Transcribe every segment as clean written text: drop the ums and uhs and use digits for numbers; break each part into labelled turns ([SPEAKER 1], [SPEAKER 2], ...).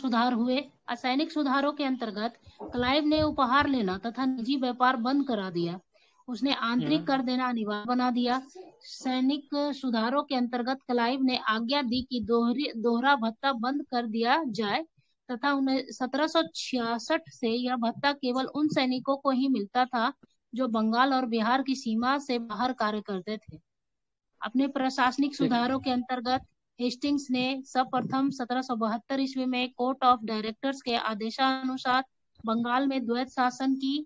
[SPEAKER 1] सुधार हुए। असैनिक सुधारों के अंतर्गत क्लाइव ने उपहार लेना तथा निजी व्यापार बंद करा दिया। उसने आंतरिक कर देना अनिवार्य बना दिया। सैनिक सुधारों के अंतर्गत क्लाइव ने आज्ञा दी कि दोहरा भत्ता बंद कर दिया जाए तथा उन्हें 1766 से यह भत्ता केवल उन सैनिकों को ही मिलता था जो बंगाल और बिहार की सीमा से बाहर कार्य करते थे। अपने प्रशासनिक सुधारों के अंतर्गत हेस्टिंग्स ने सर्वप्रथम 1772 ईस्वी में कोर्ट ऑफ डायरेक्टर्स के आदेशानुसार बंगाल में द्वैत शासन की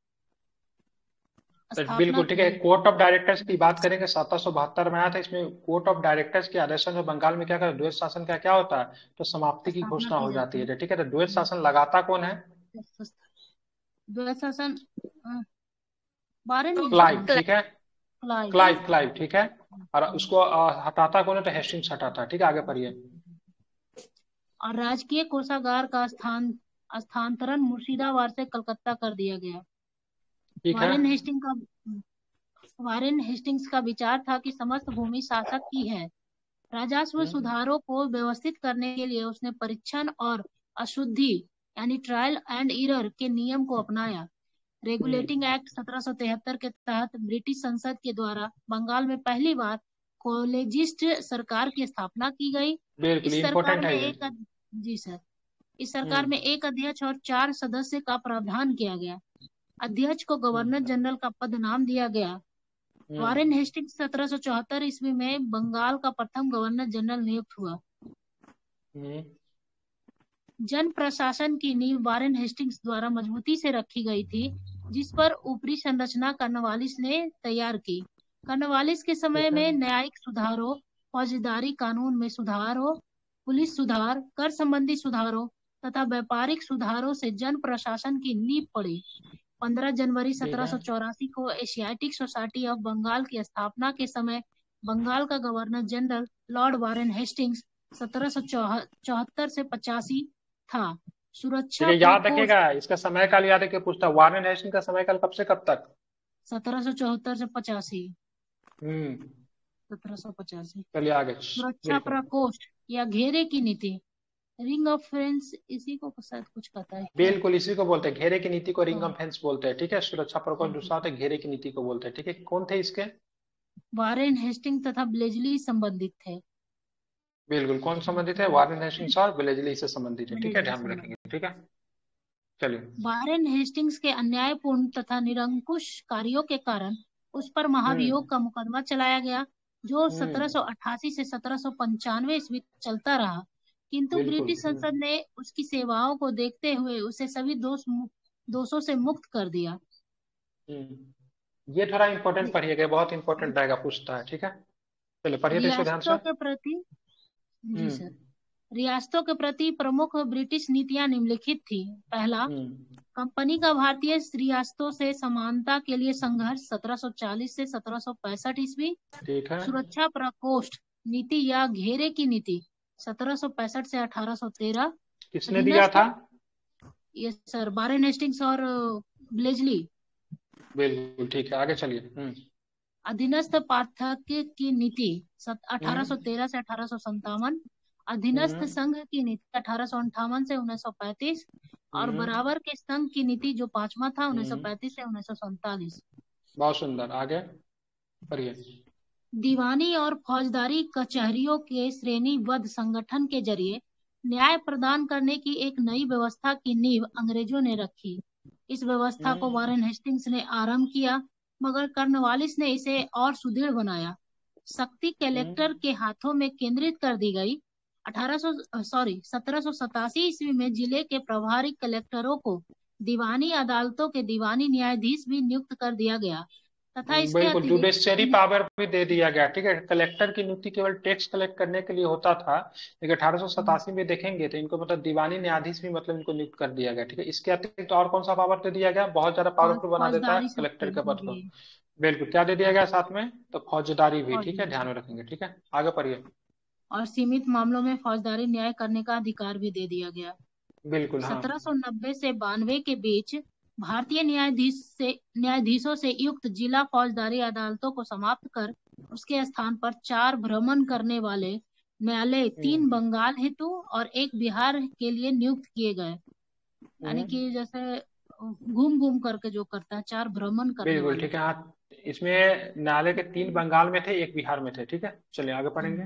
[SPEAKER 1] स्थापना
[SPEAKER 2] बिल्कुल ठीक है।
[SPEAKER 1] की।
[SPEAKER 2] कोर्ट ऑफ डायरेक्टर्स की बात करेंगे 1772 में आया था। इसमें कोर्ट ऑफ डायरेक्टर्स के आदेश में बंगाल में क्या कर द्वैत शासन का क्या होता है, तो समाप्ति की
[SPEAKER 1] स्थापना
[SPEAKER 2] घोषणा
[SPEAKER 1] की
[SPEAKER 2] हो जाती
[SPEAKER 1] जाती
[SPEAKER 2] है। ठीक है, तो द्वैत शासन लगाता कौन है?
[SPEAKER 1] है। द्वैत शासन वारेन
[SPEAKER 2] क्लाइव,
[SPEAKER 1] हेस्टिंग्स।
[SPEAKER 2] ठीक है।
[SPEAKER 1] क्लाइव।
[SPEAKER 2] क्लाइव, क्लाइव, ठीक है। और उसको हटाता कौन है, तो हेस्टिंग्स हटाता है। ठीक है, आगे पढ़िए।
[SPEAKER 1] और राजकीय कोषागार का स्थानांतरण मुर्शिदाबाद से कलकत्ता कर दिया गया।
[SPEAKER 2] ठीक है।
[SPEAKER 1] वारेन हेस्टिंग्स का विचार था कि समस्त भूमि शासक की है। राजस्व सुधारों को व्यवस्थित करने के लिए उसने परीक्षण और अशुद्धि यानी ट्रायल एंड एरर के नियम को अपनाया। रेगुलेटिंग एक्ट 1773 के तहत ब्रिटिश संसद के द्वारा बंगाल में पहली बार कॉलेजिस्ट सरकार की स्थापना की गई।
[SPEAKER 2] बिल्कुल
[SPEAKER 1] इस सरकार
[SPEAKER 2] इंपॉर्टेंट
[SPEAKER 1] में
[SPEAKER 2] है ये।
[SPEAKER 1] एक जी सर, इस सरकार में एक अध्यक्ष और 4 सदस्य का प्रावधान किया गया। अध्यक्ष को गवर्नर जनरल का पद नाम दिया गया। वारेन हेस्टिंग्स 1774 ईस्वी में बंगाल का प्रथम गवर्नर जनरल नियुक्त हुआ। जन प्रशासन की नींव वारेन हेस्टिंग्स द्वारा मजबूती से रखी गई थी, जिस पर ऊपरी संरचना कर्नवालिस ने तैयार की। कर्नवालिस के समय में न्यायिक सुधारों, फौजदारी कानून में सुधारों, पुलिस सुधार, कर संबंधी सुधारों तथा व्यापारिक सुधारों से जन प्रशासन की नींव पड़ी। 15 जनवरी 1784 को एशियाटिक सोसाइटी ऑफ बंगाल की स्थापना के समय बंगाल का governor general Lord Warren Hastings 1774 से 85 था। सुरक्षा
[SPEAKER 2] ठीक है, याद
[SPEAKER 1] प्रकोष्ठ
[SPEAKER 2] रखेगा इसका समय काल याद रखे पूछता। वारेन हेस्टिंग्स का समय काल कब से कब तक?
[SPEAKER 1] 1774 से 85। 1785।
[SPEAKER 2] चलिए आगे।
[SPEAKER 1] सुरक्षा
[SPEAKER 2] बिल्कुल
[SPEAKER 1] प्रकोष्ठ या घेरे की नीति, रिंग ऑफ फेंस, इसी को शायद कुछ कहता है क्या?
[SPEAKER 2] बिल्कुल, इसी को बोलते हैं घेरे की नीति को, रिंग
[SPEAKER 1] हाँ,
[SPEAKER 2] ऑफ फेंस बोलते हैं। ठीक है, सुरक्षा प्रकोष्ठ दूसरा होता है, घेरे की नीति को बोलते हैं। ठीक है, कौन थे इसके?
[SPEAKER 1] वारेन हेस्टिंग तथा ब्लेजली संबंधित थे।
[SPEAKER 2] बिल्कुल, कौन संबंधित है? वारेन हेस्टिंग्स और ब्लेजली से संबंधित है। ठीक है,
[SPEAKER 1] ब्लेजली
[SPEAKER 2] ध्यान में रखेंगे।
[SPEAKER 1] संबंधित।
[SPEAKER 2] ठीक है, चलिए।
[SPEAKER 1] वारेन हेस्टिंग्स के अन्यायपूर्ण तथा निरंकुश कार्यों के कारण उस पर महाभियोग का मुकदमा चलाया गया, जो 1788 से 1795 ईस्वी तक चलता रहा। किंतु
[SPEAKER 2] बिल्कुल।
[SPEAKER 1] ब्रिटिश संसद ने उसकी सेवाओं को देखते हुए उसे सभी दोषों से मुक्त कर दिया।
[SPEAKER 2] ये थोड़ा इंपॉर्टेंट पढ़िएगा, बहुत इंपॉर्टेंट रहेगा, पूछता है। ठीक है, चलिए पढ़िए तो इसको ध्यान से।
[SPEAKER 1] रियासतों के प्रति जी सर, रियासतों के प्रति प्रमुख ब्रिटिश नीतियां निम्नलिखित थी। पहला, कंपनी का भारतीय रियासतों से समानता के लिए संघर्ष 1740 से 1765 ईस्वी।
[SPEAKER 2] ठीक है।
[SPEAKER 1] सुरक्षा प्रकोष्ठ नीति या घेरे की नीति 1765 से 1813।
[SPEAKER 2] किसने दिया
[SPEAKER 1] अधीनस्थ,
[SPEAKER 2] था?
[SPEAKER 1] ये सर वारेन हेस्टिंग्स और ब्लेजली।
[SPEAKER 2] बिल्कुल ठीक है, आगे चलिए।
[SPEAKER 1] अधीनस्थ पाठक की नीति 1813 से 1857। अधीनस्थ संघ की नीति 1858 से 1935 और बराबर के संघ की नीति जो पांचवा था 1935 से 1947।
[SPEAKER 2] बहुत सुंदर, आगे पढ़िए।
[SPEAKER 1] दीवानी और फौजदारी कचहरियों के श्रेणीबद्ध संगठन के जरिए न्याय प्रदान करने की एक नई व्यवस्था की नींव अंग्रेजों ने रखी। इस व्यवस्था को वारेन हेस्टिंग्स ने आरंभ किया, मगर कर्नवालिस ने इसे और सुदृढ़ बनाया। शक्ति कलेक्टर के हाथों में केंद्रित कर दी गई। 1787 ईस्वी में जिले के प्रभारी कलेक्टरों को दीवानी अदालतों के दीवानी न्यायाधीश भी नियुक्त कर दिया गया तथा इसके
[SPEAKER 2] बिल्कुल, जुडिशरी
[SPEAKER 1] अतिरिक्त
[SPEAKER 2] पावर भी दे दिया गया। ठीक है, कलेक्टर की नियुक्ति केवल टैक्स कलेक्ट करने के लिए होता था, लेकिन 1887 में देखेंगे तो इनको मतलब दीवानी न्यायाधीश भी मतलब इनको नियुक्त कर दिया गया। ठीक है, इसके अतिरिक्त और कौन सा पावर दे दिया गया, बहुत ज्यादा पावरफुल बना देता है
[SPEAKER 1] फौजदारी
[SPEAKER 2] कलेक्टर के
[SPEAKER 1] शक्ति
[SPEAKER 2] पद को?
[SPEAKER 1] जी।
[SPEAKER 2] बिल्कुल, क्या दे दिया गया साथ में, तो फौजदारी भी। ठीक है, ध्यान
[SPEAKER 1] फौजदारी
[SPEAKER 2] में रखेंगे। ठीक है, आगे पढ़िए।
[SPEAKER 1] और सीमित मामलों में फौजदारी न्याय करने का अधिकार भी दे दिया गया।
[SPEAKER 2] बिल्कुल, हाँ।
[SPEAKER 1] 1790 से 92 के बीच भारतीय न्यायाधीशों से युक्त जिला फौजदारी अदालतों को समाप्त कर उसके स्थान पर 4 भ्रमण करने वाले न्यायालय 3
[SPEAKER 2] हम्म
[SPEAKER 1] बंगाल हेतु और 1 बिहार के लिए नियुक्त किए गए। यानी
[SPEAKER 2] हम्म।
[SPEAKER 1] कि जैसे घूम घूम करके जो करता है, 4 भ्रमण करने
[SPEAKER 2] बिल्कुल
[SPEAKER 1] वाले।
[SPEAKER 2] ठीक है, हाँ। इसमें न्यायालय के 3 बंगाल में थे, एक बिहार में थे, ठीक है। चलिए आगे पढ़ेंगे।
[SPEAKER 1] हम्म।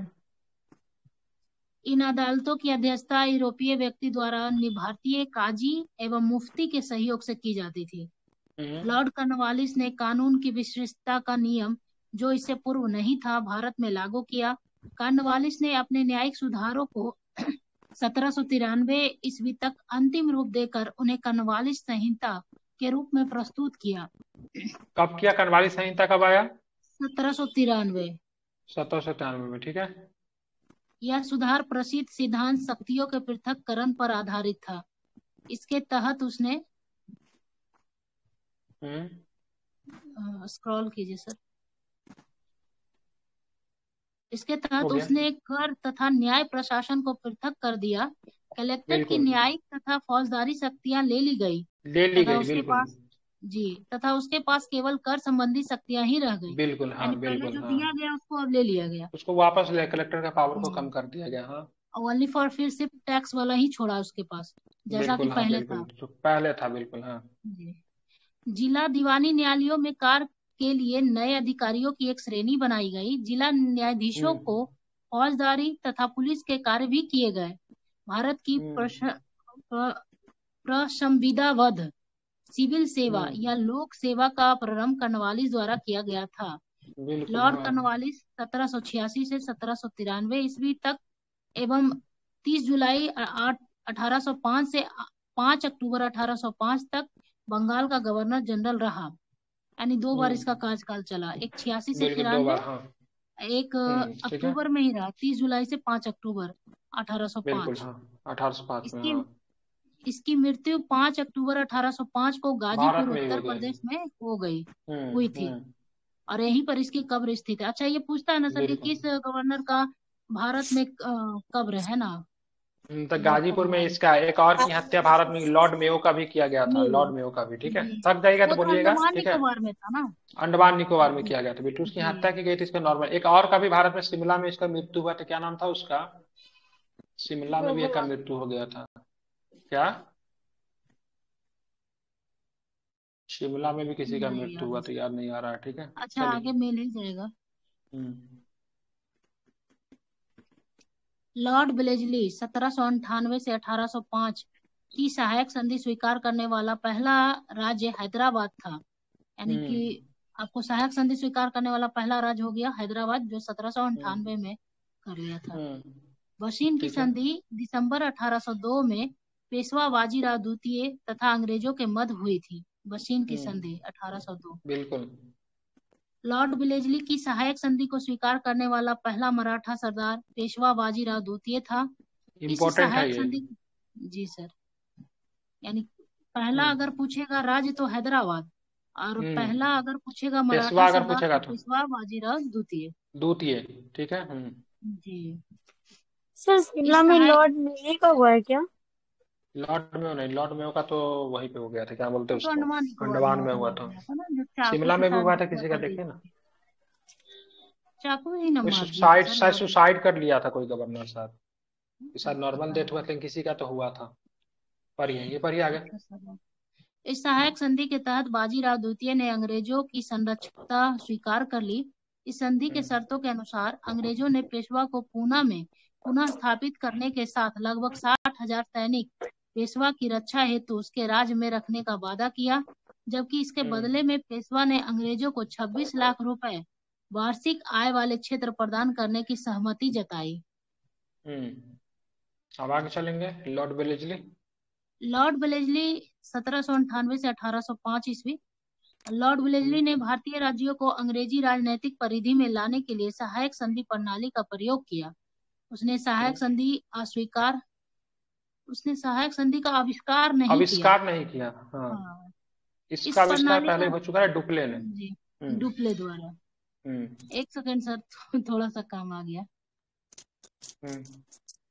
[SPEAKER 1] इन अदालतों की अध्यक्षता यूरोपीय व्यक्ति द्वारा भारतीय काजी एवं मुफ्ती के सहयोग से की जाती थी।
[SPEAKER 2] हम्म
[SPEAKER 1] लॉर्ड कॉर्नवालिस ने कानून की विशिष्टता का नियम, जो इससे पूर्व नहीं था, भारत में लागू किया। कॉर्नवालिस ने अपने न्यायिक सुधारों को 1793 ईस्वी तक अंतिम रूप देकर उन्हें कॉर्नवालिस संहिता के रूप में प्रस्तुत किया।
[SPEAKER 2] कब किया कनवाली संहिता, कब आया?
[SPEAKER 1] 1793।
[SPEAKER 2] 1793 में, ठीक है।
[SPEAKER 1] यह सुधार प्रसिद्ध सिद्धांत शक्तियों के पृथक्करण पर आधारित था। इसके तहत उसने
[SPEAKER 2] हम्म।
[SPEAKER 1] स्क्रॉल कीजिए सर। इसके
[SPEAKER 2] हो
[SPEAKER 1] तहत
[SPEAKER 2] गया।
[SPEAKER 1] उसने कर तथा न्याय प्रशासन को पृथक कर दिया। कलेक्टर की
[SPEAKER 2] बिल्कुल,
[SPEAKER 1] न्यायिक तथा फौजदारी शक्तियां ले ली गई
[SPEAKER 2] ले ली
[SPEAKER 1] तथा
[SPEAKER 2] गई,
[SPEAKER 1] उसके
[SPEAKER 2] बिल्कुल।
[SPEAKER 1] पास जी तथा उसके पास केवल कर संबंधी शक्तियां ही रह गई।
[SPEAKER 2] बिल्कुल, हाँ,
[SPEAKER 1] यानी पहले
[SPEAKER 2] बिल्कुल,
[SPEAKER 1] जो
[SPEAKER 2] हाँ।
[SPEAKER 1] दिया गया उसको अब ले लिया गया।
[SPEAKER 2] उसको वापस ले, कलेक्टर का पावर को कम
[SPEAKER 1] हम्म।
[SPEAKER 2] कर दिया गया, हाँ।
[SPEAKER 1] ओनली फॉर फिर सिर्फ टैक्स वाला ही छोड़ा उसके पास, जैसा कि
[SPEAKER 2] बिल्कुल, हाँ,
[SPEAKER 1] पहले
[SPEAKER 2] बिल्कुल,
[SPEAKER 1] था।
[SPEAKER 2] जो पहले था, बिल्कुल, हाँ।
[SPEAKER 1] जी। जिला दीवानी न्यायालयों में कार्य के लिए नए अधिकारियों की एक श्रेणी बनाई गई। जिला न्यायाधीशों
[SPEAKER 2] हम्म
[SPEAKER 1] को फौजदारी तथा पुलिस के कार्य भी किए गए। भारत की
[SPEAKER 2] हम्म
[SPEAKER 1] प्रसंविदावध सिविल सेवा
[SPEAKER 2] हम्म।
[SPEAKER 1] या लोक सेवा का प्रारंभ कॉर्नवालिस द्वारा किया गया था।
[SPEAKER 2] बिल्कुल,
[SPEAKER 1] लॉर्ड
[SPEAKER 2] हाँ।
[SPEAKER 1] कॉर्नवालिस 1786 से 1793 ईस्वी तक एवं 30 जुलाई 1805 से 5 अक्टूबर 1805 तक बंगाल का गवर्नर जनरल रहा। यानी 2 बार इसका
[SPEAKER 2] हम्म।
[SPEAKER 1] कार्यकाल चला, एक 86 से
[SPEAKER 2] बिल्कुल, दो
[SPEAKER 1] 93,
[SPEAKER 2] बार, हाँ।
[SPEAKER 1] एक
[SPEAKER 2] ठीक है।
[SPEAKER 1] अक्टूबर में ही रहा, 30 जुलाई से 5 अक्टूबर
[SPEAKER 2] बिल्कुल,
[SPEAKER 1] 1805।
[SPEAKER 2] हाँ। 1805 में,
[SPEAKER 1] इसकी
[SPEAKER 2] हाँ।
[SPEAKER 1] इसकी मृत्यु 5 अक्टूबर 1805 को
[SPEAKER 2] भारत
[SPEAKER 1] गाजीपुर
[SPEAKER 2] में ही
[SPEAKER 1] उत्तर
[SPEAKER 2] हो गए।
[SPEAKER 1] प्रदेश में हो गई हुई थी।
[SPEAKER 2] हम्म।
[SPEAKER 1] और यहीं पर इसकी कब्र स्थित है। अच्छा, ये पूछता है ना सर कि
[SPEAKER 2] बिल्कुल।
[SPEAKER 1] किस गवर्नर का भारत में कब्र है ना,
[SPEAKER 2] तो
[SPEAKER 1] लॉर्ड
[SPEAKER 2] गाजीपुर में
[SPEAKER 1] कॉर्नवालिस।
[SPEAKER 2] इसका एक और की हत्या भारत में लॉर्ड मेयो का भी किया गया था,
[SPEAKER 1] मेयो।
[SPEAKER 2] लॉर्ड मेयो का भी, ठीक है।
[SPEAKER 1] जी।
[SPEAKER 2] थक जाइएगा तो
[SPEAKER 1] वो तो
[SPEAKER 2] बोलिएगा,
[SPEAKER 1] अंडमान
[SPEAKER 2] ठीक है।
[SPEAKER 1] निकोबार में था ना।
[SPEAKER 2] अंडमान निकोबार में किया गया था बेटू, उसकी हत्या
[SPEAKER 1] जी।
[SPEAKER 2] की गई थी, इसका नॉर्मल। एक और का भी भारत में, शिमला में इसका मृत्यु हुआ था, क्या नाम था उसका? शिमला में भी एक का मृत्यु हो गया था। क्या? शिमला में भी किसी का
[SPEAKER 1] नहीं
[SPEAKER 2] मृत्यु
[SPEAKER 1] याद
[SPEAKER 2] हुआ
[SPEAKER 1] है
[SPEAKER 2] था,
[SPEAKER 1] सर।
[SPEAKER 2] याद नहीं आ रहा है, ठीक है।
[SPEAKER 1] अच्छा, आगे
[SPEAKER 2] चलिए।
[SPEAKER 1] मिल ही जाएगा।
[SPEAKER 2] हम्म
[SPEAKER 1] लॉर्ड ब्लेजली 1798 से 1805 की सहायक संधि स्वीकार करने वाला पहला राज्य हैदराबाद था। यानी कि
[SPEAKER 2] हम्म
[SPEAKER 1] आपको सहायक संधि स्वीकार करने वाला पहला राज्य हो गया हैदराबाद, जो
[SPEAKER 2] हम्म
[SPEAKER 1] 1798 में कर लिया था।
[SPEAKER 2] हम्म।
[SPEAKER 1] बशीन की
[SPEAKER 2] ठीक है।
[SPEAKER 1] संधि दिसंबर 1802 में पेशवा बाजीराव द्वितीय तथा अंग्रेजों के मध्य हुई थी। बशीन की संधि 1802।
[SPEAKER 2] बिल्कुल।
[SPEAKER 1] लॉर्ड ब्लेजली की सहायक संधि को स्वीकार करने वाला पहला मराठा सरदार पेशवा बाजीराव द्वितीय था। इस
[SPEAKER 2] इम्पोर्टेंट है
[SPEAKER 1] सहायक
[SPEAKER 2] ये।
[SPEAKER 1] संधि, जी सर, यानी पहला अगर
[SPEAKER 2] हम्म
[SPEAKER 1] पूछेगा राज्य तो हैदराबाद, और पहला
[SPEAKER 2] हम्म।
[SPEAKER 1] अगर पूछेगा मराठा
[SPEAKER 2] पेशवा अगर
[SPEAKER 1] सरदार
[SPEAKER 2] पूछेगा
[SPEAKER 1] तो
[SPEAKER 2] तो
[SPEAKER 1] पेशवा बाजीराव द्वितीय।
[SPEAKER 2] द्वितीय, ठीक है।
[SPEAKER 1] जी।
[SPEAKER 3] सर
[SPEAKER 1] इस
[SPEAKER 3] शिमला में
[SPEAKER 1] सहायक
[SPEAKER 3] लॉर्ड मेले का हुआ है क्या?
[SPEAKER 2] लॉर्ड में नहीं, लॉर्ड में का तो वहीं पे हो गया था, क्या बोलते हैं
[SPEAKER 1] वो तो
[SPEAKER 2] उसको?
[SPEAKER 1] अंडमान निकोबार में
[SPEAKER 2] अंडमान में हुआ
[SPEAKER 1] हुआ
[SPEAKER 2] था।
[SPEAKER 1] था ना, जो चाकू
[SPEAKER 2] शिमला
[SPEAKER 1] के
[SPEAKER 2] में भी
[SPEAKER 1] साथ
[SPEAKER 2] हुआ था
[SPEAKER 1] हत्या
[SPEAKER 2] किसी का,
[SPEAKER 1] कर दी
[SPEAKER 2] देखिए ना।
[SPEAKER 1] थी। चाकू ही ना
[SPEAKER 2] कोई
[SPEAKER 1] मार दिए थे
[SPEAKER 2] सुसाइड,
[SPEAKER 1] सर,
[SPEAKER 2] शायद
[SPEAKER 1] याद है।
[SPEAKER 2] सुसाइड कर लिया था कोई गवर्नर साहब। शायद नॉर्मल
[SPEAKER 1] पता
[SPEAKER 2] डेथ हुआ था,
[SPEAKER 1] नहीं।
[SPEAKER 2] लेकिन किसी का तो हुआ था। पढ़िए, ये पढ़िए आगे।
[SPEAKER 1] अच्छा सर। इस सहायक संधि के तहत बाजीराव द्वितीय ने अंग्रेजों की संरक्षकता स्वीकार कर ली। इस संधि के
[SPEAKER 2] हम्म
[SPEAKER 1] शर्तों के अनुसार अंग्रेजों ने पेशवा को पूना में पुनः स्थापित करने के साथ लगभग 60,000 सैनिक पेशवा की रक्षा हेतु उसके राज्य में रखने का वादा किया। जबकि इसके बदले
[SPEAKER 2] हम्म
[SPEAKER 1] में पेशवा ने अंग्रेजों को 26 लाख रुपए वार्षिक आय वाले क्षेत्र प्रदान करने की सहमति जताई।
[SPEAKER 2] अब आगे चलेंगे, लॉर्ड वेलेजली।
[SPEAKER 1] लॉर्ड वेलेस्ली 1798 से 1805 ईस्वी। लॉर्ड वेलेस्ली
[SPEAKER 2] हम्म
[SPEAKER 1] ने भारतीय राज्यों को अंग्रेजी राजनैतिक परिधि में लाने के लिए सहायक संधि प्रणाली का प्रयोग किया। उसने सहायक
[SPEAKER 2] ठीक।
[SPEAKER 1] संधि अस्वीकार उसने सहायक संधि का आविष्कार नहीं किया।
[SPEAKER 2] आविष्कार नहीं किया, हाँ।
[SPEAKER 1] हाँ। इस
[SPEAKER 2] इसका आविष्कार
[SPEAKER 1] प्रणाली
[SPEAKER 2] पहले
[SPEAKER 1] का,
[SPEAKER 2] हो चुका है, डुप्ले ने।
[SPEAKER 1] जी,
[SPEAKER 2] हम्म
[SPEAKER 1] डुप्ले द्वारा।
[SPEAKER 2] हम्म
[SPEAKER 1] एक सेकेंड सर, थोड़ा सा काम आ गया।
[SPEAKER 2] हम्म।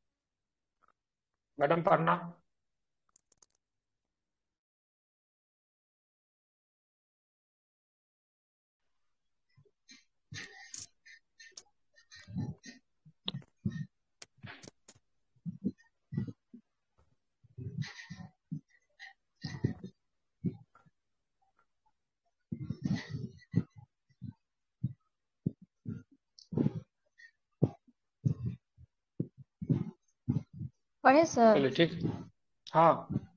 [SPEAKER 2] मैडम पढ़ना।
[SPEAKER 4] पढ़े सर?
[SPEAKER 2] चलिए ठीक। हाँ।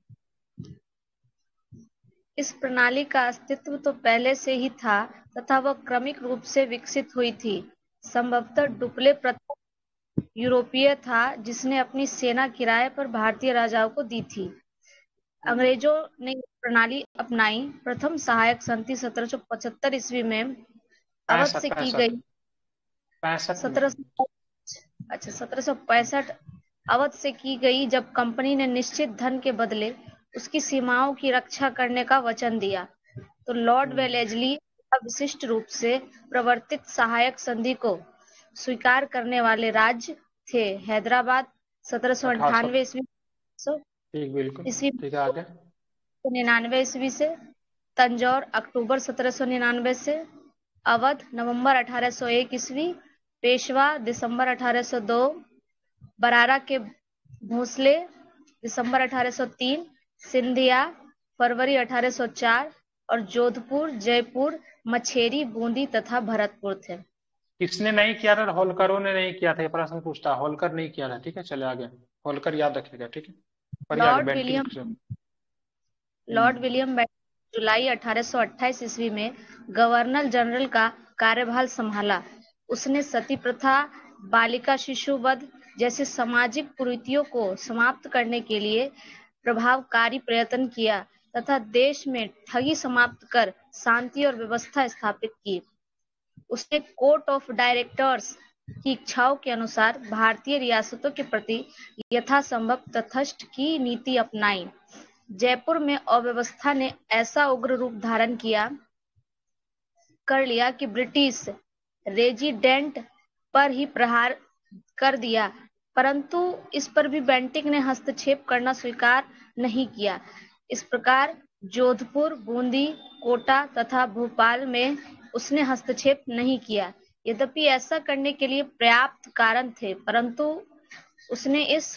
[SPEAKER 4] इस प्रणाली का अस्तित्व तो पहले से ही था तथा वह क्रमिक रूप से विकसित हुई थी। संभवतः डुप्ले प्रथम यूरोपीय था जिसने अपनी सेना किराए पर भारतीय राजाओं को दी थी। अंग्रेजों ने यह प्रणाली अपनाई। प्रथम सहायक संधि 1775 ईस्वी में अवध से की गई।
[SPEAKER 2] 65 में।
[SPEAKER 4] 1765 अवध से की गई, जब कंपनी ने निश्चित धन के बदले उसकी सीमाओं की रक्षा करने का वचन दिया। तो लॉर्ड वेलेस्ली विशिष्ट रूप से प्रवर्तित सहायक संधि को स्वीकार करने वाले राज्य थे। हैदराबाद 1798 ईस्वी
[SPEAKER 2] ठीक, बिल्कुल
[SPEAKER 4] ईस्वी
[SPEAKER 2] ठीक है, आगे।
[SPEAKER 4] 99 ईस्वी से, तंजौर अक्टूबर 1799 से, अवध नवंबर 1801 ईस्वी, पेशवा दिसंबर 1802, बरारा के भोसले दिसंबर 1803, सिंधिया फरवरी 1804 और जोधपुर, जयपुर, मछेरी, बूंदी तथा भरतपुर थे।
[SPEAKER 2] किसने नहीं किया था? होलकरों ने नहीं किया था, ये प्रश्न पूछता। होलकर नहीं किया था, ठीक है, चले आगे। होलकर याद रखिएगा, ठीक है। पढ़िए आगे, बेंटिंक से।
[SPEAKER 4] लॉर्ड विलियम बेंटिक जुलाई 1828 ईस्वी में गवर्नर जनरल का कार्यभार संभाला। उसने सती प्रथा, बालिका शिशु वध जैसे सामाजिक कुरीतियों को समाप्त करने के लिए प्रभावकारी प्रयत्न किया तथा देश में ठगी समाप्त कर शांति और व्यवस्था स्थापित की। उसने कोर्ट ऑफ डायरेक्टर्स की इच्छाओं के अनुसार भारतीय रियासतों के प्रति यथासंभव तटस्थ की नीति अपनाई। जयपुर में अव्यवस्था ने ऐसा उग्र रूप धारण कर लिया कि ब्रिटिश रेजिडेंट पर ही प्रहार कर दिया, परंतु इस पर भी बेंटिक ने हस्तक्षेप करना स्वीकार नहीं किया। इस प्रकार जोधपुर, बूंदी, कोटा तथा भोपाल में उसने हस्तक्षेप नहीं किया। यद्यपि ऐसा करने के लिए पर्याप्त कारण थे, परंतु उसने इस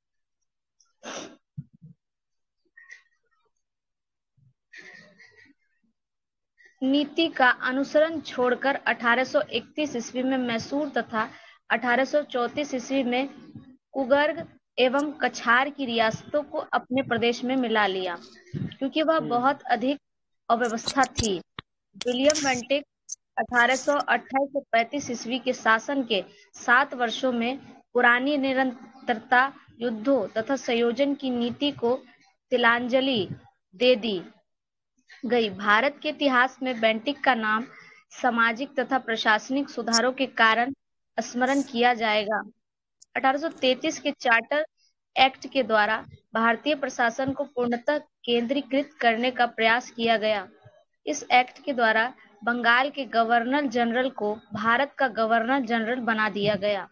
[SPEAKER 4] नीति का अनुसरण छोड़कर 1831 ईस्वी में मैसूर तथा 1834 ईस्वी में कुगर्ग एवं कछार की रियासतों को अपने प्रदेश में मिला लिया, क्योंकि वह बहुत अधिक अव्यवस्था थी। विलियम बेंटिक 1828 से 35 ईस्वी के शासन के 7 वर्षों में पुरानी निरंतरता, युद्धों तथा संयोजन की नीति को तिलांजलि दे दी गई। भारत के इतिहास में बेंटिक का नाम सामाजिक तथा प्रशासनिक सुधारों के कारण स्मरण किया जाएगा। 1833 के चार्टर एक्ट के द्वारा भारतीय प्रशासन को पूर्णतः केंद्रीकृत करने का प्रयास किया गया। इस एक्ट के द्वारा बंगाल के गवर्नर जनरल को भारत का गवर्नर जनरल बना दिया गया।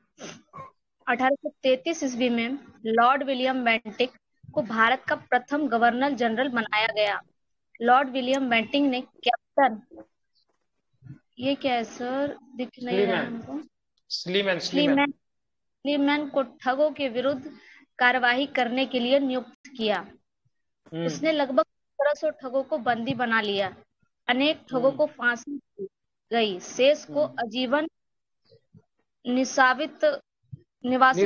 [SPEAKER 4] 1833 ईस्वी में लॉर्ड विलियम बेंटिक को भारत का प्रथम गवर्नर जनरल बनाया गया। लॉर्ड विलियम बेंटिक ने कैप्टन, ये क्या है सर, दिख नहीं रहा है हमको, स्लीमैन को ठगों के विरुद्ध कार्यवाही करने के लिए नियुक्त किया। उसने लगभग 1700 ठगों को बंदी बना लिया। अनेक ठगों को फांसी दी गई, शेष को आजीवन निवासित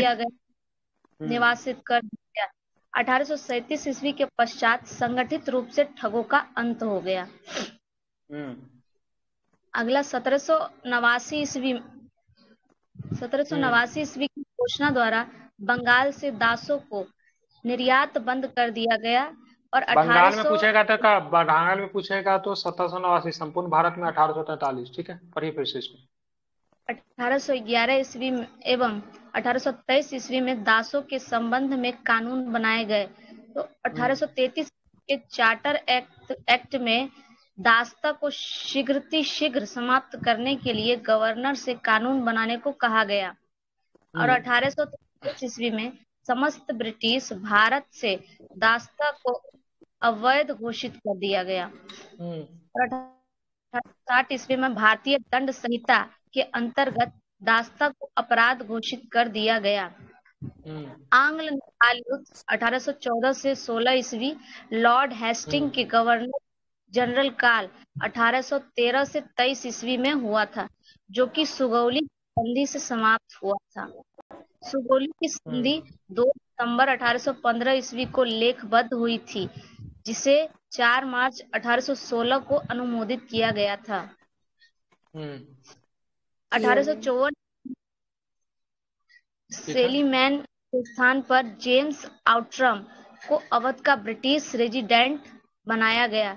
[SPEAKER 4] कर दिया। 1837 ईस्वी के पश्चात संगठित रूप से ठगों का अंत हो गया। अगला 1789 ईस्वी की घोषणा द्वारा बंगाल से दासों को निर्यात बंद कर दिया गया और
[SPEAKER 2] बंगाल में पूछेगा तो 1789, संपूर्ण भारत में 1843, ठीक है। पढ़िए फिर से इसमें।
[SPEAKER 4] 1811 ईस्वी एवं 1823 ईस्वी में दासों के संबंध में कानून बनाए गए। तो 1833 के चार्टर एक्ट में दासता को शीघ्र समाप्त करने के लिए गवर्नर से कानून बनाने को कहा गया और 1833 ईस्वी में समस्त ब्रिटिश भारत से दासता को अवैध घोषित कर दिया गया। 1860 ईस्वी में भारतीय दंड संहिता के अंतर्गत दासता को अपराध घोषित कर दिया गया। आंग्ल नेपाल युद्ध 1814 से 16 ईस्वी लॉर्ड हेस्टिंग के गवर्नर जनरल काल 1813 से 23 ईस्वी में हुआ था, जो कि सुगौली संधि से समाप्त हुआ था। सुगौली की संधि 2 सितंबर 1815 ईस्वी को लेखबद्ध हुई थी, जिसे 4 मार्च 1816 को अनुमोदित किया गया था। 1854 सेलीमैन के स्थान पर जेम्स आउट्रम को अवध का ब्रिटिश रेजिडेंट बनाया गया।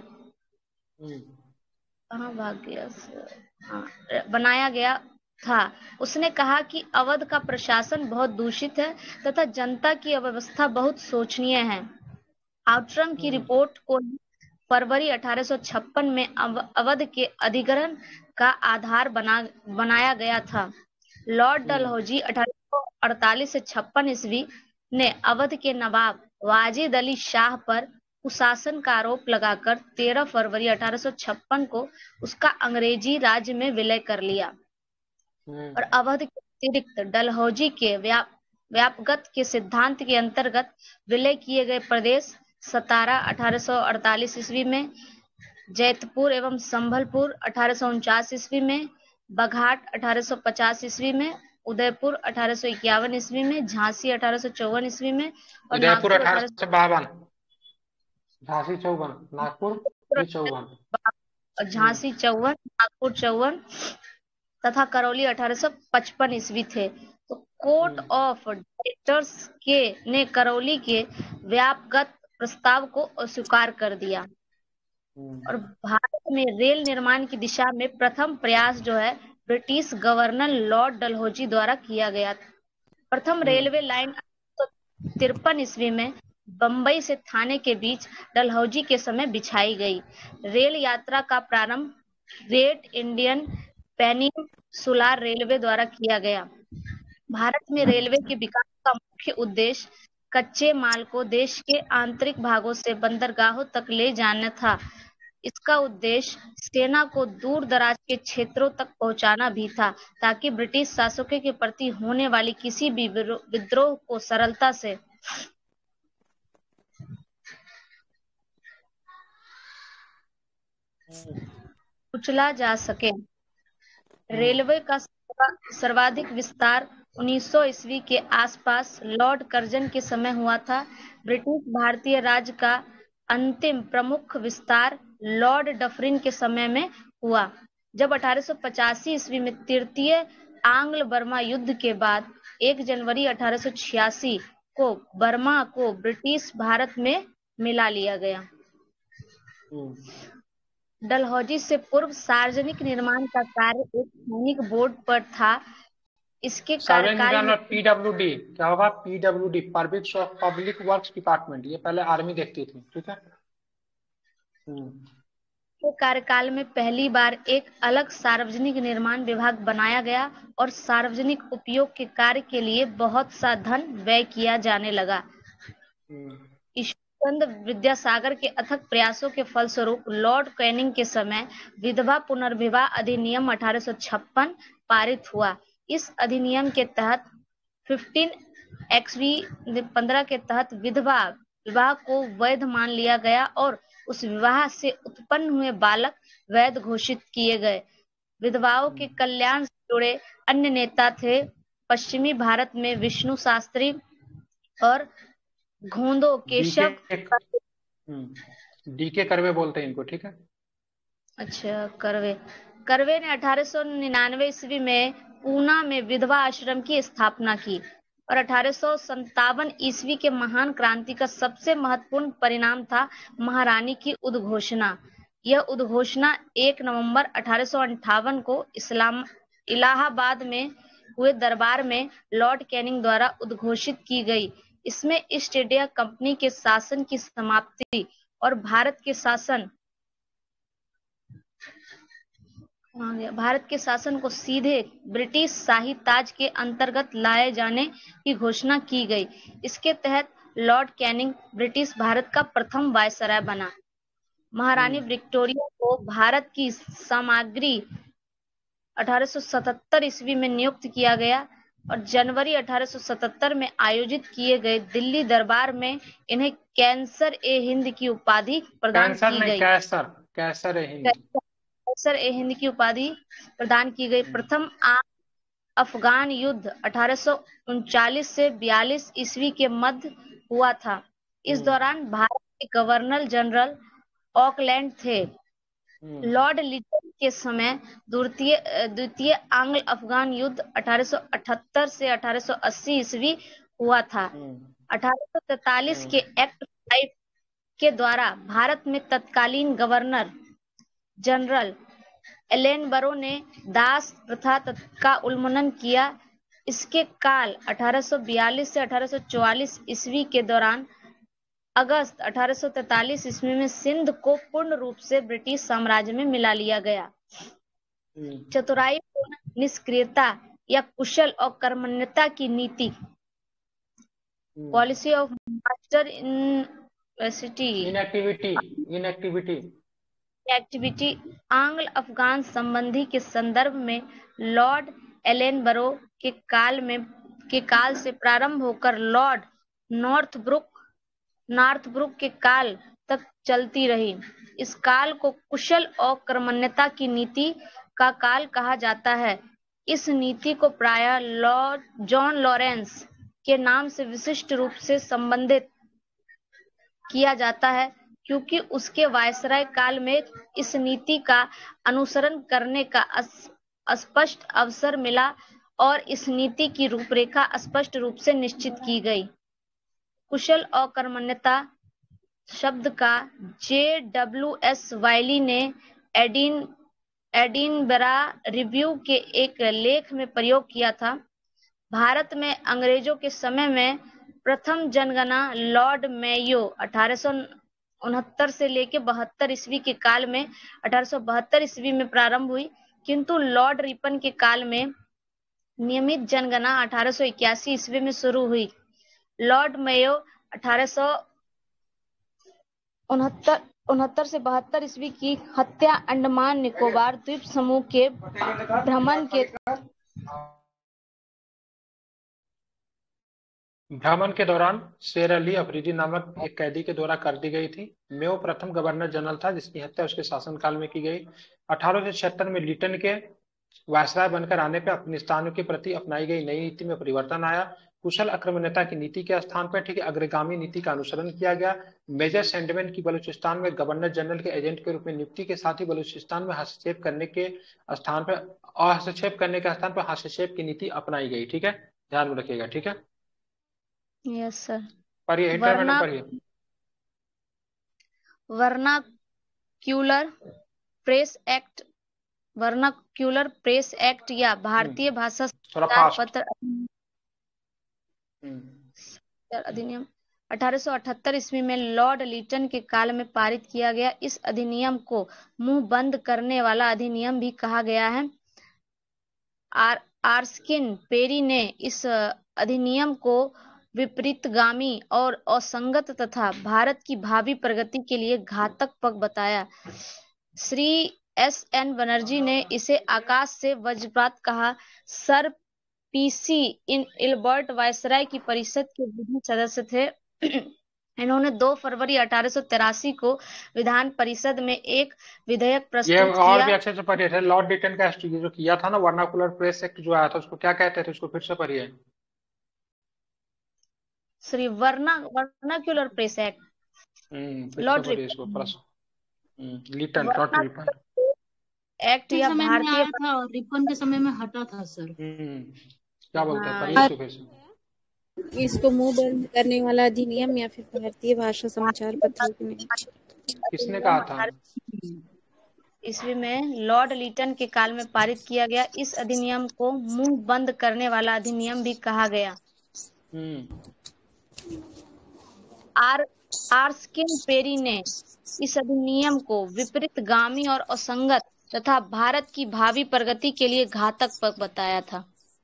[SPEAKER 4] कहाँ भाग गया? बनाया गया था। उसने कहा कि अवध का प्रशासन बहुत दूषित है तथा जनता की अव्यवस्था बहुत शोचनीय है। आउट्रम की रिपोर्ट को फरवरी 1856 में अवध के अधिग्रहण का आधार बनाया गया था। लॉर्ड डलहौजी 1848 से 56 ईस्वी ने अवध के नवाब वाजिद अली शाह पर कुशासन का आरोप लगाकर 13 फरवरी 1856 को उसका अंग्रेजी राज्य में विलय कर लिया और अवध के अतिरिक्त डलहौजी के व्यापगत के सिद्धांत के अंतर्गत विलय किए गए प्रदेश सतारा 1848 ईस्वी में, जैतपुर एवं संभलपुर 1849 ईस्वी में, बघाट 1850 ईस्वी में, उदयपुर 1851 ईस्वी में, झांसी 1854 ईस्वी में और
[SPEAKER 2] उदयपुर
[SPEAKER 4] नागपुर
[SPEAKER 2] 1852, झांसी 54, नागपुर 54,
[SPEAKER 4] झांसी 54, नागपुर 54 तथा करौली 1855 ईस्वी थे। तो कोर्ट ऑफ डायरेक्टर्स ने करौली के व्यापगत प्रस्ताव को अस्वीकार कर दिया और भारत में रेल निर्माण की दिशा में प्रथम प्रयास जो है ब्रिटिश गवर्नर लॉर्ड डलहौजी द्वारा किया गया था। प्रथम रेलवे लाइन 1853 ईस्वी में बंबई से थाने के बीच डलहौजी के समय बिछाई गई। रेल यात्रा का प्रारंभ ग्रेट इंडियन पेनिनसुलर रेलवे द्वारा किया गया। भारत में रेलवे के विकास का मुख्य उद्देश्य कच्चे माल को देश के आंतरिक भागों से बंदरगाहों तक ले जाना था। इसका उद्देश्य सेना को दूर दराज के क्षेत्रों तक पहुंचाना भी था, ताकि ब्रिटिश शासकों के प्रति होने वाली किसी भी विद्रोह को सरलता से कुचला जा सके। रेलवे का सर्वाधिक विस्तार 1900 ईस्वी के आसपास लॉर्ड कर्जन के समय हुआ था। ब्रिटिश भारतीय राज का अंतिम प्रमुख विस्तार लॉर्ड डफरिन के समय में हुआ, जब 1885 ईस्वी में तृतीय आंग्ल बर्मा युद्ध के बाद 1 जनवरी 1886 को बर्मा को ब्रिटिश भारत में मिला लिया गया। डलहौजी से पूर्व सार्वजनिक निर्माण का कार्य एक सैनिक बोर्ड पर था। इसके कार्यकाल में
[SPEAKER 2] पीडब्ल्यूडी क्या होगा? पीडब्ल्यूडी पब्लिक वर्क्स डिपार्टमेंट, ये पहले आर्मी देखती थी, ठीक है।
[SPEAKER 4] के कार्यकाल में पहली बार एक अलग सार्वजनिक निर्माण विभाग बनाया गया और सार्वजनिक उपयोग के कार्य के लिए बहुत सा धन व्यय किया जाने लगा। ईश्वरचंद्र विद्यासागर के अथक प्रयासों के फलस्वरूप लॉर्ड कैनिंग के समय विधवा पुनर्विवाह अधिनियम 1856 पारित हुआ। इस अधिनियम के तहत 15 के तहत विवाह को वैध मान लिया गया और उस विवाह से उत्पन्न हुए बालक वैध घोषित किए गए। विधवाओं के कल्याण से जुड़े अन्य नेता थे पश्चिमी भारत में विष्णु शास्त्री और घोंदो केशव।
[SPEAKER 2] डीके कर्वे बोलते हैं इनको, ठीक है।
[SPEAKER 4] अच्छा, कर्वे ने 1899 ईस्वी में पूना में विधवा आश्रम की स्थापना की और 1857 ईस्वी के महान क्रांति का सबसे महत्वपूर्ण परिणाम था महारानी की उद्घोषणा। यह उद्घोषणा 1 नवंबर 1858 को इलाहाबाद में हुए दरबार में लॉर्ड कैनिंग द्वारा उद्घोषित की गई। इसमें ईस्ट इंडिया कंपनी के शासन की समाप्ति और भारत के शासन को सीधे ब्रिटिश शाही ताज के अंतर्गत लाए जाने की घोषणा की गई। इसके तहत लॉर्ड कैनिंग ब्रिटिश भारत का प्रथम वायसराय बना। महारानी विक्टोरिया को भारत की सामग्री 1877 ईस्वी में नियुक्त किया गया और जनवरी 1877 में आयोजित किए गए दिल्ली दरबार में इन्हें कैंसर ए हिंद की उपाधि प्रदान की गई। कैंसर ए हिंद की उपाधि प्रदान की गई। प्रथम अफगान युद्ध 1839 से 42 ईस्वी के मध्य हुआ था। इस दौरान भारत के गवर्नर जनरल ऑकलैंड थे। लॉर्ड लिटन के समय द्वितीय आंग्ल अफगान युद्ध 1878 से 1880 ईस्वी हुआ था। 1843 के एक्ट 5 के द्वारा भारत में तत्कालीन गवर्नर जनरल एलेनबरो ने दास प्रथा का उन्मूलन किया। इसके काल 1842 से 1844 ईस्वी के दौरान अगस्त 1843 ईस्वी में सिंध को पूर्ण रूप से ब्रिटिश साम्राज्य में मिला लिया गया। चतुराई, निष्क्रियता या कुशल और कर्मण्यता की नीति, पॉलिसी ऑफ मास्टर इनएक्टिविटी आंग्ल अफगान संबंधी के संदर्भ में लॉर्ड एलेनबरो के काल से प्रारंभ होकर लॉर्ड नॉर्थब्रुक के काल तक चलती रही। इस काल को कुशल और कर्मण्यता की नीति का काल कहा जाता है। इस नीति को प्रायः लॉर्ड जॉन लॉरेंस के नाम से विशिष्ट रूप से संबंधित किया जाता है, क्योंकि उसके वायसराय काल में इस नीति का अनुसरण करने का स्पष्ट अवसर मिला और इस नीति की रूपरेखा स्पष्ट रूप से निश्चित की गई। कुशल और कर्मण्यता शब्द का J.W.S. वाइली ने एडिनबरा रिव्यू के एक लेख में प्रयोग किया था। भारत में अंग्रेजों के समय में प्रथम जनगणना लॉर्ड मेयो 1869 से लेकर 72 ईस्वी के काल में 1872 ईस्वी में प्रारंभ हुई, किंतु लॉर्ड रिपन के काल में नियमित जनगणना 1881 ईस्वी में शुरू हुई। लॉर्ड मेयो 1869 से 72 ईस्वी की हत्या अंडमान निकोबार द्वीप समूह के
[SPEAKER 2] भ्रमण के दौरान शेर अली अफरीदी नामक एक कैदी के द्वारा कर दी गई थी। मेयो प्रथम गवर्नर जनरल था जिसकी हत्या उसके शासनकाल में की गई। 1876 में लिटन के वायसराय बनकर आने पर अफगानिस्तान के प्रति अपनाई गई नई नीति में परिवर्तन आया। कुशल आक्रमणीयता की नीति के स्थान पर अग्रगामी नीति का अनुसरण किया गया। मेजर सैंडमैन की बलूचिस्तान में गवर्नर जनरल के एजेंट के रूप में नियुक्ति के साथ ही बलूचिस्तान में हस्तक्षेप करने के स्थान पर हस्तक्षेप की नीति अपनाई गई। ठीक है, ध्यान में रखिएगा। ठीक है,
[SPEAKER 4] यस सर।
[SPEAKER 2] पढ़िए हिटर मैडम, पढ़िए।
[SPEAKER 4] वर्नाक्यूलर प्रेस एक्ट या भारतीय भाषा समाचार पत्र अधिनियम 1878 ईस्वी में लॉर्ड लिटन के काल में पारित किया गया। इस अधिनियम को मुंह बंद करने वाला अधिनियम भी कहा गया है। आर्स्किन पेरी ने इस अधिनियम को विपरीतगामी और असंगत तथा भारत की भावी प्रगति के लिए घातक पग बताया। श्री S.N. बनर्जी ने इसे आकाश से वज्रपात कहा। सर पीसी इल्बर्ट वायसराय की परिषद के विधि सदस्य थे। इन्होंने 2 फरवरी 1883 को विधान परिषद में एक विधेयक प्रस्तुत किया।
[SPEAKER 2] और भी अच्छे से पढ़िए थे। लॉर्ड लिटन का जो किया था ना वर्नाकुलर प्रेस एक्ट जो आया था, उसको क्या कहते थे? उसको फिर से पढ़िए।
[SPEAKER 4] Shri vernacular press act, Lord
[SPEAKER 2] Lytton
[SPEAKER 4] act या भारतीय
[SPEAKER 1] था और रिपन के समय में हटा था सर।
[SPEAKER 2] क्या बोलते हैं? पढ़िए तो फिर से।
[SPEAKER 3] इसको मुंह बंद करने वाला अधिनियम या फिर भारतीय भाषा समाचार पत्रों की नहीं,
[SPEAKER 2] किसने कहा था?
[SPEAKER 4] ईस्वी में लॉर्ड लिटन के काल में पारित किया गया। इस अधिनियम को मुंह बंद करने वाला अधिनियम भी कहा गया। आर्स्किन पेरी ने इस अधिनियम को विपरीतगामी और असंगत तथा भारत की भावी प्रगति के लिए घातक पग बताया था।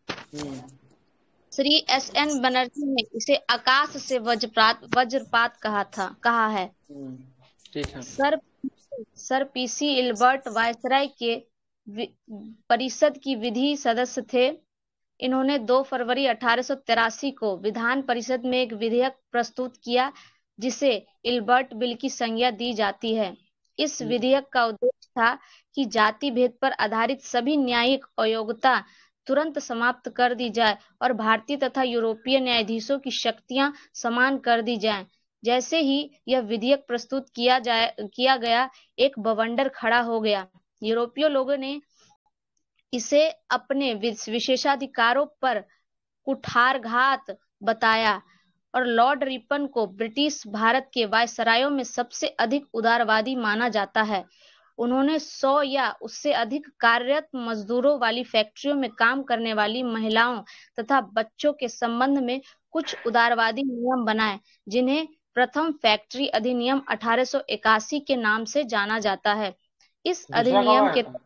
[SPEAKER 4] श्री S.N. बनर्जी ने इसे आकाश से वज्रपात कहा है।
[SPEAKER 2] ठीक है।
[SPEAKER 4] सर पीसी इल्बर्ट वायसराय के परिषद की विधि सदस्य थे। इन्होंने 2 फरवरी 1883 को विधान परिषद में एक विधेयक प्रस्तुत किया जिसे इल्बर्ट बिल की संज्ञा दी जाती है। इस विधेयक का उद्देश्य था कि जाति भेद पर आधारित सभी न्यायिक अयोग्यता तुरंत समाप्त कर दी जाए और भारतीय तथा यूरोपीय न्यायाधीशों की शक्तियां समान कर दी जाएं। जैसे ही यह विधेयक प्रस्तुत किया गया, एक बवंडर खड़ा हो गया। यूरोपीय लोगों ने इसे अपने विशेषाधिकारों पर कुठारघात बताया और लॉर्ड रिपन को ब्रिटिश भारत के वायसरायों में सबसे अधिक उदारवादी माना जाता है। उन्होंने 100 या उससे अधिक कार्यरत मजदूरों वाली फैक्ट्रियों में काम करने वाली महिलाओं तथा बच्चों के संबंध में कुछ उदारवादी नियम बनाए, जिन्हें प्रथम फैक्ट्री अधिनियम 1881 के नाम से जाना जाता है। इस
[SPEAKER 2] दूसरा कब
[SPEAKER 4] अधिनियम
[SPEAKER 2] आया
[SPEAKER 4] के
[SPEAKER 2] था?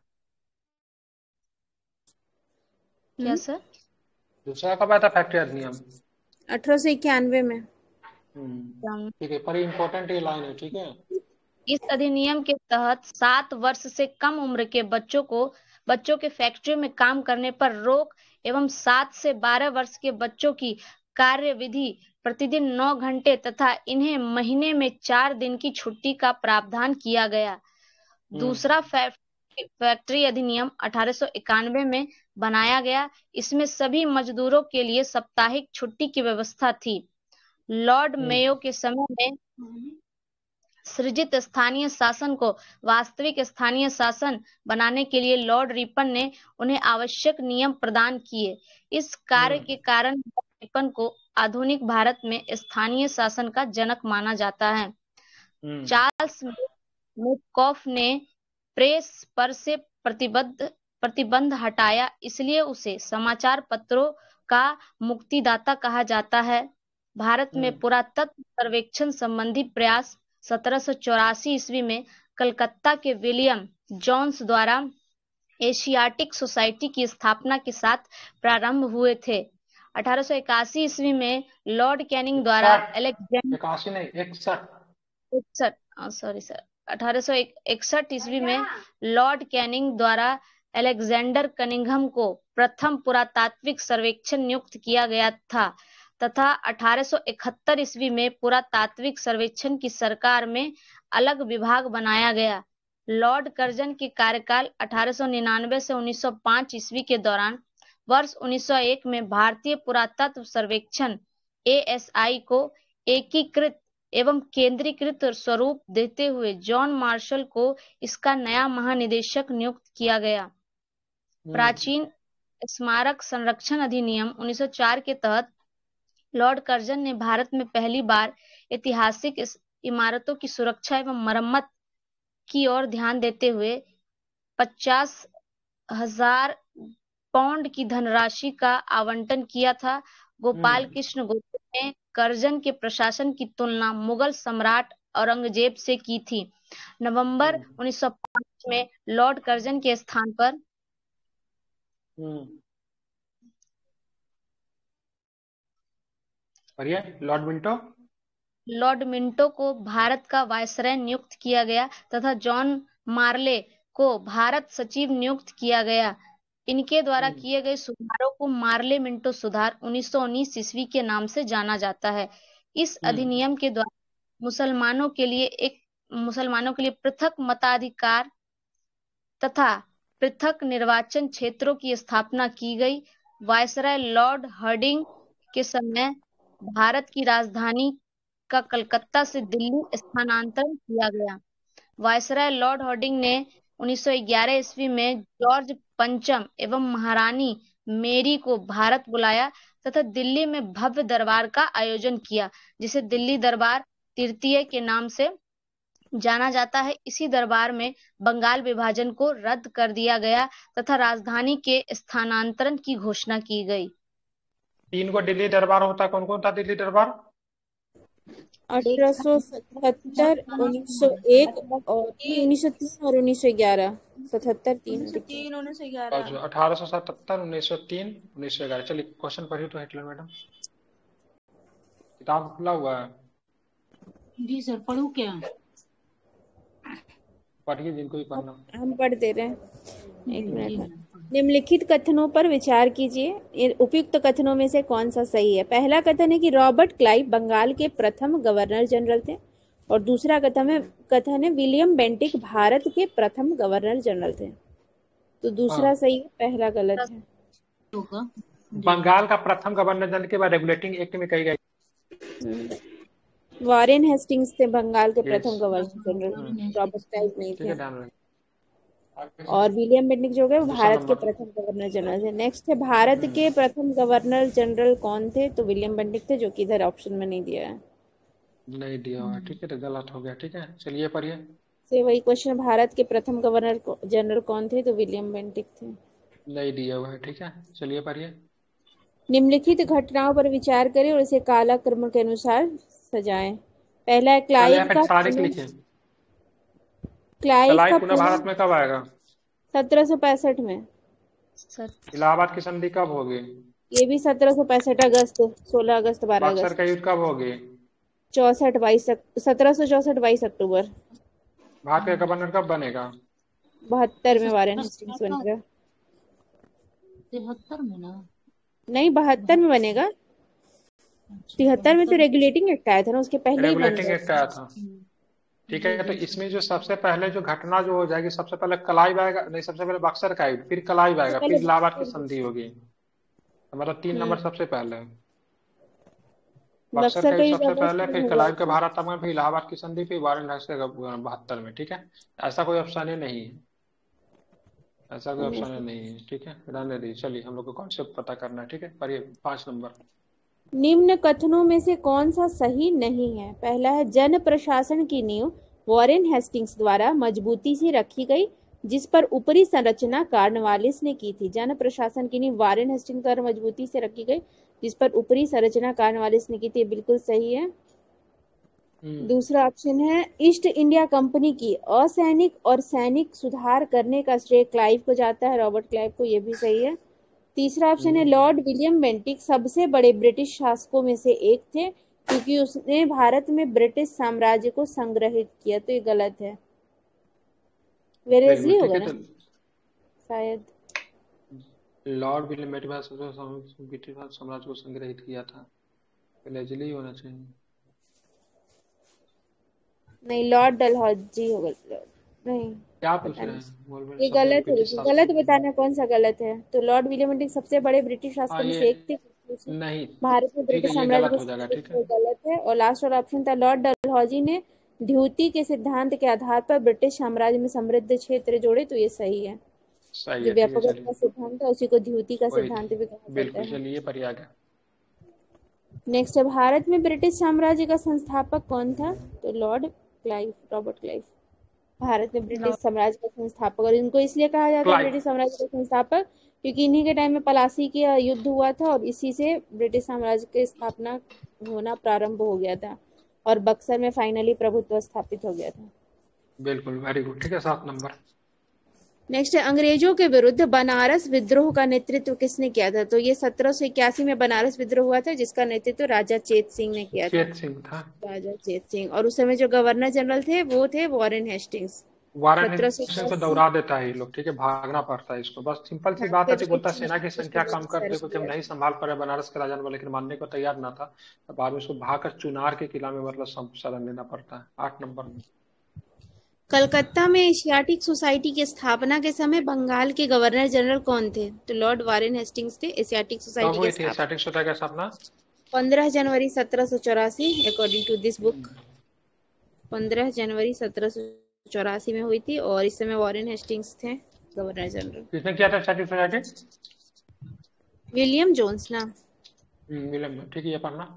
[SPEAKER 4] क्या सर?
[SPEAKER 2] दूसरा कब आया था फैक्ट्री अधिनियम?
[SPEAKER 3] 1891 में।
[SPEAKER 2] ठीक है, पर इम्पोर्टेंट ये लाइन है, ठीक है।
[SPEAKER 4] इस अधिनियम के तहत 7 वर्ष से कम उम्र के बच्चों के फैक्ट्रियों में काम करने पर रोक एवं 7 से 12 वर्ष के बच्चों की कार्यविधि प्रतिदिन 9 घंटे तथा इन्हें महीने में 4 दिन की छुट्टी का प्रावधान किया गया। दूसरा फैक्ट्री अधिनियम 1891 में बनाया गया। इसमें सभी मजदूरों के लिए साप्ताहिक छुट्टी की व्यवस्था थी। लॉर्ड मेयो के समय में सृजित स्थानीय शासन को वास्तविक स्थानीय शासन बनाने के लिए लॉर्ड रिपन ने उन्हें आवश्यक नियम प्रदान किए। इस कार्य के कारण रिपन को आधुनिक भारत में स्थानीय शासन का जनक माना जाता है। चार्ल्स मेटकॉफ ने प्रेस पर से प्रतिबंध हटाया, इसलिए उसे समाचार पत्रों का मुक्तिदाता कहा जाता है। भारत में पुरातत्व सर्वेक्षण संबंधी प्रयास 1784 ईस्वी में कलकत्ता के विलियम जोन्स द्वारा एशियाटिक सोसाइटी की स्थापना के साथ प्रारंभ हुए थे। 1881 ईस्वी में लॉर्ड कैनिंग द्वारा 1861 ईस्वी में लॉर्ड कैनिंग द्वारा अलेक्जेंडर कनिंघम को प्रथम पुरातात्विक सर्वेक्षण नियुक्त किया गया था तथा 1871 ईस्वी में पुरातात्विक सर्वेक्षण की सरकार में अलग विभाग बनाया गया। लॉर्ड कर्जन के कार्यकाल 1899 से 1905 ईस्वी के दौरान वर्ष 1901 में भारतीय पुरातत्व सर्वेक्षण ASI को एकीकृत एवं केंद्रीकृत स्वरूप देते हुए जॉन मार्शल को इसका नया महानिदेशक नियुक्त किया गया। प्राचीन स्मारक संरक्षण अधिनियम 1904 के तहत लॉर्ड कर्जन ने भारत में पहली बार ऐतिहासिक इमारतों की सुरक्षा एवं मरम्मत की ओर ध्यान देते हुए 50,000 पाउंड की धनराशि का आवंटन किया था। गोपाल कृष्ण गोखले ने कर्जन के प्रशासन की तुलना मुगल सम्राट औरंगजेब से की थी। नवंबर 1905 में लॉर्ड कर्जन के स्थान पर लॉर्ड मिंटो को भारत का वायसराय नियुक्त किया गया तथा जॉन मार्ले को भारत सचिव नियुक्त किया गया। इनके द्वारा किए गए सुधारों को मार्ले मिंटो सुधार 1919 ईस्वी के नाम से जाना जाता है। इस अधिनियम के द्वारा मुसलमानों के लिए पृथक मताधिकार तथा पृथक निर्वाचन क्षेत्रों की स्थापना की गई। वायसराय लॉर्ड हार्डिंग के समय भारत की राजधानी का कलकत्ता से दिल्ली स्थानांतरण किया गया। वायसराय लॉर्ड हार्डिंग ने 1911 ईस्वी में जॉर्ज पंचम एवं महारानी मेरी को भारत बुलाया तथा दिल्ली में भव्य दरबार का आयोजन किया, जिसे दिल्ली दरबार तृतीय के नाम से जाना जाता है। इसी दरबार में बंगाल विभाजन को रद्द कर दिया गया तथा राजधानी के स्थानांतरण की घोषणा की गई।
[SPEAKER 2] 3 को दिल्ली दरबार होता, कौन कौन था दिल्ली दरबार?
[SPEAKER 3] 1877, 1901 और 1903 और 1911। 1903 1911।
[SPEAKER 2] 1877, 1903, 1911। चलिए क्वेश्चन पढ़िए तो हिटलर मैडम, किताब खुला हुआ है।
[SPEAKER 1] जी सर, पढ़ूं क्या?
[SPEAKER 2] पढ़िए जिनको भी पढ़ना।
[SPEAKER 3] हम पढ़ दे रहे हैं, एक मिनट। निम्नलिखित कथनों पर विचार कीजिए। उपयुक्त कथनों में से कौन सा सही है? पहला कथन है कि रॉबर्ट क्लाइव बंगाल के प्रथम गवर्नर जनरल थे और दूसरा कथन है विलियम बेंटिक भारत के प्रथम गवर्नर जनरल थे। तो दूसरा सही है, पहला गलत है।
[SPEAKER 1] होगा जी
[SPEAKER 2] बंगाल का प्रथम गवर्नर जनरल के बाद रेगुलेटिंग एक्ट में कही गई।
[SPEAKER 3] वॉरेन हेस्टिंग्स थे बंगाल के
[SPEAKER 2] यस
[SPEAKER 3] प्रथम governor general,
[SPEAKER 1] Warren Hastings
[SPEAKER 3] Robert Clive नहीं
[SPEAKER 2] ठीक
[SPEAKER 3] थे।
[SPEAKER 2] है, ध्यान रखें।
[SPEAKER 3] और विलियम बेंटिक जो गए वो
[SPEAKER 2] दूसरा
[SPEAKER 3] भारत के
[SPEAKER 2] नंबर
[SPEAKER 3] प्रथम गवर्नर जनरल थे। नेक्स्ट है भारत के प्रथम गवर्नर जनरल कौन थे? तो विलियम बेंटिक थे, जो कि इधर ऑप्शन में नहीं दिया है।
[SPEAKER 2] नहीं दिया हुआ है, ठीक है, तो गलत हो गया। ठीक है, चलिए पढ़िए।
[SPEAKER 3] से वही क्वेश्चन, भारत के प्रथम गवर्नर जनरल कौन थे? तो विलियम बेंटिक थे।
[SPEAKER 2] नहीं दिया हुआ है, ठीक है, चलिए पढ़िए।
[SPEAKER 3] निम्नलिखित घटनाओं पर विचार करें और इसे कालक्रम के अनुसार सजाएं। पहला है
[SPEAKER 2] पहले यहाँ
[SPEAKER 3] क्लाइव
[SPEAKER 2] पे
[SPEAKER 3] का
[SPEAKER 2] तारीख
[SPEAKER 3] पुनः
[SPEAKER 2] लिखे।
[SPEAKER 3] क्लाइव
[SPEAKER 2] कलाई
[SPEAKER 3] का
[SPEAKER 2] पुनः भारत में कब आएगा?
[SPEAKER 3] 1765 में।
[SPEAKER 2] इलाहाबाद की संधि कब होगी?
[SPEAKER 3] ये भी 1765 अगस्त, 16 अगस्त, 12
[SPEAKER 2] बक्सर
[SPEAKER 3] अगस्त।
[SPEAKER 2] का युद्ध कब होगी?
[SPEAKER 3] 1764 22 अक्टूबर।
[SPEAKER 2] भारत का गवर्नर कब बनेगा?
[SPEAKER 3] 72 में वारेन हेस्टिंग्स बनेगा।
[SPEAKER 1] 73 में ना?
[SPEAKER 3] नहीं, 72 में बनेगा। 73 में तो रेगुलेटिंग एक्ट आया था ना, उसके पहले ही बन
[SPEAKER 2] रेगुलेटिंग
[SPEAKER 3] गया।
[SPEAKER 2] एक्ट आया था, ठीक है। तो इसमें जो सबसे पहले जो घटना जो हो जाएगी, सबसे पहले कलाइव आएगा, नहीं, सबसे पहले बक्सर का युद्ध, फिर कलाइव आएगा,
[SPEAKER 3] पहले
[SPEAKER 2] फिर इलाहाबाद की
[SPEAKER 3] बक्सर।
[SPEAKER 2] संधि होगी। तो मतलब 3 नंबर सबसे पहले है। बक्सर
[SPEAKER 3] बक्सर
[SPEAKER 2] का
[SPEAKER 3] का
[SPEAKER 2] युद्ध
[SPEAKER 3] युद्ध
[SPEAKER 2] सबसे
[SPEAKER 3] अगस्त
[SPEAKER 2] पहले,
[SPEAKER 3] में
[SPEAKER 2] फिर
[SPEAKER 3] हो गया
[SPEAKER 2] कलाइव के
[SPEAKER 3] था।
[SPEAKER 2] भारत आगमन, फिर इलाहाबाद की संधि, फिर वारेन हेस्टिंग्स का 72 में, ठीक है। ऐसा कोई ऑप्शन ही नहीं है, ऐसा कोई ऑप्शन ही नहीं है, ठीक है, रहने दीजिए। चलिए, हम लोग को कॉन्सेप्ट पता करना है, ठीक है, पढ़िए 5 नंबर।
[SPEAKER 3] निम्न कथनों में से कौन सा सही नहीं है? पहला है जन प्रशासन की नींव वॉरेन हेस्टिंग्स द्वारा मजबूती से रखी गई, जिस पर ऊपरी संरचना कॉर्नवालिस ने की थी। जन प्रशासन की नींव वॉरेन हेस्टिंग्स द्वारा मजबूती से रखी गई, जिस पर ऊपरी संरचना कॉर्नवालिस ने की थी। बिल्कुल सही है। दूसरा ऑप्शन है ईस्ट इंडिया कंपनी की असैनिक और सैनिक सुधार करने का श्रेय क्लाइव को जाता है, रॉबर्ट क्लाइव को। ये भी सही है। तीसरा ऑप्शन है लॉर्ड विलियम बेंटिक सबसे बड़े ब्रिटिश शासकों में से एक थे, क्योंकि उसने भारत में ब्रिटिश साम्राज्य को संग्रहित किया। तो ये गलत है। वेरेजली
[SPEAKER 2] बिल्कुल ठीक
[SPEAKER 3] होगा
[SPEAKER 2] है।
[SPEAKER 3] ना शायद।
[SPEAKER 2] तो लॉर्ड विलियम ब्रिटिश साम्राज्य को संग्रहित किया था, लेजली होना चाहिए।
[SPEAKER 3] नहीं, लॉर्ड डलहौजी होगा। नहीं,
[SPEAKER 2] क्या पूछ
[SPEAKER 3] पता
[SPEAKER 2] रहे
[SPEAKER 3] नहीं।
[SPEAKER 2] हैं? बोल
[SPEAKER 3] ये
[SPEAKER 2] सब
[SPEAKER 3] गलत है,
[SPEAKER 2] ब्रिटिश
[SPEAKER 3] देखिए गलत
[SPEAKER 2] शासक।
[SPEAKER 3] बताना कौन सा गलत है। तो लॉर्ड विलियम बेंटिक सबसे बड़े ब्रिटिश शासकों में
[SPEAKER 2] ये
[SPEAKER 3] से एक थे, क्योंकि उसने
[SPEAKER 2] नहीं,
[SPEAKER 3] भारत में
[SPEAKER 2] ठीक
[SPEAKER 3] ब्रिटिश
[SPEAKER 2] है, ये
[SPEAKER 3] साम्राज्य
[SPEAKER 2] गलत
[SPEAKER 3] को
[SPEAKER 2] हो जाएगा,
[SPEAKER 3] संग्रहित
[SPEAKER 2] ठीक
[SPEAKER 3] किया।
[SPEAKER 2] है।
[SPEAKER 3] गलत है। और लास्ट वाला ऑप्शन था लॉर्ड डलहौजी ने द्वितीय के सिद्धांत के आधार पर ब्रिटिश साम्राज्य में समृद्ध क्षेत्र जोड़े। तो ये सही है।
[SPEAKER 2] सही
[SPEAKER 3] जो
[SPEAKER 2] है, ठीक है,
[SPEAKER 3] व्यापकता
[SPEAKER 2] चलिए।
[SPEAKER 3] का सिद्धांत है उसी को द्वितीय का
[SPEAKER 2] वही
[SPEAKER 3] सिद्धांत भी कहा जाता
[SPEAKER 2] बिल्कुल,
[SPEAKER 3] है।
[SPEAKER 2] चलिए पढ़िए आगे।
[SPEAKER 3] नेक्स्ट है भारत में ब्रिटिश साम्राज्य का संस्थापक कौन था? तो Lord Clive, Robert Clive Bharat में ब्रिटिश साम्राज्य का संस्थापक। और इनको इसलिए कहा जाता है
[SPEAKER 2] क्लाइव।
[SPEAKER 3] ब्रिटिश साम्राज्य का संस्थापक, क्योंकि इन्हीं के टाइम में प्लासी का युद्ध हुआ था और इसी से ब्रिटिश साम्राज्य की स्थापना होना प्रारंभ हो गया था और बक्सर में फाइनली प्रभुत्व स्थापित हो गया था।
[SPEAKER 2] बिल्कुल, वेरी गुड, ठीक है, 7 नंबर।
[SPEAKER 3] नेक्स्ट है अंग्रेजों के विरुद्ध बनारस विद्रोह का नेतृत्व किसने किया था? तो ये 1781 में बनारस विद्रोह हुआ था, जिसका नेतृत्व राजा चेत सिंह ने किया था।
[SPEAKER 2] चेत सिंह था।
[SPEAKER 3] राजा चेत सिंह। और उस समय जो गवर्नर जनरल थे वो थे वॉरेन हेस्टिंग्स।
[SPEAKER 2] वारन हेस्टिंग को
[SPEAKER 3] 1781
[SPEAKER 2] दौड़ा देता है ये लोग, ठीक है, भागना पड़ता है इसको। बस सिंपल सी बात है कि बोलता है सेना की संख्या कम कर दे, क्योंकि हम नहीं संभाल पा रहे बनारस के राजा, लेकिन मानने को तैयार ना था। तो बाद में उसको भागकर चुनार के किला में मतलब शरण लेना पड़ता है। 8 नंबर में
[SPEAKER 3] कलकत्ता में एशियाटिक सोसाइटी की स्थापना के समय बंगाल के गवर्नर जनरल कौन थे? तो लॉर्ड वारेन हेस्टिंग्स थे। एशियाटिक
[SPEAKER 2] कब
[SPEAKER 3] सोसाइटी
[SPEAKER 2] हुई
[SPEAKER 3] की
[SPEAKER 2] थी
[SPEAKER 3] स्थापना
[SPEAKER 2] एशियाटिक सोसाइटी का स्थापना?
[SPEAKER 3] 15 जनवरी 1784 अकॉर्डिंग टू दिस बुक। 15 जनवरी 1784 में हुई थी और इस समय वॉरेन हेस्टिंग्स थे गवर्नर जनरल।
[SPEAKER 2] किसने किया था एशियाटिक सोसाइटी?
[SPEAKER 3] विलियम जोन्स ना।
[SPEAKER 2] विलियम, ठीक है, ये पढ़ना।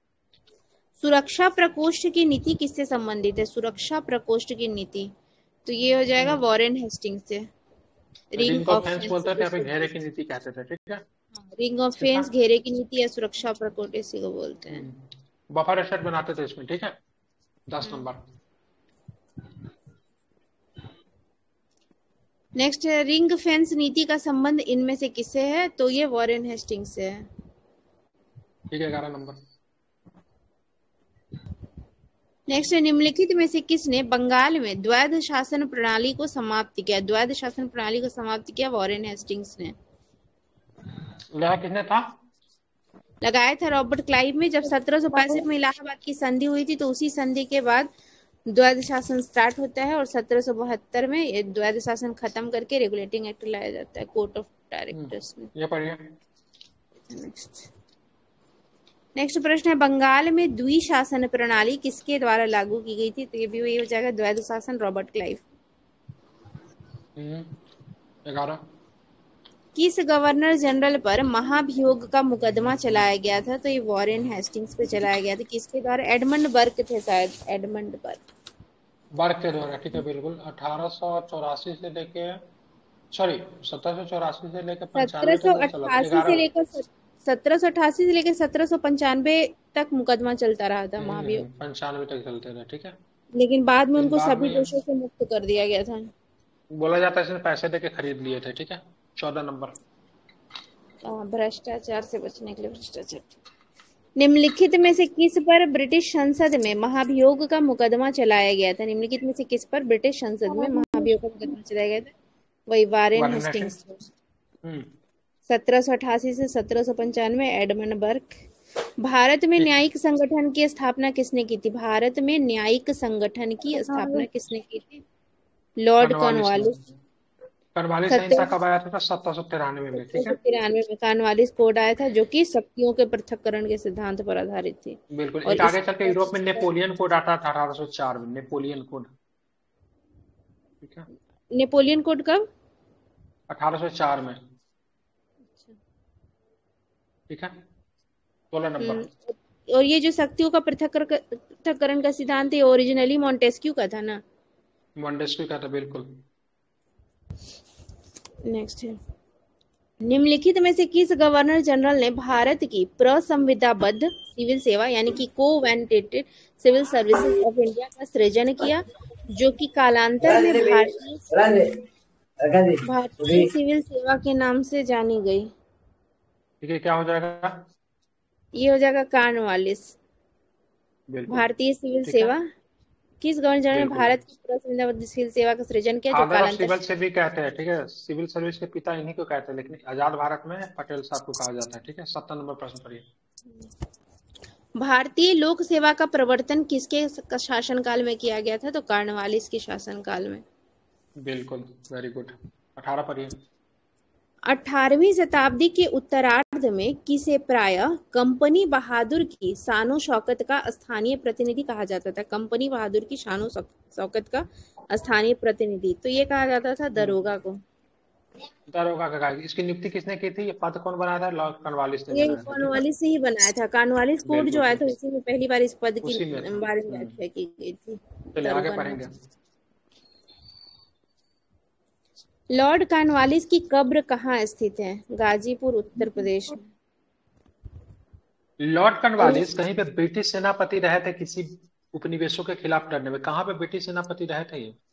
[SPEAKER 3] सुरक्षा प्रकोष्ठ की नीति किससे संबंधित है? सुरक्षा प्रकोष्ठ की नीति, तो ये हो जाएगा वॉरेन हेस्टिंग्स से। रिंग
[SPEAKER 2] जिनको
[SPEAKER 3] ऑफ
[SPEAKER 2] फेंस बोलते थे,
[SPEAKER 3] फेंस,
[SPEAKER 2] या फिर घेरे की नीति कहते थे, ठीक है।
[SPEAKER 3] रिंग ऑफ
[SPEAKER 2] कितना?
[SPEAKER 3] फेंस, घेरे की नीति या सुरक्षा प्रकोष्ठ इसी को बोलते हैं।
[SPEAKER 2] बफर स्टेट बनाते थे इसमें, ठीक है। 10 नंबर।
[SPEAKER 3] नेक्स्ट है रिंग फेंस नीति का संबंध इनमें से किससे है? तो ये वॉरेन हेस्टिंग्स से है।
[SPEAKER 2] ठीक है, 11 नंबर।
[SPEAKER 3] नेक्स्ट है निम्नलिखित में से किसने बंगाल में द्वैध शासन प्रणाली को समाप्त किया? द्वैध शासन प्रणाली को समाप्त किया वॉरेन हेस्टिंग्स ने।
[SPEAKER 2] लगा किसने था?
[SPEAKER 3] लगाया था रॉबर्ट क्लाइव में। जब 1765 में इलाहाबाद की संधि हुई थी, तो उसी संधि के बाद द्वैध शासन स्टार्ट होता है और 1772 में ये द्वैध शासन खत्म करके रेगुलेटिंग एक्ट लाया जाता है कोर्ट ऑफ डायरेक्टर्स में।
[SPEAKER 2] ये पढ़िए।
[SPEAKER 3] नेक्स्ट प्रश्न है, बंगाल में द्विशासन प्रणाली किसके द्वारा लागू की गई थी? तो ये भी वही हो जाएगा, द्वैध शासन, रॉबर्ट क्लाइव।
[SPEAKER 2] 11।
[SPEAKER 3] किस गवर्नर जनरल पर महाभियोग का मुकदमा चलाया गया था? तो ये वॉरेन हेस्टिंग्स पे चलाया गया था। किसके द्वारा? एडमंड बर्क थे शायद, एडमंड
[SPEAKER 2] बर्क के द्वारा, ठीक है बिल्कुल। 1884 से लेके, सॉरी 1784 से लेकर 95 तक ये चला था।
[SPEAKER 3] 1788 से लेकर 1795 तक मुकदमा चलता रहा था महाभियोग।
[SPEAKER 2] 95 तक चलते रहे, ठीक है।
[SPEAKER 3] लेकिन बाद में उनको
[SPEAKER 2] बाद
[SPEAKER 3] सभी
[SPEAKER 2] में
[SPEAKER 3] दोषों से मुक्त कर दिया गया था।
[SPEAKER 2] बोला जाता है इसने पैसे देके खरीद लिए थे, ठीक है। 14 नंबर,
[SPEAKER 3] भ्रष्टाचार से बचने के लिए भ्रष्टाचार। निम्नलिखित में से किस पर ब्रिटिश संसद में महाभियोग का मुकदमा चलाया गया था? निम्नलिखित में से किस पर ब्रिटिश संसद में महाभियोग का मुकदमा चलाया गया था? वही वॉरेन हेस्टिंग्स। 1788 से 1795 एडमंड बर्क। भारत में न्यायिक संगठन की स्थापना किसने की थी? भारत में न्यायिक संगठन की स्थापना किसने की थी? Lord Cornwallis.
[SPEAKER 2] कॉर्नवालिस संहिता कब आया था? 1793 में, ठीक है।
[SPEAKER 3] 1793 में कॉर्नवालिस कोड आया था, जो कि शक्तियों के पृथक्करण के सिद्धांत पर आधारित थी।
[SPEAKER 2] बिल्कुल। एक आगे चल के यूरोप में नेपोलियन कोड आता था 1804 में, नेपोलियन कोड, ठीक है।
[SPEAKER 3] नेपोलियन कोड कब?
[SPEAKER 2] 1804 में, ठीक है। 16 नंबर।
[SPEAKER 3] और ये जो शक्तियों का पृथक्करण का सिद्धांत है, ओरिजिनली मॉन्टेस्क्यू का था ना?
[SPEAKER 2] मॉन्टेस्क्यू का था, बिल्कुल।
[SPEAKER 3] नेक्स्ट है, निम्नलिखित में से किस गवर्नर जनरल ने भारत की प्रसंविधाबद्ध सिविल सेवा यानी कि covenanted civil services of India का सृजन किया, जो कि कालांतर में भारतीय सिविल सेवा के नाम से जानी गई?
[SPEAKER 2] ठीक है, क्या हो जाएगा?
[SPEAKER 3] ये हो जाएगा कॉर्नवालिस। भारतीय सिविल सेवा। किस गवर्नर ने भारत की प्रसंविधाबद्ध सिविल सेवा का सृजन किया, जो कालांतर
[SPEAKER 2] सिविल से भी कहते हैं, ठीक है। सिविल सर्विस के पिता इन्हीं को कहते हैं, लेकिन आजाद भारत में पटेल साहब को कहा जाता है, ठीक है। 17 नंबर प्रश्न पढ़िए।
[SPEAKER 3] भारतीय लोक सेवा का प्रवर्तन किसके शासनकाल में किया गया था? तो कॉर्नवालिस के शासनकाल में।
[SPEAKER 2] बिल्कुल, वेरी गुड। 18 पढ़िए।
[SPEAKER 3] 18वीं शताब्दी के उत्तरार्ध में किसे प्रायः कंपनी बहादुर की शानो शौकत का स्थानीय प्रतिनिधि कहा जाता था? कंपनी बहादुर की शानो शौकत का स्थानीय प्रतिनिधि, तो ये कहा जाता था दरोगा को।
[SPEAKER 2] दरोगा का कहा। इसकी नियुक्ति किसने की थी? ये पद कौन बनाया था? लॉर्ड कॉर्नवालिस ने
[SPEAKER 3] ये
[SPEAKER 2] बनाया था।
[SPEAKER 3] कॉर्नवालिस से ही बनाया था। कॉर्नवालिस कोड जो आया था, उसी में पहली बार इस पद के बारे में व्याख्या की गई थी।
[SPEAKER 2] चलिए आगे पढ़ेंगे।
[SPEAKER 3] लॉर्ड कॉर्नवालिस की कब्र कहाँ स्थित है? गाजीपुर, उत्तर प्रदेश में।
[SPEAKER 2] लॉर्ड कॉर्नवालिस कहीं पे ब्रिटिश सेनापति रहे थे किसी उपनिवेशों के खिलाफ लड़ने में। कहाँ पे ब्रिटिश सेनापति रहे थे ये?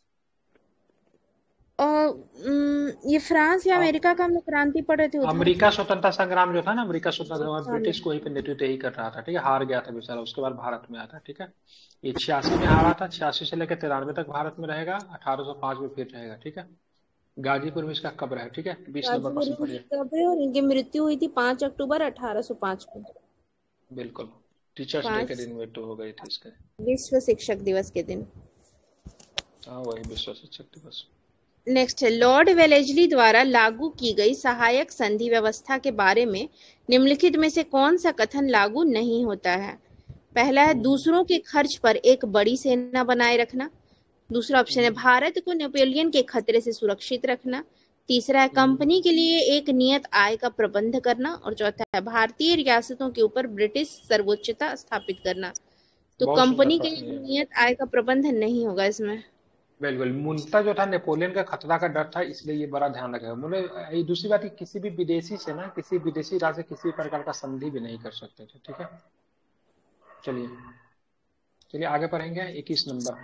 [SPEAKER 3] ये फ्रांस या अमेरिका का हम लोग क्रांति पढ़े थे।
[SPEAKER 2] अमेरिका स्वतंत्रता संग्राम जो था ना, अमेरिका स्वतंत्रता संग्राम, ब्रिटिश को ही पे नेतृत्व ही कर रहा था, ठीक है। हार गया था बेचारा, उसके बाद भारत में आया था, ठीक है। ये 86 में हारा था, 86 से लेकर 93 तक भारत में रहेगा, 1805 में फिर रहेगा, ठीक है। गाजीपुर में इसका कब्र है, ठीक है। 20 नंबर प्रश्न पढ़िए।
[SPEAKER 3] कब्र, और इनकी मृत्यु हुई थी 5 अक्टूबर 1805 को।
[SPEAKER 2] बिल्कुल, टीचर्स डे के दिन मृत्यु हो गई थी इसके।
[SPEAKER 3] विश्व शिक्षक दिवस के दिन।
[SPEAKER 2] हाँ, वही विश्व शिक्षक दिवस।
[SPEAKER 3] नेक्स्ट है, लॉर्ड वेलेस्ली द्वारा लागू की गई सहायक संधि व्यवस्था के बारे में निम्नलिखित में से कौन सा कथन लागू नहीं होता है? पहला है, दूसरों के खर्च पर एक बड़ी सेना बनाए रखना। दूसरा ऑप्शन है, भारत को नेपोलियन के खतरे से सुरक्षित रखना। तीसरा है, कंपनी के लिए एक नियत आय का प्रबंध करना। और चौथा है, भारतीय रियासतों के ऊपर ब्रिटिश सर्वोच्चता स्थापित करना। तो कंपनी के लिए नियत आय का प्रबंध नहीं होगा इसमें।
[SPEAKER 2] बिल्कुल, मूलतः जो था नेपोलियन का खतरा का डर था, इसलिए ये बड़ा ध्यान रखेगा। मतलब दूसरी बात, किसी भी विदेशी से ना, किसी विदेशी राज्य से किसी प्रकार का संधि भी नहीं कर सकते थे, ठीक है। चलिए आगे पढ़ेंगे। 21 नंबर।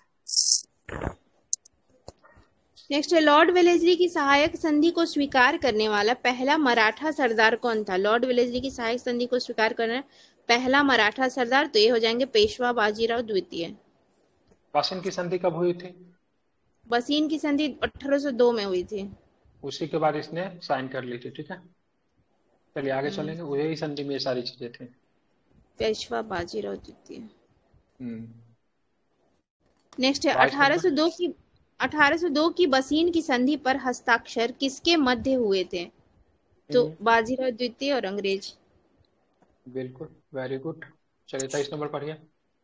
[SPEAKER 3] नेक्स्ट है, लॉर्ड वेलेस्ली की सहायक संधि को स्वीकार करने वाला पहला मराठा सरदार कौन था? लॉर्ड वेलेस्ली की सहायक संधि को स्वीकार करने पहला मराठा सरदार, तो ये हो जाएंगे पेशवा बाजीराव द्वितीय।
[SPEAKER 2] बसीन की संधि कब हुई थी?
[SPEAKER 3] बसीन की संधि 1802 में हुई थी।
[SPEAKER 2] उसी के बाद इसने साइन कर ली थी, ठीक है। चलिए आगे चलेंगे। वही संधि में सारी चीजें थी।
[SPEAKER 3] पेशवा बाजीराव द्वितीय। नेक्स्ट है, 1802 की बसीन की संधि पर हस्ताक्षर किसके मध्य हुए थे? तो बाजीराव द्वितीय और अंग्रेज।
[SPEAKER 2] बिल्कुल, वेरी गुड। चलिए 23 नंबर पढ़िए।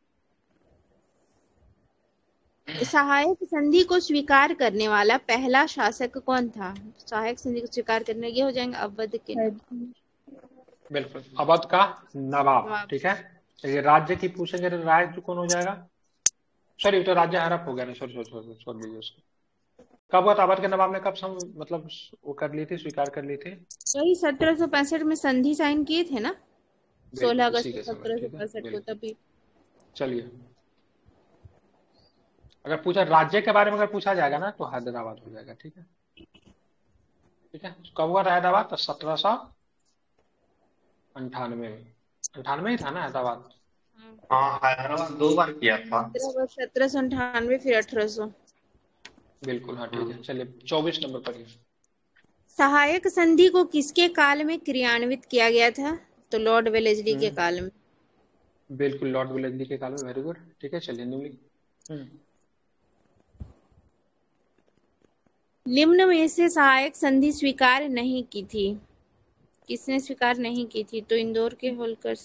[SPEAKER 3] सहायक संधि को स्वीकार करने वाला पहला शासक कौन था? सहायक संधि को स्वीकार करने ये हो जाएंगे अवध के नवाब।
[SPEAKER 2] बिल्कुल, अवध का नवाब। ठीक है, ये राज्य की पूछेंगे तो राज्य कौन हो जाएगा? सॉरी, तो राज्य हड़प हो गया ना, सॉरी छोड़ दीजिए उसको। कब हुआ था अवध के नवाब ने, कब मतलब वो कर ली थी, स्वीकार कर ली थी?
[SPEAKER 3] वही 1765 में संधि साइन किए थे ना, 16 अगस्त
[SPEAKER 2] इसी के समय, ठीक है,
[SPEAKER 3] 1765 को तभी।
[SPEAKER 2] चलिए, अगर पूछा राज्य के बारे में, अगर पूछा जाएगा ना तो हैदराबाद हो जाएगा। ठीक है, ठीक है। कब हुआ था हैदराबाद? तो 1798 में। 98 ही था ना हैदराबाद?
[SPEAKER 5] हाँ, हैदराबाद 2 बार किया था।
[SPEAKER 3] 1798 फिर 1800।
[SPEAKER 2] बिल्कुल, हाँ ठीक है। चलिए 24 नंबर पढ़िए।
[SPEAKER 3] सहायक संधि को किसके काल में क्रियान्वित किया गया था? तो लॉर्ड वेलेस्ली के काल में।
[SPEAKER 2] बिल्कुल, लॉर्ड वेलेस्ली के काल में। वेरी गुड, ठीक है। चलिए
[SPEAKER 3] निम्न में से सहायक संधि स्वीकार नहीं की थी, किसने स्वीकार नहीं की थी? तो इंदौर के होलकर्स।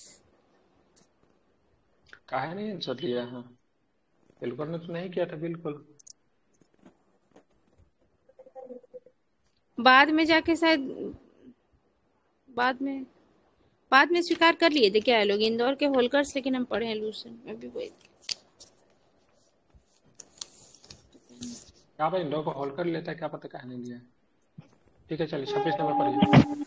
[SPEAKER 2] काहे नहीं आंसर दिया? हाँ, बिल्कुल ने तो नहीं किया था, बिल्कुल।
[SPEAKER 3] बाद में जाके शायद बाद में स्वीकार कर लिए थे क्या ये लोग, इंदौर के होलकर्स, लेकिन हम पढ़े हैं लूसेंट में भी वही।
[SPEAKER 2] क्या पता इंदौर को होलकर लेता है, क्या पता काहे नहीं लिया। ठीक है, चलिए 26 नंबर पढ़िए।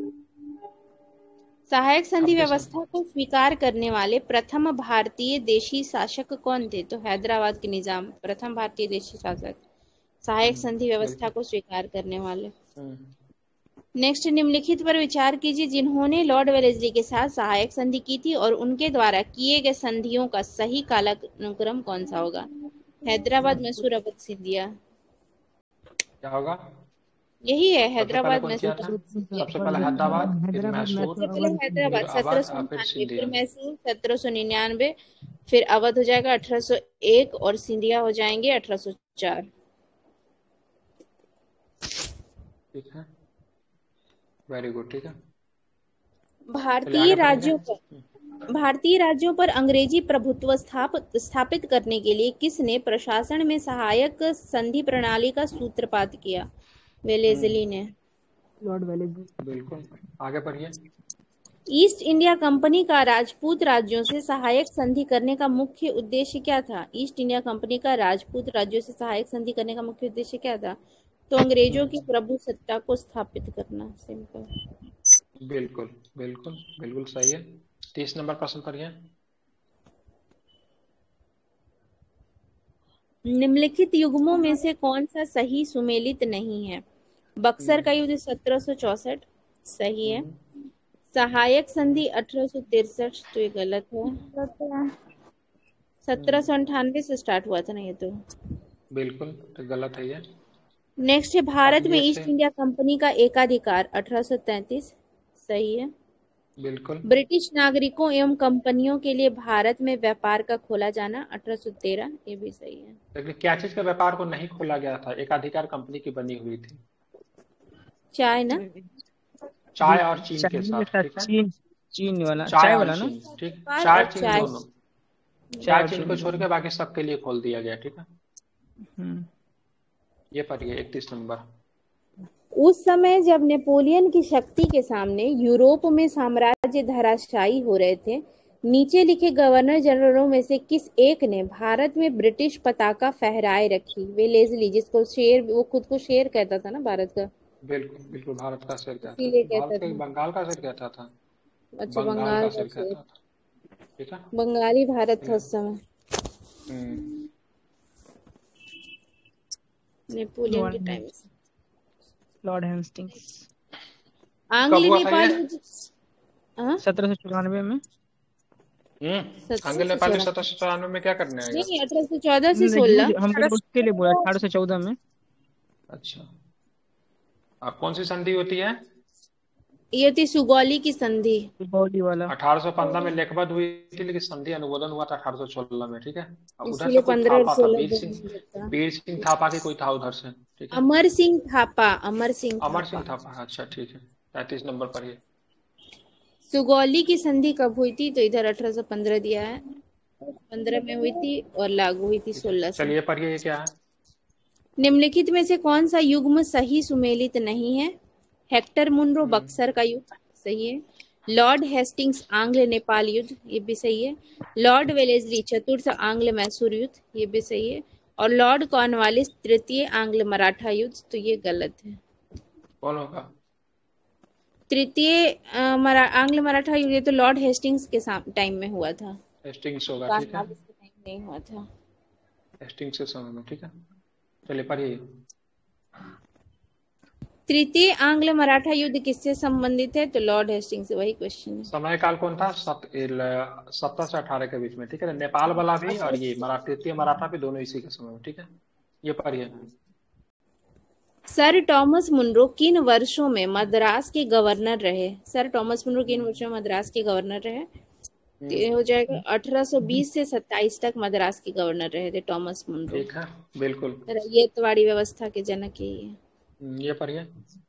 [SPEAKER 3] सहायक संधि व्यवस्था को स्वीकार करने वाले प्रथम भारतीय देशी शासक कौन थे? तो हैदराबाद के निजाम प्रथम भारतीय देशी शासक, सहायक संधि व्यवस्था को स्वीकार करने वाले। नेक्स्ट, निम्नलिखित पर विचार कीजिए जिन्होंने लॉर्ड वेलेस्ली के साथ सहायक संधि की थी और उनके द्वारा किए गए संधियों का सही कालानुक्रम कौन सा होगा? हैदराबाद, मैसूर, अवध, सिंधिया।
[SPEAKER 2] क्या होगा?
[SPEAKER 3] यही है, हैदराबाद, मैसूर।
[SPEAKER 2] सबसे पहले हैदराबाद, फिर मैसूर,
[SPEAKER 3] सबसे पहले हैदराबाद 1798, फिर
[SPEAKER 2] सिंधिया।
[SPEAKER 3] मैसूर 1799, फिर अवध हो जाएगा 1801 और सिंधिया हो जाएंगे 1804।
[SPEAKER 2] ठीक है, वेरी गुड, ठीक है।
[SPEAKER 3] भारतीय राज्यों पर अंग्रेजी प्रभुत्व स्थापित करने के लिए किसने प्रशासन में सहायक संधि प्रणाली का सूत्रपात किया? वेलेस्ली ने।
[SPEAKER 1] Lord Wellesley.
[SPEAKER 2] बिल्कुल, आगे बढ़िए।
[SPEAKER 3] ईस्ट इंडिया कंपनी का राजपूत राज्यों से सहायक संधि करने का मुख्य उद्देश्य क्या था? ईस्ट इंडिया कंपनी का राजपूत राज्यों से सहायक संधि करने का मुख्य उद्देश्य क्या था? तो अंग्रेजों की प्रभु सत्ता को स्थापित करना। सिंपल।
[SPEAKER 2] बिल्कुल बिल्कुल बिल्कुल सही है। 30 नंबर प्रश्न पढ़िए।
[SPEAKER 3] निम्नलिखित युग्मों में से कौन सा सही सुमेलित नहीं है? बक्सर का युद्ध 1764 सही है। सहायक संधि 1863, तो ये गलत है। 1798 से स्टार्ट हुआ था ना ये तो।
[SPEAKER 2] बिल्कुल, तो गलत है ये।
[SPEAKER 3] नेक्स्ट है, भारत में ईस्ट इंडिया कंपनी का एकाधिकार 1833 सही है।
[SPEAKER 2] बिल्कुल।
[SPEAKER 3] ब्रिटिश नागरिकों एवं कंपनियों के लिए भारत में व्यापार का खोला जाना 1813, ये भी सही है।
[SPEAKER 2] लेकिन क्या चीज का व्यापार को नहीं खोला गया था? एकाधिकार कंपनी की बनी हुई थी।
[SPEAKER 3] चाय ना,
[SPEAKER 2] चाय और चीन के साथ, ठीक है।
[SPEAKER 6] चीन वाला,
[SPEAKER 2] चाय
[SPEAKER 6] वाला
[SPEAKER 2] और
[SPEAKER 6] ना,
[SPEAKER 2] चीन, ठीक। चाय चीन दोनों,
[SPEAKER 6] चाय
[SPEAKER 2] चीन को छोड़ के बाकी सबके लिए खोल दिया गया, ठीक है। ये पढ़िए 31 नंबर।
[SPEAKER 3] उस समय जब नेपोलियन की शक्ति के सामने यूरोप में साम्राज्य धराशायी हो रहे थे, नीचे लिखे गवर्नर जनरलों में से किस एक ने भारत में ब्रिटिश पताका फहराए रखी? वेलेस्ली, जिसको शेर, वो खुद को शेर कहता था ना भारत का।
[SPEAKER 2] बिल्कुल बिल्कुल, भारत का शेर कहता
[SPEAKER 3] था।
[SPEAKER 2] भारत के बंगाल का शेर कहता था।
[SPEAKER 3] अच्छा,
[SPEAKER 2] बंगाल का शेर कहता था, ठीक है।
[SPEAKER 3] बंगाली भारत था उस समय, नेपोलियन के टाइम से।
[SPEAKER 6] Lord Hastings.
[SPEAKER 3] आंग्ल नेपाल
[SPEAKER 6] 1794 में।
[SPEAKER 2] आंग्ल नेपाली 1794 में क्या करने आएगा?
[SPEAKER 3] नहीं, 1814 से 16।
[SPEAKER 6] हमको उसके लिए बोला 1814 में।
[SPEAKER 2] अच्छा, अब कौन सी संधि होती है?
[SPEAKER 3] ये थी सुगौली की संधि,
[SPEAKER 6] सुगौली वाला।
[SPEAKER 2] 1815 में लेखबद्ध हुई थी, लेकिन संधि अनुमोदन हुआ था 1816 में, ठीक है। उधर
[SPEAKER 3] इसलिए
[SPEAKER 2] से कोई
[SPEAKER 3] 15
[SPEAKER 2] थापा
[SPEAKER 3] और
[SPEAKER 2] था,
[SPEAKER 3] 16
[SPEAKER 2] वीर सिंह थापा की कोई था उधर से, ठीक है।
[SPEAKER 3] अमर सिंह थापा,
[SPEAKER 2] अमर सिंह थापा, अच्छा ठीक है। 35 नंबर पर ये।
[SPEAKER 3] सुगौली की संधि कब हुई थी? तो इधर 1815 दिया है, 15 में हुई थी और लागू हुई थी 16 से।
[SPEAKER 2] चलिए पढ़िए ये क्या है।
[SPEAKER 3] निम्नलिखित में से कौन सा युग्म सही सुमेलित नहीं है? हेक्टर मुनरो बक्सर का युद्ध सही है। लॉर्ड हेस्टिंग्स आंग्ल नेपाल युद्ध, ये भी सही है। लॉर्ड वेलेस्ली चतुर्थ आंग्ल मैसूर युद्ध, ये भी सही है। और लॉर्ड कॉर्नवालिस तृतीय आंग्ल मराठा युद्ध, तो ये गलत है।
[SPEAKER 2] कौन होगा?
[SPEAKER 3] तृतीय आंग्ल मराठा युद्ध ये तो लॉर्ड हेस्टिंग्स के टाइम में हुआ था,
[SPEAKER 2] हेस्टिंग्स होगा, ठीक है।
[SPEAKER 3] कॉर्नवालिस के टाइम नहीं हुआ था।
[SPEAKER 2] हेस्टिंग्स के समय में, ठीक है। चलिए पढ़िए।
[SPEAKER 3] तृतीय आंग्ल मराठा युद्ध किससे संबंधित है? तो लॉर्ड हेस्टिंग्स से, वही क्वेश्चन है।
[SPEAKER 2] समय काल कौन था? 17 से 18 के बीच में, ठीक है। नेपाल वाला भी और ये तृतीय मराठा भी दोनों इसी के समय में, ठीक है। ये पढ़िए।
[SPEAKER 3] सर टॉमस मुनरो किन वर्षों में मद्रास के गवर्नर रहे? सर टॉमस मुनरो किन वर्षों में मद्रास के गवर्नर रहे? तो ये हो जाएगा 1820 से 27 तक मद्रास के गवर्नर रहे थे टॉमस मुनरो।
[SPEAKER 2] ठीक है, बिल्कुल।
[SPEAKER 3] रैयतवाड़ी व्यवस्था के जनक यही है।
[SPEAKER 2] ये पढ़िए।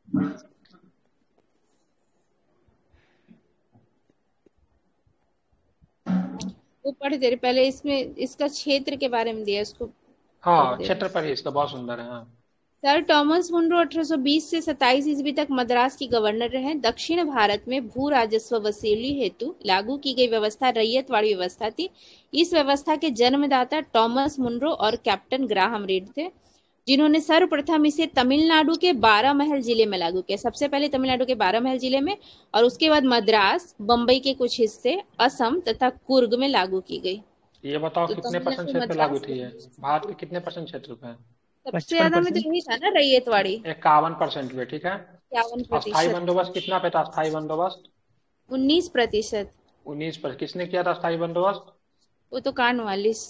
[SPEAKER 3] वो पढ़ दे रहे पहले, इसमें इसका क्षेत्र के बारे में दिया, इसको
[SPEAKER 2] हाँ, क्षेत्र पढ़िए, इसका बहुत सुंदर है। हाँ।
[SPEAKER 3] सर टॉमस मुनरो 1820 से 27 ईस्वी तक मद्रास के गवर्नर रहे। दक्षिण भारत में भू राजस्व वसूली हेतु लागू की गई व्यवस्था रैयतवाड़ी व्यवस्था थी। इस व्यवस्था के जन्मदाता टॉमस मुनरो और कैप्टन ग्राहम रीड थे, जिन्होंने सर्वप्रथम इसे तमिलनाडु के 12 महल जिले में लागू किया। सबसे पहले तमिलनाडु के 12 महल जिले में, और उसके बाद मद्रास, बम्बई के कुछ हिस्से, असम तथा कुर्ग में लागू की गई।
[SPEAKER 2] ये बताओ
[SPEAKER 3] तो
[SPEAKER 2] कितने परसेंट
[SPEAKER 3] तमिलनाडु
[SPEAKER 2] क्षेत्र पे लागू
[SPEAKER 3] मद्रास
[SPEAKER 2] थी है? भारत के कितने परसेंट क्षेत्र पे है?
[SPEAKER 3] सबसे ज्यादा में तो यही था ना, रैयतवाड़ी
[SPEAKER 2] 51% पे, ठीक है।
[SPEAKER 3] 51%।
[SPEAKER 2] अस्थाई बंदोबस्त कितना पे था? अस्थाई बंदोबस्त
[SPEAKER 3] 19%।
[SPEAKER 2] 19%। किसने किया था अस्थाई बंदोबस्त?
[SPEAKER 3] वो तो कॉर्नवालिस।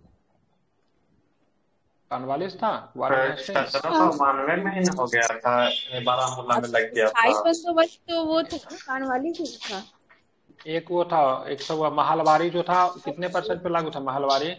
[SPEAKER 2] कॉर्नवालिस था, वारेन हेस्टिंग्स।
[SPEAKER 5] 1792 में ही हो गया था, बारामूला में लग गया
[SPEAKER 3] स्थायी
[SPEAKER 5] था।
[SPEAKER 3] बंदोबस्त तो वो था ना, कॉर्नवालिस ही था।
[SPEAKER 2] एक वो था, एक तो महलवारी जो था, कितने परसेंट पे लागू था महलवारी?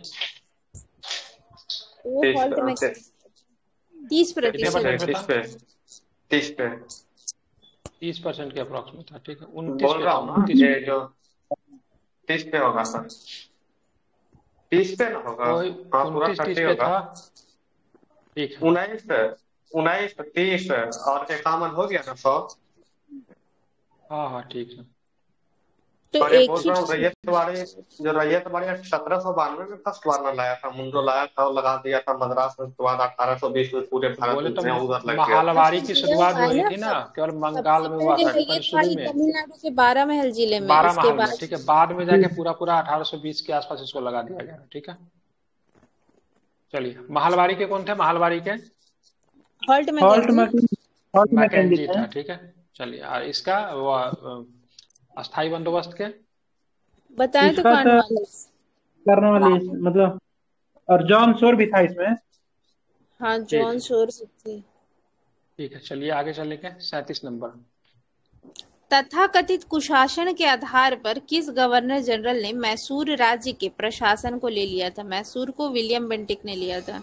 [SPEAKER 3] वो फॉल्ट में
[SPEAKER 5] 30
[SPEAKER 2] कितने
[SPEAKER 3] 30%।
[SPEAKER 2] परसेंट पे था?
[SPEAKER 5] 30 पे
[SPEAKER 2] 30% के अप्रोक्सीमेट था, ठीक है। 29
[SPEAKER 5] बोल
[SPEAKER 2] पे
[SPEAKER 5] रहा
[SPEAKER 2] था,
[SPEAKER 5] हूँ ना,
[SPEAKER 2] 29
[SPEAKER 5] ये
[SPEAKER 2] पे।
[SPEAKER 5] जो 30 पे होगा सर, 30 पे ना होगा।
[SPEAKER 2] वही
[SPEAKER 5] हाँ, पूरा
[SPEAKER 2] 29-30
[SPEAKER 5] 30
[SPEAKER 2] पे
[SPEAKER 5] होगा।
[SPEAKER 2] था, ठीक है।
[SPEAKER 5] 19 30 और 51 हो गया ना 100।
[SPEAKER 2] हाँ हाँ, ठीक है।
[SPEAKER 3] तो
[SPEAKER 5] और ये
[SPEAKER 3] एक
[SPEAKER 5] बोल
[SPEAKER 3] ही
[SPEAKER 5] रहा हूँ, रैयतवाड़ी 1792 में फर्स्ट बार लाया था, मुंडो लाया था और लगा दिया था मद्रास में। उसके बाद 1820 में पूरे
[SPEAKER 2] तो
[SPEAKER 5] भारत
[SPEAKER 2] बोले तो
[SPEAKER 5] में उधर लग गया था।
[SPEAKER 2] महलवारी की
[SPEAKER 3] दिया
[SPEAKER 2] शुरुआत
[SPEAKER 3] हुआ है
[SPEAKER 2] वही
[SPEAKER 3] ना,
[SPEAKER 2] थी ना, केवल बंगाल
[SPEAKER 3] सबसे
[SPEAKER 2] में हुआ
[SPEAKER 3] पहले
[SPEAKER 2] था पर शुरू
[SPEAKER 3] रैयतवाड़ी
[SPEAKER 2] में
[SPEAKER 3] तमिलनाडु के 12 महल जिले में,
[SPEAKER 2] 12
[SPEAKER 3] उसके
[SPEAKER 2] महल में,
[SPEAKER 3] बाद
[SPEAKER 2] ठीक है। बाद में जाके पूरा पूरा 1820 के आसपास इसको लगा दिया गया, ठीक है। चलिए, महलवारी के कौन थे? महलवारी के
[SPEAKER 3] हॉल्ट में
[SPEAKER 6] हॉल्ट मैकेंजी
[SPEAKER 2] मैकेंजी था, ठीक है। चलिए, और इसका वो अस्थाई बंदोबस्त के
[SPEAKER 3] बताएं तो
[SPEAKER 6] इसका तो
[SPEAKER 3] कॉर्नवालिस।
[SPEAKER 6] कॉर्नवालिस मतलब, और जॉन शोर भी था इसमें।
[SPEAKER 3] हाँ,
[SPEAKER 2] ठीक
[SPEAKER 3] जॉन
[SPEAKER 2] है,
[SPEAKER 3] शोर थे।
[SPEAKER 2] ठीक है। चलिए आगे चले के 37 नंबर।
[SPEAKER 3] तथाकथित कुशासन के आधार पर किस गवर्नर जनरल ने मैसूर राज्य के प्रशासन को ले लिया था? मैसूर को विलियम बेंटिक ने लिया था।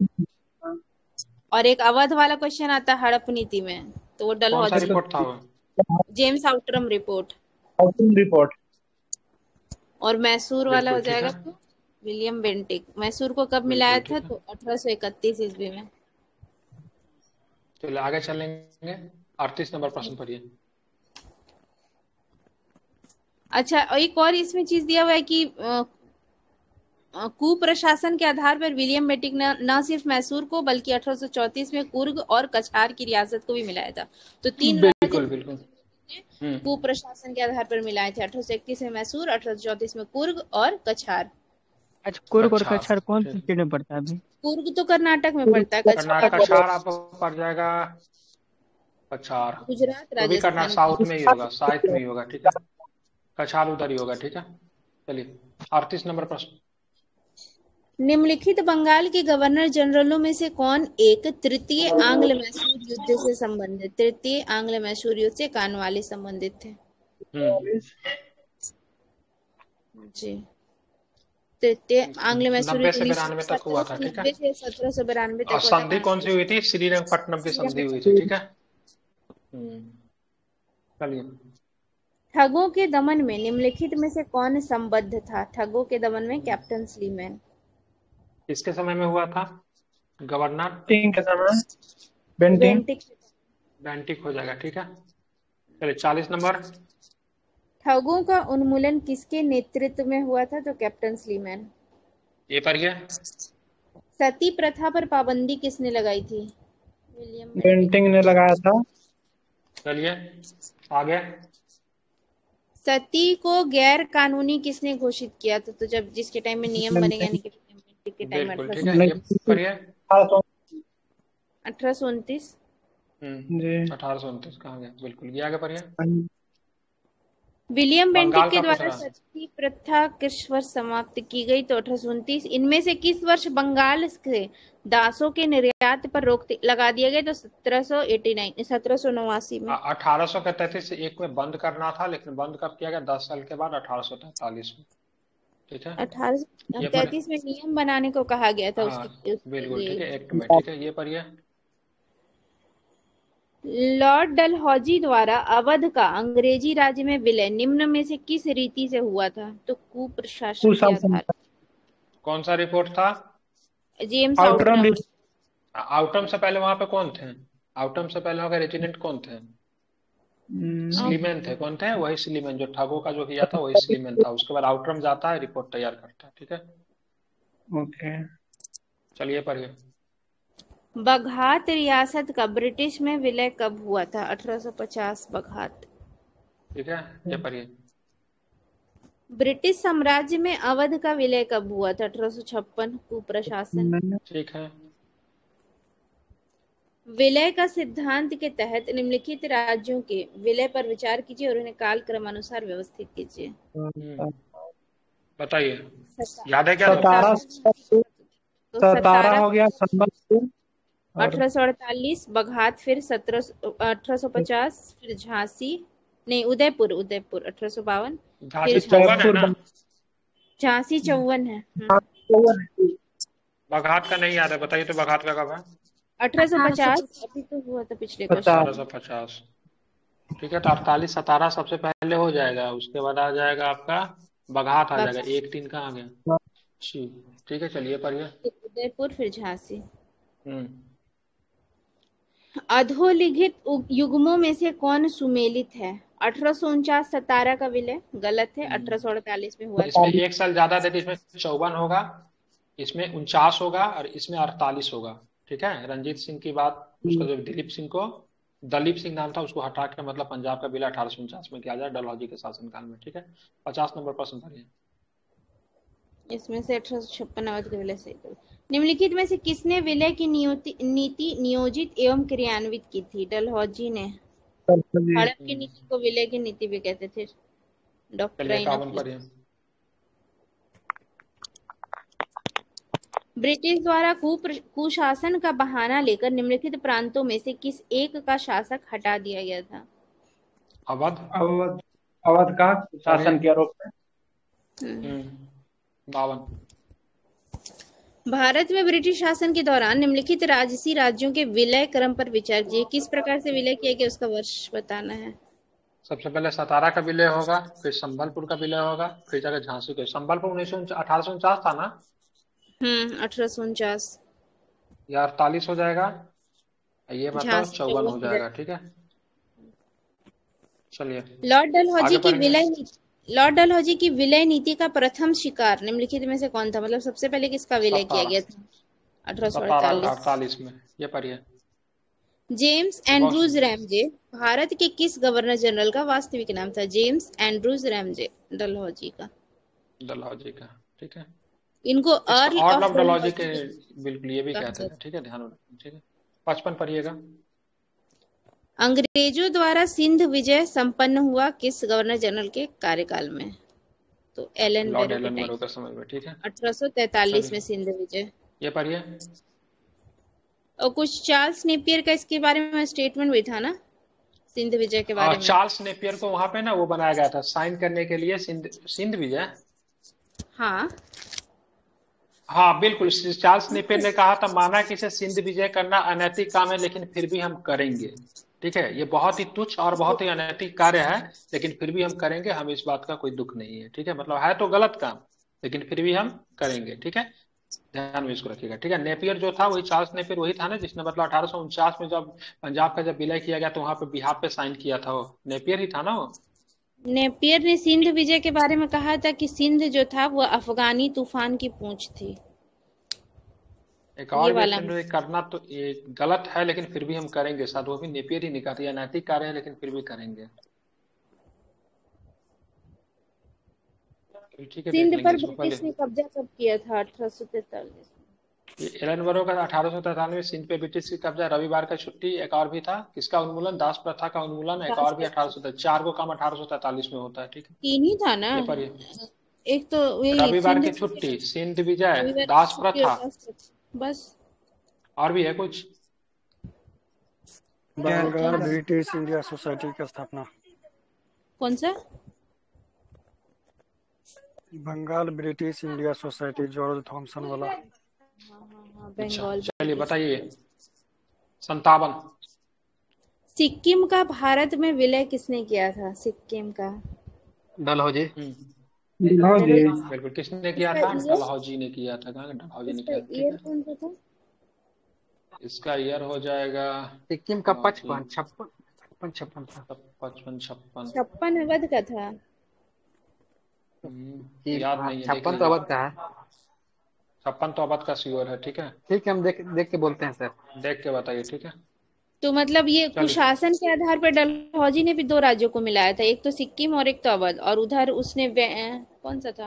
[SPEAKER 3] और एक अवध वाला क्वेश्चन आता है हड़प नीति में, तो वो
[SPEAKER 2] कौन सा
[SPEAKER 3] डलहौजी,
[SPEAKER 2] रिपोर्ट था वो?
[SPEAKER 3] James Outram report.
[SPEAKER 6] रिपोर्ट।
[SPEAKER 3] और मैसूर वाला हो
[SPEAKER 2] बिल्कुल ठीक
[SPEAKER 3] जाएगा
[SPEAKER 2] है,
[SPEAKER 3] तो विलियम बेंटिक। मैसूर को कब मिलाया
[SPEAKER 2] बिल्कुल
[SPEAKER 3] था?
[SPEAKER 2] ठीक है।
[SPEAKER 3] तो 1831 ईस्वी में।
[SPEAKER 2] चलिए आगे चलेंगे, 38 नंबर प्रश्न पढ़िए।
[SPEAKER 3] अच्छा, एक और इसमें चीज दिया हुआ है कि कुप्रशासन के आधार पर विलियम बेंटिक ने न सिर्फ मैसूर को बल्कि 1834 में कुर्ग और कछार की रियासत को भी मिलाया था। तो 3 राज्य
[SPEAKER 2] बिल्कुल बिल्कुल।
[SPEAKER 3] कुप्रशासन के आधार पर मिलाए थे। 1831 में मैसूर, 1834 में कुर्ग और कछार।
[SPEAKER 6] अच्छा, कुर्ग और
[SPEAKER 2] कछार,
[SPEAKER 6] कछार कौन सी
[SPEAKER 2] ठीक।
[SPEAKER 6] स्टेट में पड़ता है अभी?
[SPEAKER 3] कुर्ग तो कर्नाटक में पड़ता है,
[SPEAKER 2] कर्नाटक,
[SPEAKER 3] कछार
[SPEAKER 2] कछार आपको पड़ जाएगा, कछार
[SPEAKER 3] गुजरात
[SPEAKER 2] तो भी कर्नाटक
[SPEAKER 3] राजस्थान
[SPEAKER 2] साउथ
[SPEAKER 3] का।
[SPEAKER 2] में ही होगा, साउथ में ही होगा, ठीक है। कछार उधर ही होगा, ठीक है। चलिए 38 नंबर प्रश्न।
[SPEAKER 3] निम्नलिखित बंगाल के गवर्नर जनरलों में से कौन एक तृतीय आंग्ल मैसूर युद्ध से संबंधित, तृतीय आंग्ल मैसूर युद्ध से कॉर्नवालिस संबंधित थे? जी, तृतीय आंग्ल मैसूर
[SPEAKER 2] 90
[SPEAKER 3] युद्ध
[SPEAKER 2] से 92 तक हुआ था, ठीक है।
[SPEAKER 3] 1790 से 1792
[SPEAKER 2] और
[SPEAKER 3] तक हुआ था।
[SPEAKER 2] संधि कौन सी हुई थी? श्रीरंगपट्टनम की संधि हुई थी, ठीक है। चलिए।
[SPEAKER 3] ठगों के दमन में निम्नलिखित में से कौन संबद्ध था? ठगों के दमन में कैप्टन स्लीमैन।
[SPEAKER 2] किसके समय में हुआ था? गवर्नर
[SPEAKER 6] बेंटिंग के समय, बेंटिंग।
[SPEAKER 3] बेंटिक।
[SPEAKER 2] बेंटिक हो जाएगा, ठीक है। चलिए 40 नंबर।
[SPEAKER 3] ठगों का उन्मूलन किसके नेतृत्व में हुआ था? तो कैप्टन स्लीमैन।
[SPEAKER 2] ये पढ़िए।
[SPEAKER 3] सती प्रथा पर पाबंदी किसने लगाई थी? विलियम
[SPEAKER 6] बेंटिंग ने लगाया था।
[SPEAKER 2] चलिए आगे।
[SPEAKER 3] सती को गैर कानूनी किसने घोषित किया था? तो जब जिसके टाइम में नियम बनेगा, यानी कि विलियम बेंटिक के टाइम में
[SPEAKER 2] बिल्कुल ठीक है, ये पढ़िए।
[SPEAKER 3] 1829।
[SPEAKER 6] जी।
[SPEAKER 2] 1829 कहाँ गया? बिल्कुल, ये आगे पढ़िए।
[SPEAKER 3] विलियम बेंटिक
[SPEAKER 2] बंगाल
[SPEAKER 3] के
[SPEAKER 2] का
[SPEAKER 3] द्वारा
[SPEAKER 2] पूछ रहा।
[SPEAKER 3] सती प्रथा किस वर्ष समाप्त की गई? तो 1829। इनमें से किस वर्ष बंगाल से दासों के निर्यात पर रोक लगा दिया गया? तो 1789 में।
[SPEAKER 2] 1833 में बंद करना था, लेकिन बंद कब किया गया? 10 साल के बाद 1843 में, ठीक है।
[SPEAKER 3] 1833 में नियम बनाने को कहा गया था।
[SPEAKER 2] हाँ
[SPEAKER 3] उसके
[SPEAKER 2] बिल्कुल ठीक
[SPEAKER 3] लिए
[SPEAKER 2] है, एक्ट में, ठीक है। ये पढ़िए।
[SPEAKER 3] लॉर्ड डलहौजी द्वारा अवध का अंग्रेजी राज्य में विलय निम्न में से किस रीति से हुआ था? तो कुप्रशासन के आधार।
[SPEAKER 2] कौन सा रिपोर्ट था?
[SPEAKER 3] James
[SPEAKER 6] Outram.
[SPEAKER 2] आउटम से पहले वहां पे कौन थे? आउटम से पहले वहां रेजिडेंट कौन थे? स्लीमैन थे। कौन थे? वही स्लीमैन जो ठगों का जो किया था, वही स्लीमैन था। उसके बाद आउटरम जाता है, रिपोर्ट तैयार करता है, ठीक है।
[SPEAKER 6] ओके।
[SPEAKER 2] चलिए पढ़िए।
[SPEAKER 3] बघात रियासत का ब्रिटिश में विलय कब हुआ था? 1850। बघात,
[SPEAKER 2] ठीक है। ये पढ़िए।
[SPEAKER 3] ब्रिटिश साम्राज्य में अवध का विलय कब हुआ था? 1856। कुप्रशासन।
[SPEAKER 2] ठीक है।
[SPEAKER 3] विलय का सिद्धांत के तहत निम्नलिखित राज्यों के विलय पर विचार कीजिए और उन्हें काल क्रमानुसार व्यवस्थित कीजिए।
[SPEAKER 2] बताइए, याद है क्या?
[SPEAKER 6] 17 हो गया संबलपुर।
[SPEAKER 3] 1848 बघात, फिर 1850, फिर झांसी, नहीं उदयपुर 1852,
[SPEAKER 2] झांसी 54 है ना?
[SPEAKER 3] झांसी 54 है।
[SPEAKER 2] बघात का नहीं याद है, बताइए तो बघात का कब है?
[SPEAKER 3] 1850 अभी तो हुआ था पिछले क्वेश्चन।
[SPEAKER 2] 1850, ठीक है। तो 48 17 सबसे पहले हो जाएगा, उसके बाद आ जाएगा आपका बघात, आ जाएगा 1 3 कहाँ आ गया? ठीक है। चलिए पढ़िए।
[SPEAKER 3] उदयपुर, फिर झांसी। अधोलिखित युग्मों में से कौन सुमेलित है? 1849 सतारा का विलय गलत है, 1848 में हुआ।
[SPEAKER 2] इसमें 1 साल ज्यादा दे, इसमें 54 होगा, इसमें 49 होगा और इसमें 48 होगा, ठीक है। रंजीत सिंह की बात, उसका जो दलीप सिंह नाम था, उसको हटा के मतलब पंजाब का विलय 1849 में किया जाए, डलहौजी के शासनकाल में, ठीक है। 50 नंबर प्रश्न पढ़िए।
[SPEAKER 3] इसमें से 1856 अवध के विलय से निम्नलिखित में से किसने विलय की नीति नियोजित एवं क्रियान्वित की थी? डलहौजी ने। हड़प की नीति को विलय की नीति भी कहते थे। डॉक्टर ब्रिटिश द्वारा कुशासन का बहाना लेकर निम्नलिखित प्रांतों में से किस एक का शासक हटा दिया गया था?
[SPEAKER 6] अवध का शासन के आरोप में।
[SPEAKER 2] 52।
[SPEAKER 3] भारत में ब्रिटिश शासन के दौरान निम्नलिखित राजसी राज्यों के विलय क्रम पर विचार कीजिए। किस प्रकार से विलय किया गया उसका वर्ष बताना है।
[SPEAKER 2] सबसे पहले सतारा का विलय होगा, फिर संबलपुर का विलय होगा, फिर जाकर झांसी का। संबलपुर 1849 था ना?
[SPEAKER 3] 1849।
[SPEAKER 2] या 48 हो जाएगा, ये बताओ 54 हो जाएगा, ठीक है। चलिए।
[SPEAKER 3] लॉर्ड डलहौजी की विलय नीति का प्रथम शिकार निम्नलिखित में से कौन था? मतलब सबसे पहले किसका विलय किया गया था?
[SPEAKER 2] 1848 में। ये पढ़िए।
[SPEAKER 3] जेम्स एंड्रूज रैमजे भारत के किस गवर्नर जनरल का वास्तविक नाम था? जेम्स एंड्रूज रैमजे, डलहौजी का,
[SPEAKER 2] ठीक है।
[SPEAKER 3] इनको अर्ल ऑफ
[SPEAKER 2] डलहौजी के बिल्कुल ये भी कहते हैं, ठीक है, ध्यान रखना, ठीक है। 55 पढ़िएगा।
[SPEAKER 3] अंग्रेजों द्वारा सिंध विजय संपन्न हुआ किस गवर्नर जनरल के कार्यकाल में? तो एलन बैरो
[SPEAKER 2] का समय में, ठीक है।
[SPEAKER 3] 1843 में सिंध विजय।
[SPEAKER 2] ये पढ़िए।
[SPEAKER 3] और कुछ चार्ल्स नेपियर का इसके बारे में स्टेटमेंट भी था ना, सिंध विजय के बारे में।
[SPEAKER 2] चार्ल्स नेपियर को वहां पे ना वो बनाया गया था साइन करने के लिए, सिंध विजय। हाँ बिल्कुल। चार्ल्स नेपियर ने कहा था, माना कि इसे सिंध विजय करना अनैतिक काम है, लेकिन फिर भी हम करेंगे, ठीक है, ये बहुत ही तुच्छ और बहुत ही अनैतिक कार्य है, लेकिन फिर भी हम करेंगे, हमें इस बात का कोई दुख नहीं है। ठीक है, मतलब है तो गलत काम, लेकिन फिर भी हम करेंगे। ठीक है, ध्यान में इसको रखिएगा। ठीक है, नेपियर जो था वही चार्ल्स नेपियर वही था ना, जिसने मतलब 1849 में जब पंजाब का जब विलय किया गया तो वहां पे बिहार पे साइन किया था, वो नेपियर ही था ना वो।
[SPEAKER 3] नेपियर ने सिंध विजय के बारे में कहा था कि सिंध जो था वो अफगानी तूफान की पूंछ थी।
[SPEAKER 2] एक
[SPEAKER 3] ये
[SPEAKER 2] और भी
[SPEAKER 3] वाला
[SPEAKER 2] एक्शन करना तो ये गलत है, लेकिन फिर भी हम करेंगे, शायद वो भी नेपियर ही निकाल, या नैतिक कार्य है लेकिन फिर भी करेंगे। ठीक है, देख
[SPEAKER 3] सिंध
[SPEAKER 2] लेंगे
[SPEAKER 3] पर
[SPEAKER 2] इसको पहले।
[SPEAKER 3] ब्रिटिश ने कब्जा कब किया था? 1843।
[SPEAKER 2] ये एलन का 1843 में सिंध पे ब्रिटिश की कब्जा, रविवार का छुट्टी, एक और भी था किसका उन्मूलन, दास प्रथा का उन्मूलन, एक और भी 1800, चार को काम 1843 में होता है। ठीक है,
[SPEAKER 3] तीन ही था ना,
[SPEAKER 2] ये पढ़िए।
[SPEAKER 3] एक तो यही
[SPEAKER 2] रविवार
[SPEAKER 3] सिंध
[SPEAKER 2] की छुट्टी, सिंध विजय,
[SPEAKER 3] रविवार की
[SPEAKER 2] दास
[SPEAKER 3] छुट्टी और
[SPEAKER 2] प्रथा,
[SPEAKER 3] दास प्रथा, बस।
[SPEAKER 2] और भी है कुछ।
[SPEAKER 7] बंगाल ब्रिटिश इंडिया सोसाइटी की स्थापना।
[SPEAKER 3] कौन सा?
[SPEAKER 7] Bengal British India society, George Thomson वाला।
[SPEAKER 3] हाँ,
[SPEAKER 2] अच्छा
[SPEAKER 3] बंगाल।
[SPEAKER 2] चलिए बताइए। 57।
[SPEAKER 3] सिक्किम का भारत में विलय किसने किया था? सिक्किम का
[SPEAKER 5] डलहौजी।
[SPEAKER 2] बिल्कुल, किसने किया था?
[SPEAKER 3] इसका
[SPEAKER 2] डलहौजी ने किया था। कहाँ डलहौजी ने किया था? ठीक
[SPEAKER 3] ईयर
[SPEAKER 2] है,
[SPEAKER 3] कौन सा था?
[SPEAKER 2] इसका ईयर हो जाएगा
[SPEAKER 5] सिक्किम का 55 56 56 था।
[SPEAKER 2] 55 56।
[SPEAKER 3] 56 अवध का था।
[SPEAKER 2] याद नहीं है, देख
[SPEAKER 5] 56 तो
[SPEAKER 2] लीजिए।
[SPEAKER 5] अवध का है।
[SPEAKER 2] 56 तो अवध का श्योर है। ठीक है,
[SPEAKER 5] ठीक है, हम देख के बोलते हैं सर।
[SPEAKER 2] देख के बताइए। ठीक है,
[SPEAKER 3] तो मतलब ये
[SPEAKER 2] चलिए।
[SPEAKER 3] कुशासन के आधार पर डलहौजी ने भी दो राज्यों को मिलाया था, एक तो सिक्किम और एक तो अवध, और उधर उसने कौन सा था?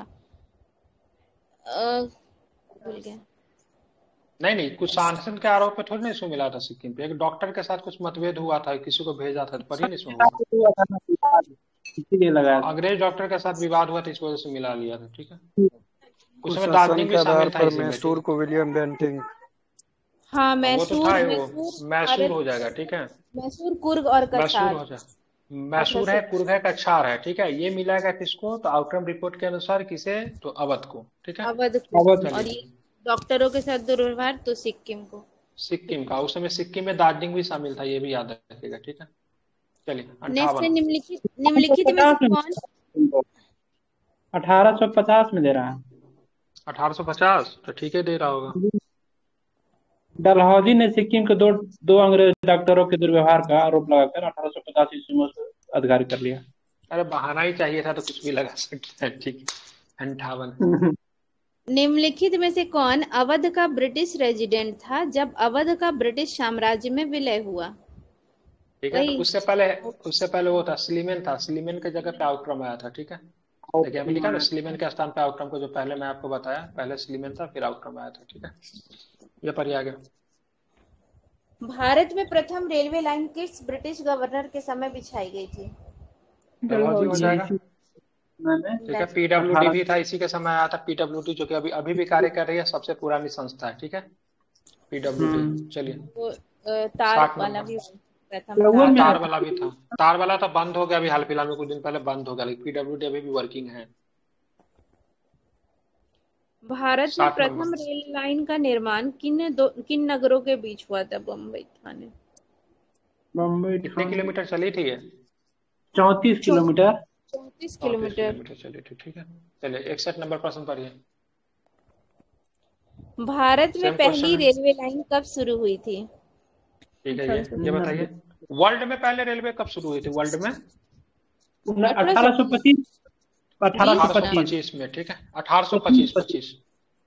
[SPEAKER 3] भूल गया।
[SPEAKER 2] नहीं, कुछ शासन के आरोप पे थोड़ी ना इसको मिला था सिक्किम पे, एक डॉक्टर के साथ कुछ मतभेद हुआ था, किसी को भेजा था, तो पढ़िए ना इसमें हुआ।
[SPEAKER 6] इसीलिए लगाया था।
[SPEAKER 2] अंग्रेज डॉक्टर के साथ विवाद हुआ था, इस वजह से मिला लिया था। ठीक है, उस समय
[SPEAKER 7] कुशासन
[SPEAKER 2] दार्जिलिंग
[SPEAKER 7] के
[SPEAKER 2] भी
[SPEAKER 7] आधार
[SPEAKER 2] शामिल था
[SPEAKER 7] पर
[SPEAKER 2] इसी में।
[SPEAKER 7] मैसूर को विलियम बेंटिंग।
[SPEAKER 3] हाँ,
[SPEAKER 2] वो तो
[SPEAKER 3] मैसूर,
[SPEAKER 2] था ही, वो
[SPEAKER 3] मैसूर
[SPEAKER 2] मैसूर
[SPEAKER 3] और
[SPEAKER 2] हो जाएगा। ठीक है,
[SPEAKER 3] मैसूर, कुर्ग और
[SPEAKER 2] मैसूर
[SPEAKER 3] कछार।
[SPEAKER 2] हो जाए, मैसूर है, कुर्ग है, कछार है। ठीक है, ये मिलाएगा किसको? तो आउटकम रिपोर्ट के अनुसार किसे? तो अवध को। ठीक है,
[SPEAKER 3] अवध को।
[SPEAKER 6] अवध।
[SPEAKER 3] और ये
[SPEAKER 2] चलिए।
[SPEAKER 3] डॉक्टरों के साथ दुर्व्यवहार तो सिक्किम को।
[SPEAKER 2] सिक्किम का, उस समय सिक्किम में दार्जिलिंग भी शामिल था, ये भी याद रखिएगा। ठीक है, चलिए।
[SPEAKER 3] नेक्स्ट है
[SPEAKER 2] 58।
[SPEAKER 3] निम्नलिखित में से कौन?
[SPEAKER 6] 1850 में दे रहा है।
[SPEAKER 2] 1850 तो ठीक है, दे रहा होगा।
[SPEAKER 6] डलहौजी ने सिक्किम के दो अंग्रेज डॉक्टरों के दुर्व्यवहार का आरोप लगाकर 1850 ईस्वी में उसको अधिकारी कर लिया।
[SPEAKER 2] अरे बहाना ही चाहिए था तो कुछ भी लगा सकते हैं। ठीक है, 58।
[SPEAKER 3] निम्नलिखित में से कौन अवध का ब्रिटिश रेजिडेंट था जब अवध का ब्रिटिश साम्राज्य में विलय हुआ?
[SPEAKER 2] ठीक है, तो
[SPEAKER 3] वही
[SPEAKER 2] उससे पहले वो था स्लीमेन था, स्लीमेन के जगह पे आउटक्रम आया था। ठीक है, देखिए अभी लिखा ना, स्लीमेन के स्थान पे आउटक्रम को, जो पहले मैं आपको बताया, पहले स्लीमेन था फिर आउटक्रम आया था। ठीक है, ये पढ़िए आगे।
[SPEAKER 3] भारत में प्रथम रेलवे लाइन किस ब्रिटिश गवर्नर के समय बिछाई गई थी?
[SPEAKER 2] डलहौजी हो जाएगा।
[SPEAKER 6] मैंने
[SPEAKER 2] ठीक है, पीडब्ल्यूडी भी था, इसी के समय आया था पीडब्ल्यूडी, जो कि अभी भी कार्य कर रही है, सबसे पुरानी संस्था है। ठीक है, पीडब्ल्यूडी। चलिए,
[SPEAKER 3] वो तार
[SPEAKER 2] 60
[SPEAKER 3] वाला
[SPEAKER 2] नंबर।
[SPEAKER 3] भी प्रथम
[SPEAKER 6] में
[SPEAKER 2] तार वाला भी था, तार वाला तो बंद हो गया अभी हाल फिलहाल में, कुछ दिन पहले बंद हो गया, लेकिन पीडब्ल्यूडी अभी भी वर्किंग है।
[SPEAKER 3] भारत में
[SPEAKER 2] 60
[SPEAKER 3] प्रथम
[SPEAKER 2] नंबर।
[SPEAKER 3] रेल लाइन का निर्माण किन नगरों के बीच हुआ था? बम्बई, ठाणे।
[SPEAKER 6] बम्बई
[SPEAKER 2] कितने किलोमीटर चली थी ये?
[SPEAKER 6] 34 किलोमीटर।
[SPEAKER 3] 34
[SPEAKER 2] 34
[SPEAKER 3] किलोमीटर।
[SPEAKER 2] किलोमीटर चली थी। ठीक है, चलिए 61 नंबर प्रश्न पढ़िए।
[SPEAKER 3] भारत में
[SPEAKER 2] सेम
[SPEAKER 3] पहली
[SPEAKER 2] क्वेश्चन है।
[SPEAKER 3] रेलवे लाइन कब शुरू हुई थी?
[SPEAKER 2] ठीक है, ये बताइए, वर्ल्ड में पहले रेलवे कब शुरू हुई थी? वर्ल्ड में
[SPEAKER 6] 1825।
[SPEAKER 2] 1825 में। ठीक है, 1825।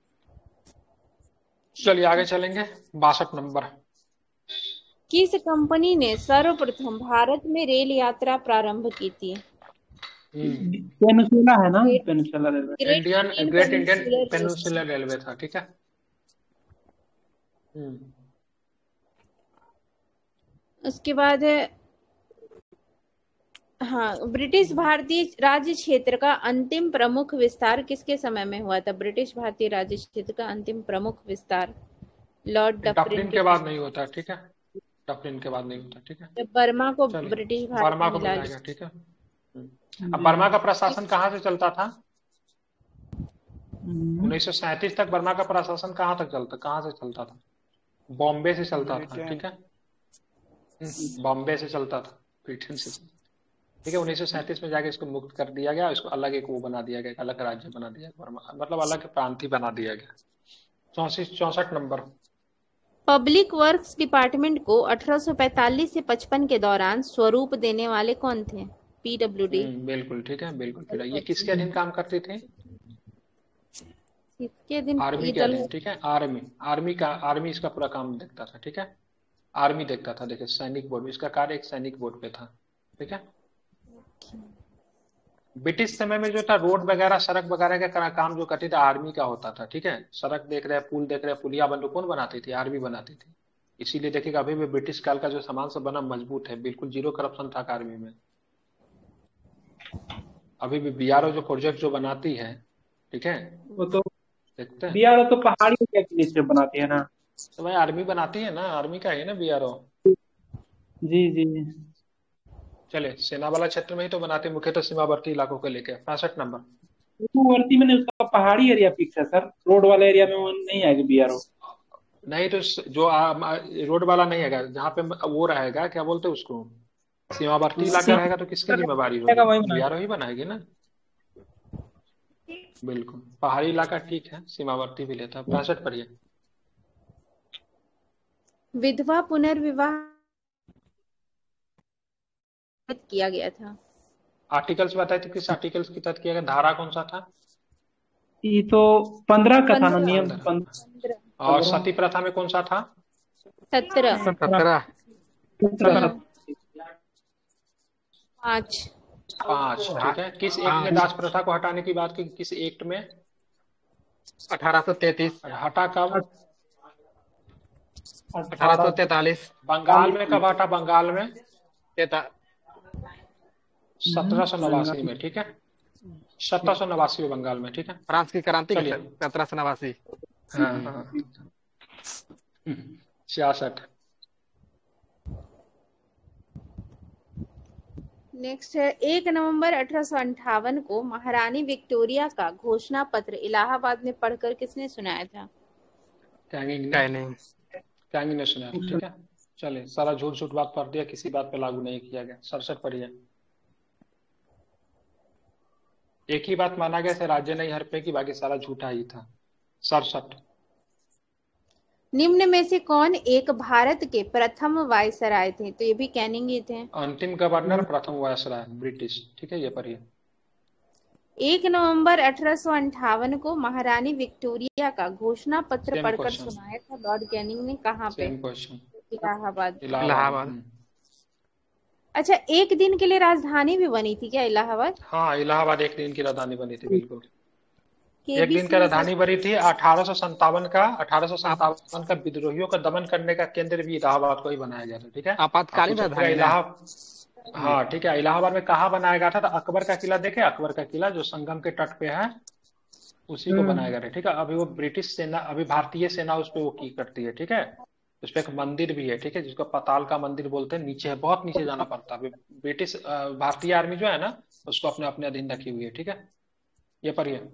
[SPEAKER 2] चलिए आगे चलेंगे। 62 नंबर।
[SPEAKER 3] किस कंपनी ने सर्वप्रथम भारत में रेल यात्रा प्रारंभ की थी?
[SPEAKER 6] पेनिनसुला है ना, peninsula railway.
[SPEAKER 2] Great Indian Peninsular railway था। ठीक है,
[SPEAKER 3] उसके बाद हाँ, ब्रिटिश भारतीय राज्य क्षेत्र का अंतिम प्रमुख विस्तार किसके समय में हुआ था? ब्रिटिश भारतीय राज्य क्षेत्र का अंतिम प्रमुख विस्तार लॉर्ड
[SPEAKER 2] डफरिन के बाद नहीं होता। ठीक है, डफरिन के बाद नहीं होता। ठीक है,
[SPEAKER 3] जब बर्मा को ब्रिटिश भारत
[SPEAKER 2] बर्मा को
[SPEAKER 3] मिला
[SPEAKER 2] मिला गया। ठीक है, अब बर्मा का प्रशासन कहाँ से चलता था? 1937 तक बर्मा का प्रशासन कहाँ से चलता था? बॉम्बे से चलता था। ठीक है, बॉम्बे से चलता था, ब्रिटेन से। ठीक है, 1937 में जाके इसको मुक्त कर दिया गया, इसको अलग एक वो बना दिया गया, एक अलग राज्य बना दिया गया, मतलब अलग प्रांत ही बना दिया गया। 64 नंबर।
[SPEAKER 3] पब्लिक वर्क्स डिपार्टमेंट को 1845 से 55 के दौरान स्वरूप देने वाले कौन थे? पीडब्ल्यूडी।
[SPEAKER 2] बिल्कुल ठीक है, बिल्कुल ठीक है। ये किसके अधीन काम करती थी?
[SPEAKER 3] इसके दिन
[SPEAKER 2] आर्मी के अधीन। ठीक है, आर्मी इसका पूरा काम देखता था। ठीक है, आर्मी देखता था। देखिए, सैनिक बोर्ड, इसका कार्य एक सैनिक बोर्ड पे था। ठीक है, ब्रिटिश समय में जो था रोड वगैरह, सड़क वगैरह का काम जो करती था आर्मी का होता था। ठीक है, सड़क देख रहे हैं, पुल देख रहे हैं, पुलिया बंद कौन बनाती थी? आर्मी बनाती थी। इसीलिए देखिएगा अभी भी ब्रिटिश काल का जो सामान सब बना मजबूत है, बिल्कुल जीरो करप्शन था आर्मी में। अभी भी बीआरओ जो प्रोजेक्ट जो बनाती है, ठीक है,
[SPEAKER 6] वो तो
[SPEAKER 2] देखते हैं
[SPEAKER 6] बीआरओ तो पहाड़ी एरिया के लिए बनाती है ना,
[SPEAKER 2] तो भाई आर्मी बनाती है ना, आर्मी का है ना बीआरओ।
[SPEAKER 6] जी जी।
[SPEAKER 2] चले, सेना वाला क्षेत्र में ही तो बनाते, मुख्यतः सीमावर्ती इलाकों को लेकर। 65 नंबर।
[SPEAKER 6] सीमावर्ती में उसका पहाड़ी एरिया फिक्स है सर, रोड वाले एरिया में वो नहीं आएगा बीआरओ।
[SPEAKER 2] नहीं तो जो रोड वाला नहीं है, जहाँ पे वो रहेगा, क्या बोलते हैं उसको, सीमावर्ती इलाका रहेगा, तो किसकी जिम्मेवारी होगी? बीआरओ ही बनाएगी ना। बिल्कुल, पहाड़ी इलाका ठीक है, सीमावर्ती भी लेता है। 65 पर
[SPEAKER 3] विधवा पुनर्विवाह किया गया था।
[SPEAKER 2] आर्टिकल्स बताए तो किस आर्टिकल्स के तहत किया गया? धारा कौन सा था?
[SPEAKER 6] ये तो 15 का था ना नियम।
[SPEAKER 3] 15।
[SPEAKER 2] और सती प्रथा में कौन सा था?
[SPEAKER 3] 17।
[SPEAKER 2] 17।
[SPEAKER 3] 5।
[SPEAKER 2] ठीक है, किस एक्ट में दास प्रथा को हटाने की बात की? किस एक्ट में?
[SPEAKER 5] 1833।
[SPEAKER 2] हटा कब?
[SPEAKER 5] 1843।
[SPEAKER 2] बंगाल में कब हटा? बंगाल में 1789 में। ठीक है, 1789 में बंगाल में। ठीक है,
[SPEAKER 5] फ्रांस की क्रांति
[SPEAKER 2] 1789। हाँ 66।
[SPEAKER 3] नेक्स्ट है 1 नवंबर 1858 को महारानी विक्टोरिया का घोषणा पत्र इलाहाबाद में पढ़कर किसने सुनाया था?
[SPEAKER 2] कैंगी ने सुनाया। ठीक है, चले, सारा झूठ झूठ बात पढ़ दिया, किसी बात पे लागू नहीं किया गया। 67 पढ़िए। एक ही बात माना गया, राज्य नहीं हर पे की, बाकी सारा झूठा ही था। 67।
[SPEAKER 3] निम्न में से कौन एक भारत के प्रथम वायसराय थे? तो ये भी कैनिंग ही थे।
[SPEAKER 2] अंतिम गवर्नर, प्रथम वायसराय ब्रिटिश। ठीक है, ये पढ़िए।
[SPEAKER 3] 1 नवंबर 1858 को महारानी विक्टोरिया का घोषणा पत्र पढ़कर सुनाया था लॉर्ड कैनिंग ने, कहाँ पे? इलाहाबाद। अच्छा, एक दिन के लिए राजधानी भी बनी थी क्या इलाहाबाद?
[SPEAKER 2] हाँ, इलाहाबाद एक दिन की राजधानी बनी थी, बिल्कुल एक दिन का राजधानी बनी थी। 1857 का विद्रोहियों का दमन करने का केंद्र भी इलाहाबाद को ही बनाया गया था। ठीक है,
[SPEAKER 5] आपातकालीन राजधानी।
[SPEAKER 2] हाँ ठीक है, इलाहाबाद में कहाँ बनाया गया था? तो अकबर का किला देखे, अकबर का किला जो संगम के तट पे है, उसी को बनाया गया था। ठीक है, अभी वो ब्रिटिश सेना, अभी भारतीय सेना उस पर वो की करती है। ठीक है, उस पर एक मंदिर भी है। ठीक है, जिसको पाताल का मंदिर बोलते हैं, नीचे है, बहुत नीचे जाना पड़ता है। ब्रिटिश भारतीय आर्मी जो है ना, उसको अपने अपने अधीन रखी हुई है। ठीक है, ये पढ़िए।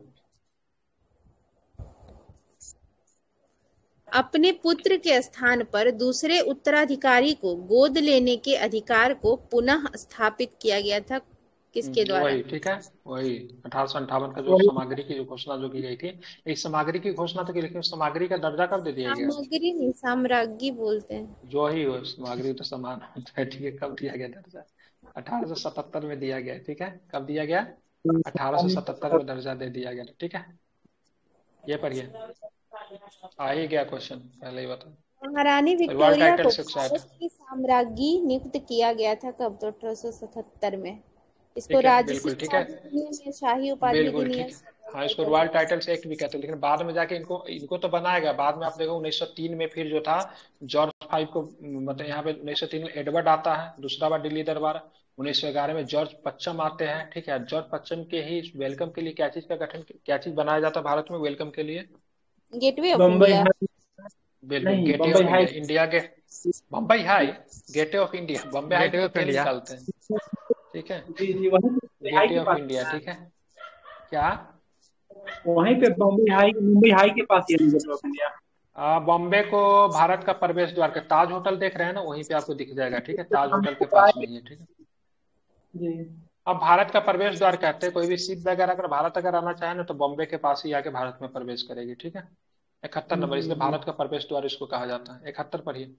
[SPEAKER 3] अपने पुत्र के स्थान पर दूसरे उत्तराधिकारी को गोद लेने के अधिकार को पुनः स्थापित किया गया था, किसके द्वारा?
[SPEAKER 2] वही, ठीक है, वही 1858 का जो सामग्री की जो घोषणा जो की गई थी। एक सामग्री की घोषणा तो की, लेकिन सामग्री का दर्जा कब दे दिया गया?
[SPEAKER 3] सामग्री नहीं, साम्राज्ञी बोलते हैं।
[SPEAKER 2] जो ही हो, सामग्री तो समान होता है। ठीक है, कब दिया गया दर्जा? 1877 में दिया गया। ठीक है, कब दिया गया? 1877 में दर्जा दे दिया गया। ठीक है, ये पढ़िए, आ ही गया क्वेश्चन, पहले ही बता।
[SPEAKER 3] महारानी विक्टोरिया को साम्राज्ञी नियुक्त किया गया था कब? तो 1877 में। इसको राजसी शाही उपाधि अधिनियम,
[SPEAKER 2] हाँ, इसको रॉयल टाइटल्स एक्ट भी कहते हैं। लेकिन बाद में जाके इनको तो बनाया गया। बाद में आप देखो 1903 में फिर जो था जॉर्ज V को, मतलब यहाँ पे 1903 में एडवर्ड आता है, दूसरा बार दिल्ली दरबार। 1911 में जॉर्ज पच्चम आते हैं। ठीक है, जॉर्ज पच्चम के ही वेलकम के लिए क्या चीज का गठन, क्या चीज बनाया जाता है भारत में वेलकम के लिए?
[SPEAKER 3] Gateway of India.
[SPEAKER 2] बिल्कुल, गेटवे ऑफ इंडिया, इंडिया के Bombay High, gateway of India, Bombay High को तेल निकालते हैं। ठीक है, गेटवे ऑफ इंडिया। ठीक है, क्या
[SPEAKER 6] वहीं पे मुंबई हाई के पास ही है गेटवे ऑफ इंडिया।
[SPEAKER 2] बॉम्बे को भारत का प्रवेश द्वार का ताज होटल देख रहे हैं ना, वहीं पे आपको दिख जाएगा, ठीक है, ताज होटल के पास में ही है, ठीक है।
[SPEAKER 6] जी।
[SPEAKER 2] अब भारत का प्रवेश द्वार कहते हैं, कोई भी शिप वगैरह अगर भारत अगर आना चाहे ना तो बॉम्बे के पास ही आके भारत में प्रवेश करेगी, ठीक है। 71 नंबर, इसलिए भारत का प्रवेश द्वार इसको कहा जाता है। 71 पढ़िए।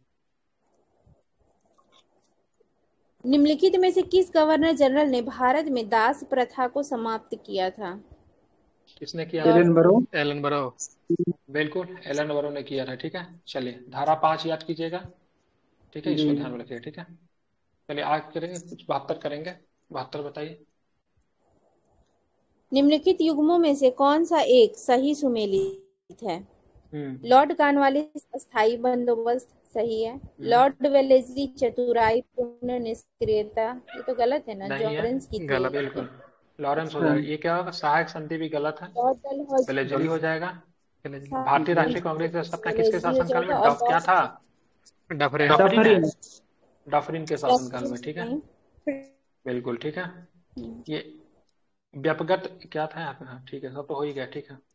[SPEAKER 3] निम्नलिखित में से किस गवर्नर जनरल ने भारत में दास प्रथा को समाप्त किया था?
[SPEAKER 2] किसने किया?
[SPEAKER 3] लॉर्ड
[SPEAKER 6] एलन बरो।
[SPEAKER 5] एलन बरो।
[SPEAKER 2] बिल्कुल एलन बरो ने किया था, ठीक है। चलिए धारा 5 याद कीजिएगा, ठीक है,
[SPEAKER 6] जी।
[SPEAKER 2] इसको ध्यान में रखिए, ठीक है। चलिए आगे करेंगे, कुछ 72 करेंगे। 72 बताइए।
[SPEAKER 3] निम्नलिखित युग्मों में से कौन सा एक सही सुमेलित है? लॉर्ड कॉर्नवालिस अस्थायी बंदोबस्त सही है। लॉर्ड वेलेस्ली चतुराई पूर्ण निष्क्रियता, ये तो गलत है ना,
[SPEAKER 2] नहीं है,
[SPEAKER 3] लॉरेंस की थी।
[SPEAKER 5] गलत।
[SPEAKER 2] बिल्कुल लॉरेंस हो जाएगा। ये क्या होगा? सहायक संधि भी गलत है,
[SPEAKER 3] लॉर्ड डलहौजी
[SPEAKER 2] वेलेजली हो जाएगा।
[SPEAKER 5] हाँ,
[SPEAKER 2] भारतीय राष्ट्रीय कांग्रेस का स्थापना किसके
[SPEAKER 3] वेलेस्ली हो
[SPEAKER 2] शासनकाल में?
[SPEAKER 3] जाएगा। और
[SPEAKER 2] क्या था?
[SPEAKER 5] डफरिन।
[SPEAKER 2] डफरिन है,
[SPEAKER 6] डफरिन।
[SPEAKER 2] डफरिन के शासनकाल में, ठीक है। बिल्कुल ठीक है। ये व्यापगत क्या था यहाँ पे? हाँ ठीक है, सब तो हो ही गया, ठीक है।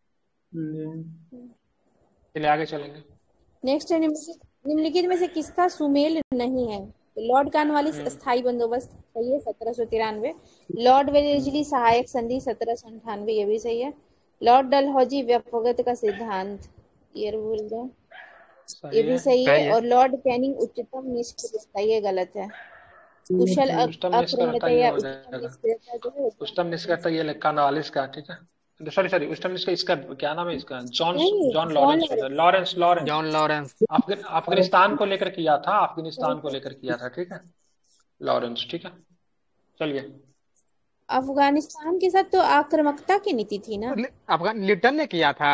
[SPEAKER 2] चलिए आगे चलेंगे।
[SPEAKER 3] नेक्स्ट है निम्नलिखित में से किसका सुमेल नहीं है? तो लॉर्ड कॉर्नवालिस अस्थायी बंदोबस्त सही है 1793। लॉर्ड वेलेस्ली सहायक संधि 1798, ये भी सही है। लॉर्ड डलहौजी व्यापगत का सिद्धांत, ये भूल गए, ये भी सही है। और लॉर्ड कैनिंग उच्चतम निष्क्रियता, ये गलत है। कुशल
[SPEAKER 2] उच्चतम निष्क्रियता
[SPEAKER 3] अखंडता
[SPEAKER 2] ये
[SPEAKER 3] या
[SPEAKER 2] हो
[SPEAKER 3] उच्चतम
[SPEAKER 2] जाएगा।
[SPEAKER 3] निष्क्रियता जो है
[SPEAKER 2] उच्चतम निष्क्रियता ये कॉर्नवालिस का, ठीक है। सॉरी उच्चतम निष्क्रिय इसका क्या नाम है? इसका जॉन
[SPEAKER 3] नहीं,
[SPEAKER 2] जॉन लॉरेंस हो जाएगा। Lawrence Lawrence
[SPEAKER 5] John Lawrence.
[SPEAKER 2] Afghanistan को लेकर किया था, अफगानिस्तान को लेकर किया था, ठीक है। लॉरेंस, ठीक है। चलिए
[SPEAKER 3] अफगानिस्तान के साथ तो आक्रामकता की नीति थी ना,
[SPEAKER 5] अफगान लिटन ने किया था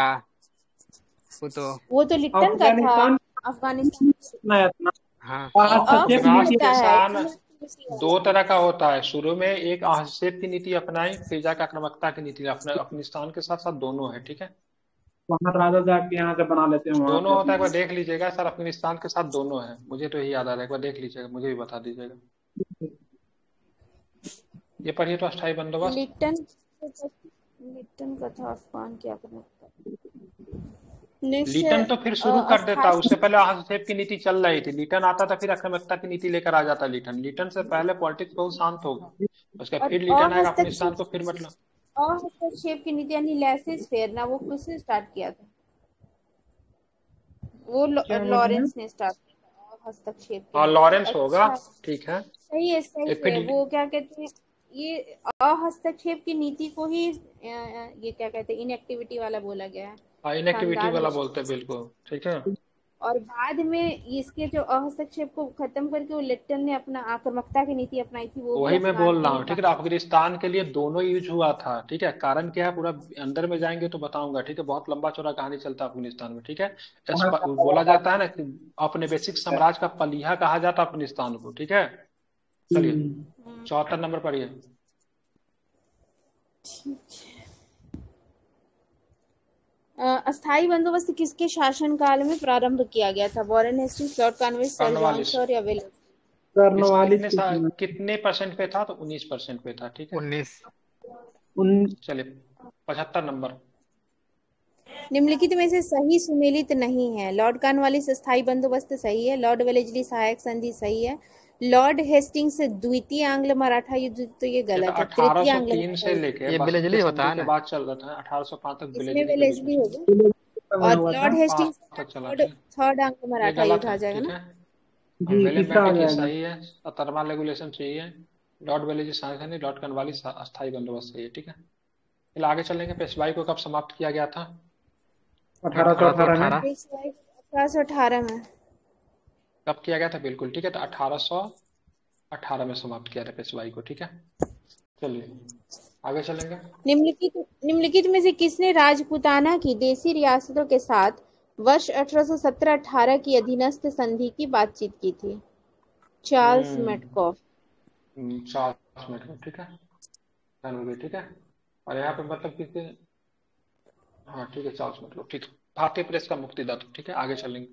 [SPEAKER 3] वो तो लिप्टन का था। अफगानिस्तान
[SPEAKER 6] नया था।
[SPEAKER 5] हाँ।
[SPEAKER 6] हस्तक्षेप
[SPEAKER 2] विनाश
[SPEAKER 6] नीति।
[SPEAKER 2] के
[SPEAKER 3] है
[SPEAKER 2] सान दो तरह का होता है। शुरू में एक हस्तक्षेप की नीति अपनाई, फिर जाकर आक्रामकता की नीति अपना। अफगानिस्तान के साथ साथ दोनों है, ठीक है।
[SPEAKER 6] वहां राजा जाके यहाँ से बना लेते हैं, वहां
[SPEAKER 2] दोनों
[SPEAKER 6] से
[SPEAKER 2] होता है, एक बार देख लीजिएगा सर। अफगानिस्तान के साथ दोनों है, मुझे तो यही याद आ रहा है, एक बार देख लीजिएगा, मुझे भी बता दीजिएगा। ये पढ़िए तो अस्थायी बंदोबस्त।
[SPEAKER 3] लिप्टन का था अफगान की आक्रामकता।
[SPEAKER 2] लीटन तो फिर शुरू कर देता, उससे पहले हस्तक्षेप की नीति चल रही थी। लीटन आता था फिर आक्रामकता की नीति लेकर आ जाता। लीटन से पहले पॉलिटिक्स बहुत शांत होगा, उसके फिर लीटन आएगा अफगानिस्तान को, फिर मतलब
[SPEAKER 3] हस्तक्षेप की नीति यानी लेसेस फेयर ना, वो किसने स्टार्ट किया था? वो लॉरेंस ने स्टार्ट किया था हस्तक्षेप की।
[SPEAKER 2] हाँ लॉरेंस होगा, ठीक है।
[SPEAKER 3] सही है, सही है। वो क्या कहते हैं, ये अहस्तक्षेप की नीति को ही ये क्या कहते हैं, इनएक्टिविटी वाला बोला गया है।
[SPEAKER 2] हाँ इनएक्टिविटी वाला बोलते हैं, बिल्कुल ठीक है।
[SPEAKER 3] और बाद में इसके जो अहस्तक्षेप को खत्म करके वो लिप्टन ने अपना आक्रामकता की नीति अपनाई थी। वो
[SPEAKER 2] वही मैं बोल रहा हूँ, ठीक है। अफगानिस्तान के लिए दोनों यूज हुआ था, ठीक है। कारण क्या है पूरा अंदर में जाएंगे तो बताऊंगा, ठीक है। बहुत लंबा चौड़ा कहानी चलता है अफगानिस्तान में, ठीक है। बोला जाता है ना कि औपनिवेशिक साम्राज्य का पलिहा कहा जाता है अफगानिस्तान को, ठीक है। चलिए 74 नंबर पढ़िए।
[SPEAKER 3] अस्थायी बंदोबस्त किसके शासनकाल में प्रारंभ किया गया था? Warren Hastings, Lord Cornwallis, sir John sir या
[SPEAKER 2] कितने परसेंट पे था? तो 19% पे था, ठीक है।
[SPEAKER 5] 19।
[SPEAKER 2] चलिए 75 नंबर।
[SPEAKER 3] निम्नलिखित में से सही सुमेलित नहीं है। लॉर्ड कॉर्नवालिस अस्थायी बंदोबस्त सही है। लॉर्ड वेलेस्ली सहायक संधि सही है। लॉर्ड हेस्टिंग्स द्वितीय आंग्ल मराठा युद्ध, तो ये गलत है।
[SPEAKER 2] 1803 से लेके
[SPEAKER 5] ये वेलेस्ली होता है
[SPEAKER 2] के
[SPEAKER 5] ना,
[SPEAKER 2] बाद चल रहा था 1805 तक
[SPEAKER 3] वेलेस्ली होगा। और लॉर्ड हेस्टिंग्स थर्ड आंग्ल मराठा युद्ध आ जाएगा ना।
[SPEAKER 2] सही है। 17वां रेगुलेशन सही है। लॉर्ड वेलेस्ली सहायक, लॉर्ड कॉर्नवालिस अस्थायी बंदोबस्त सही है, ठीक है। फिर आगे चलेंगे। पेशवाई को कब समाप्त किया गया था?
[SPEAKER 3] 1818 में।
[SPEAKER 2] कब किया गया था? बिल्कुल ठीक है। तो 1818 में समाप्त किया था पेशवाई को, ठीक है। चलिए आगे चलेंगे।
[SPEAKER 3] निम्नलिखित में से किसने राजपूताना की देसी रियासतों के साथ वर्ष 1817-18 की अधीनस्थ संधि की बातचीत की थी? Charles Metcalfe.
[SPEAKER 2] चार्ल्स मेटकॉफ, ठीक है। ठीक है। और यहाँ पे मतलब किसने? हाँ ठीक है, चार्ल्स मेटकॉफ, ठीक है। भारतीय प्रेस का मुक्तिदाता, ठीक है। आगे चलेंगे।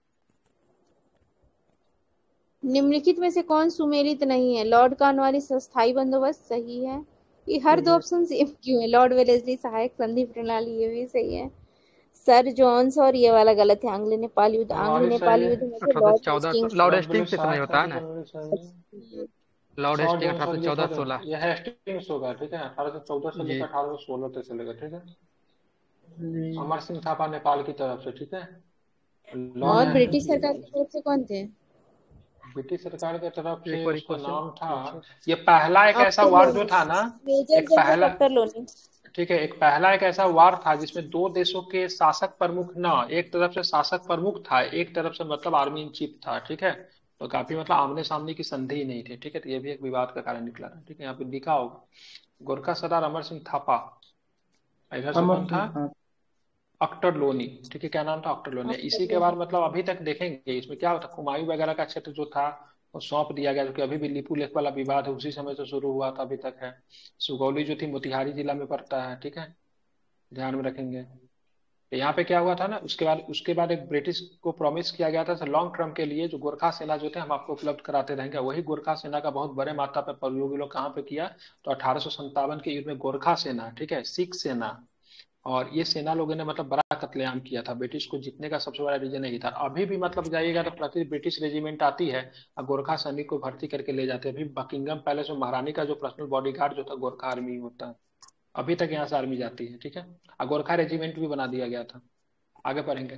[SPEAKER 3] निम्नलिखित में से कौन सुमेलित नहीं है? लॉर्ड कॉर्नवालिस अस्थायी बंदोबस्त सही है। ये हर दो ऑप्शन सेम क्यों है? लॉर्ड वेलेस्ली सहायक संधि प्रणाली, ये भी सही है। सर जोन्स और ये वाला गलत है। आंग्ल नेपाल युद्ध
[SPEAKER 2] हमारी सही
[SPEAKER 3] नेपाल
[SPEAKER 2] है।
[SPEAKER 3] युद्ध में से लॉर्ड
[SPEAKER 8] 1814
[SPEAKER 3] हेस्टिंग्स।
[SPEAKER 8] लॉर्ड
[SPEAKER 2] रॉड ब्लू
[SPEAKER 8] हेस्टिंग्स से समय होता है ना। लॉर्ड
[SPEAKER 2] शॉर्ट
[SPEAKER 8] हेस्टिंग
[SPEAKER 2] जोन्स और ये
[SPEAKER 8] 1814
[SPEAKER 2] फिर
[SPEAKER 8] 16।
[SPEAKER 2] यह हेस्टिंग्स होगा, ठीक है, 1814 से
[SPEAKER 8] जी
[SPEAKER 2] लेकर 1816 तक चलेगा, ठीक है।
[SPEAKER 6] जी।
[SPEAKER 2] अमर सिंह थापा नेपाल की तरफ से, ठीक है।
[SPEAKER 3] और
[SPEAKER 2] लॉर्ड
[SPEAKER 3] ब्रिटिश सरकार की तरफ से कौन थे?
[SPEAKER 2] ब्रिटिश सरकार की तरफ से
[SPEAKER 8] एक
[SPEAKER 2] उसका
[SPEAKER 8] क्वेश्चन
[SPEAKER 2] नाम था,
[SPEAKER 8] पूछो।
[SPEAKER 2] ये पहला एक ऐसा वार जो
[SPEAKER 3] ऑक्टरलोनी,
[SPEAKER 2] था ना,
[SPEAKER 3] मेजर
[SPEAKER 2] एक
[SPEAKER 3] जनरल
[SPEAKER 2] पहला,
[SPEAKER 3] ऑक्टरलोनी।
[SPEAKER 2] ठीक है, एक पहला एक ऐसा वार था जिसमें दो देशों के शासक प्रमुख ना, एक तरफ से शासक प्रमुख था, एक तरफ से मतलब आर्मी इन चीफ था, ठीक है। तो काफी मतलब आमने सामने की संधि ही नहीं थी, ठीक है। तो ये भी एक विवाद का कारण निकला था, ठीक है। यहाँ पे लिखा होगा गोरखा सरदार अमर सिंह थापा, इधर से
[SPEAKER 6] अमर
[SPEAKER 2] कौन
[SPEAKER 6] सिंह
[SPEAKER 2] था,
[SPEAKER 6] था।
[SPEAKER 2] अख्तर लोनी, ठीक है। क्या नाम था, अख्तर लोनी। इसी के बाद
[SPEAKER 3] ऑक्टरलोनी।
[SPEAKER 2] मतलब अभी तक देखेंगे इसमें क्या होता, कुमायूं वगैरह का क्षेत्र जो था वो सौंप दिया गया, जो कि अभी भी लिपू लेख वाला विवाद है, उसी समय से शुरू हुआ था, अभी तक है। सुगौली जो थी मोतिहारी जिला में पड़ता है, ठीक है, ध्यान में रखेंगे। तो यहाँ पे क्या हुआ था ना, उसके बाद एक ब्रिटिश को प्रॉमिस किया गया था लॉन्ग टर्म के लिए जो गोरखा सेना जो थे हम आपको उपलब्ध कराते रहेंगे। वही गोरखा सेना का बहुत बड़े मात्रा पर प्रयोग ये लोग कहाँ पे किया, तो 1857 के युद्ध में गोरखा सेना, ठीक है, सिख सेना, और ये सेना लोगों ने मतलब बड़ा कत्लेआम किया था। ब्रिटिश को जीतने का सबसे बड़ा रीजन यही था। अभी भी मतलब जाइएगा तो प्रति ब्रिटिश रेजिमेंट आती है और गोरखा सैनिक को भर्ती करके ले जाते हैं। अभी बकिंगम पैलेस में महारानी का जो पर्सनल बॉडीगार्ड जो था गोरखा आर्मी होता है, अभी तक यहाँ से आर्मी जाती है, ठीक है। और गोरखा रेजिमेंट भी बना दिया गया था। आगे पढ़ेंगे।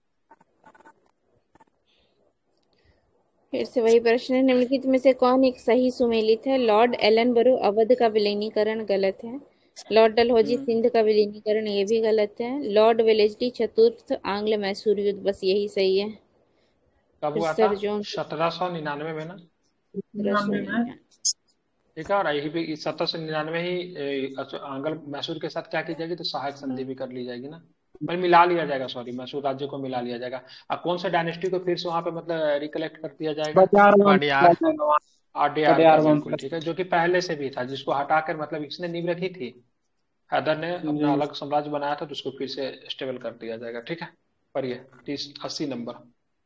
[SPEAKER 3] फिर से वही प्रश्न है, निम्नलिखित में से कौन एक सही सुमेलित है? लॉर्ड एलनबरो अवध का विलीनीकरण गलत है। लॉर्ड डलहौजी सिंध का विलीनीकरण, ये भी गलत है। लॉर्ड वेलेस्ली चतुर्थ आंग्ल मैसूर युद्ध, बस यही सही है।
[SPEAKER 2] कब
[SPEAKER 3] फिर
[SPEAKER 2] हुआ था,
[SPEAKER 3] सर जोन्स
[SPEAKER 2] 1799 में ना,
[SPEAKER 3] 1799।
[SPEAKER 2] ठीक है। और यही भी 1799 ही आंग्ल मैसूर के साथ क्या की जाएगी, तो सहायक संधि भी कर ली जाएगी ना, पर मिला लिया जाएगा, सॉरी, मैसूर राज्य को मिला लिया जाएगा। और कौन सा डायनेस्टी को फिर से वहां पे मतलब रिकलेक्ट कर दिया जाएगा,
[SPEAKER 6] बजारवन से
[SPEAKER 8] वाडियार
[SPEAKER 6] आ जाएगा वहाँ।
[SPEAKER 2] आरडीआर को,
[SPEAKER 6] अडयार
[SPEAKER 2] बिल्कुल
[SPEAKER 6] वंश।
[SPEAKER 2] ठीक है, जो कि पहले से भी था, जिसको हटाकर मतलब इसने नींव रखी थी, हैदर ने अपना
[SPEAKER 6] जी।
[SPEAKER 2] अलग साम्राज्य बनाया था, तो उसको फिर से स्टेबल कर दिया जाएगा, ठीक है। पढ़िए 80 नंबर।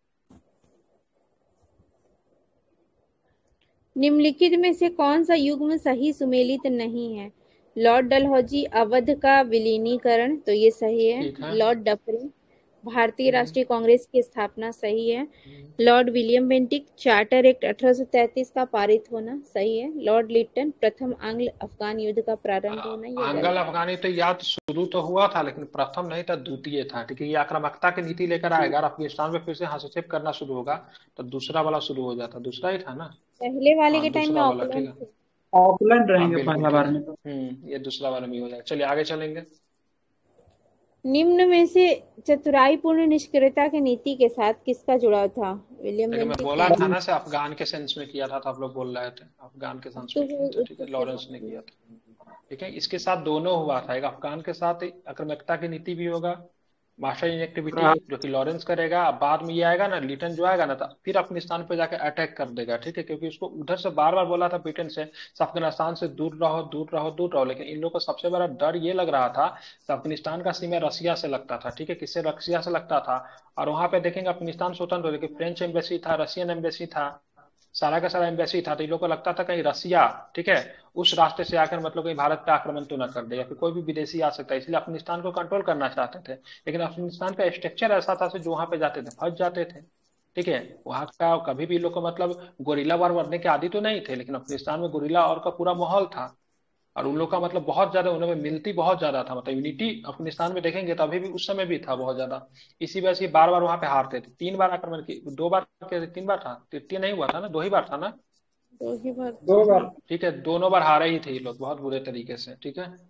[SPEAKER 3] निम्नलिखित में से कौन सा युग्म सही सुमेलित नहीं है? लॉर्ड डलहौजी अवध का विलीनीकरण, तो ये सही है।
[SPEAKER 2] ठीक है।
[SPEAKER 3] लॉर्ड डफरिन भारतीय राष्ट्रीय कांग्रेस की स्थापना, सही है। Lord William Bentinck charter act 1833 का पारित होना, सही है। लॉर्ड लिटन प्रथम आंग्ल अफगान युद्ध का प्रारंभ होना, ये
[SPEAKER 2] आंग्ल
[SPEAKER 3] गलत है।
[SPEAKER 2] अफगानी तो याद शुरू तो हुआ था, लेकिन प्रथम नहीं था, द्वितीय था, ठीक है। ये आक्रामकता की नीति लेकर आएगा और अफगानिस्तान में फिर से हस्तक्षेप करना शुरू होगा, तो दूसरा वाला शुरू हो जाता, दूसरा ही था ना,
[SPEAKER 3] पहले वाले
[SPEAKER 2] हाँ
[SPEAKER 3] के टाइम में
[SPEAKER 2] दूसरा वाला, ठीक
[SPEAKER 3] ऑकलैंड
[SPEAKER 2] है।
[SPEAKER 3] थे।
[SPEAKER 6] ऑकलैंड
[SPEAKER 2] हाँ
[SPEAKER 6] रहेंगे
[SPEAKER 2] बिल्कुल
[SPEAKER 6] पहला
[SPEAKER 2] ठीक
[SPEAKER 6] बार
[SPEAKER 2] है।
[SPEAKER 6] में तो।
[SPEAKER 2] ये दूसरा वाला भी हो जाएगा। चलिए आगे चलेंगे।
[SPEAKER 3] निम्न में से चतुराईपूर्ण निष्क्रियता की नीति के साथ किसका जुड़ाव था? विलियम
[SPEAKER 2] लेकिन मैं
[SPEAKER 3] बेंटिक,
[SPEAKER 2] बोला था
[SPEAKER 3] लॉर्ड
[SPEAKER 2] ना से अफगान के सेंस में किया था, तो आप लोग बोल रहे थे अफगान के सेंस
[SPEAKER 3] तो
[SPEAKER 2] में किया था, ठीक है,
[SPEAKER 3] उत्तर
[SPEAKER 2] लॉरेंस ने किया था, ठीक है। इसके साथ दोनों हुआ था, एक अफगान के साथ आक्रामकता की नीति भी होगा, मास्टर एक्टिविटी
[SPEAKER 6] हाँ।
[SPEAKER 2] जो कि लॉरेंस करेगा। अब बाद में ये आएगा ना, लिटन जो आएगा ना, तो फिर अफगानिस्तान पे जाके अटैक कर देगा, ठीक है, क्योंकि उसको उधर से बार बार बोला था ब्रिटेन से अफगानिस्तान से दूर रहो, दूर रहो, दूर रहो, लेकिन इन लोगों को सबसे बड़ा डर ये लग रहा था कि अफगानिस्तान का सीमा रसिया से लगता था, ठीक है, किससे, रसिया से लगता था। और वहां पे देखेंगे अफगानिस्तान स्वतंत्र, लेकिन फ्रेंच एम्बेसी था, रशियन एम्बेसी था, सारा का सारा एम्बेसी था, तो इन लोगों को लगता था कहीं रसिया, ठीक है, उस रास्ते से आकर मतलब कहीं भारत पे आक्रमण तो ना कर दे, या फिर कोई भी विदेशी आ सकता है, इसलिए अफगानिस्तान को कंट्रोल करना चाहते थे। लेकिन अफगानिस्तान का स्ट्रक्चर ऐसा था जो वहां पे जाते थे फंस जाते थे, ठीक है। वहां का कभी भी लोग को मतलब गोरिल्ला वार करने के आदी तो नहीं थे, लेकिन अफगानिस्तान में गोरिल्ला और का पूरा माहौल था, और उन लोग का मतलब बहुत ज्यादा उनमें मिलती बहुत ज्यादा था, मतलब यूनिटी अफगानिस्तान में देखेंगे तो अभी भी उस समय भी था बहुत ज्यादा। इसी वजह से बार बार वहां पे हारते थे, 3 बार आक्रमण की, 2 बार के 3 बार था, तृतीय नहीं हुआ था ना, 2 ही बार था ना,
[SPEAKER 3] दो ही बार।
[SPEAKER 6] 2 बार।
[SPEAKER 2] ठीक है, दोनों बार हारे ही थे ये लोग बहुत बुरे तरीके से, ठीक है।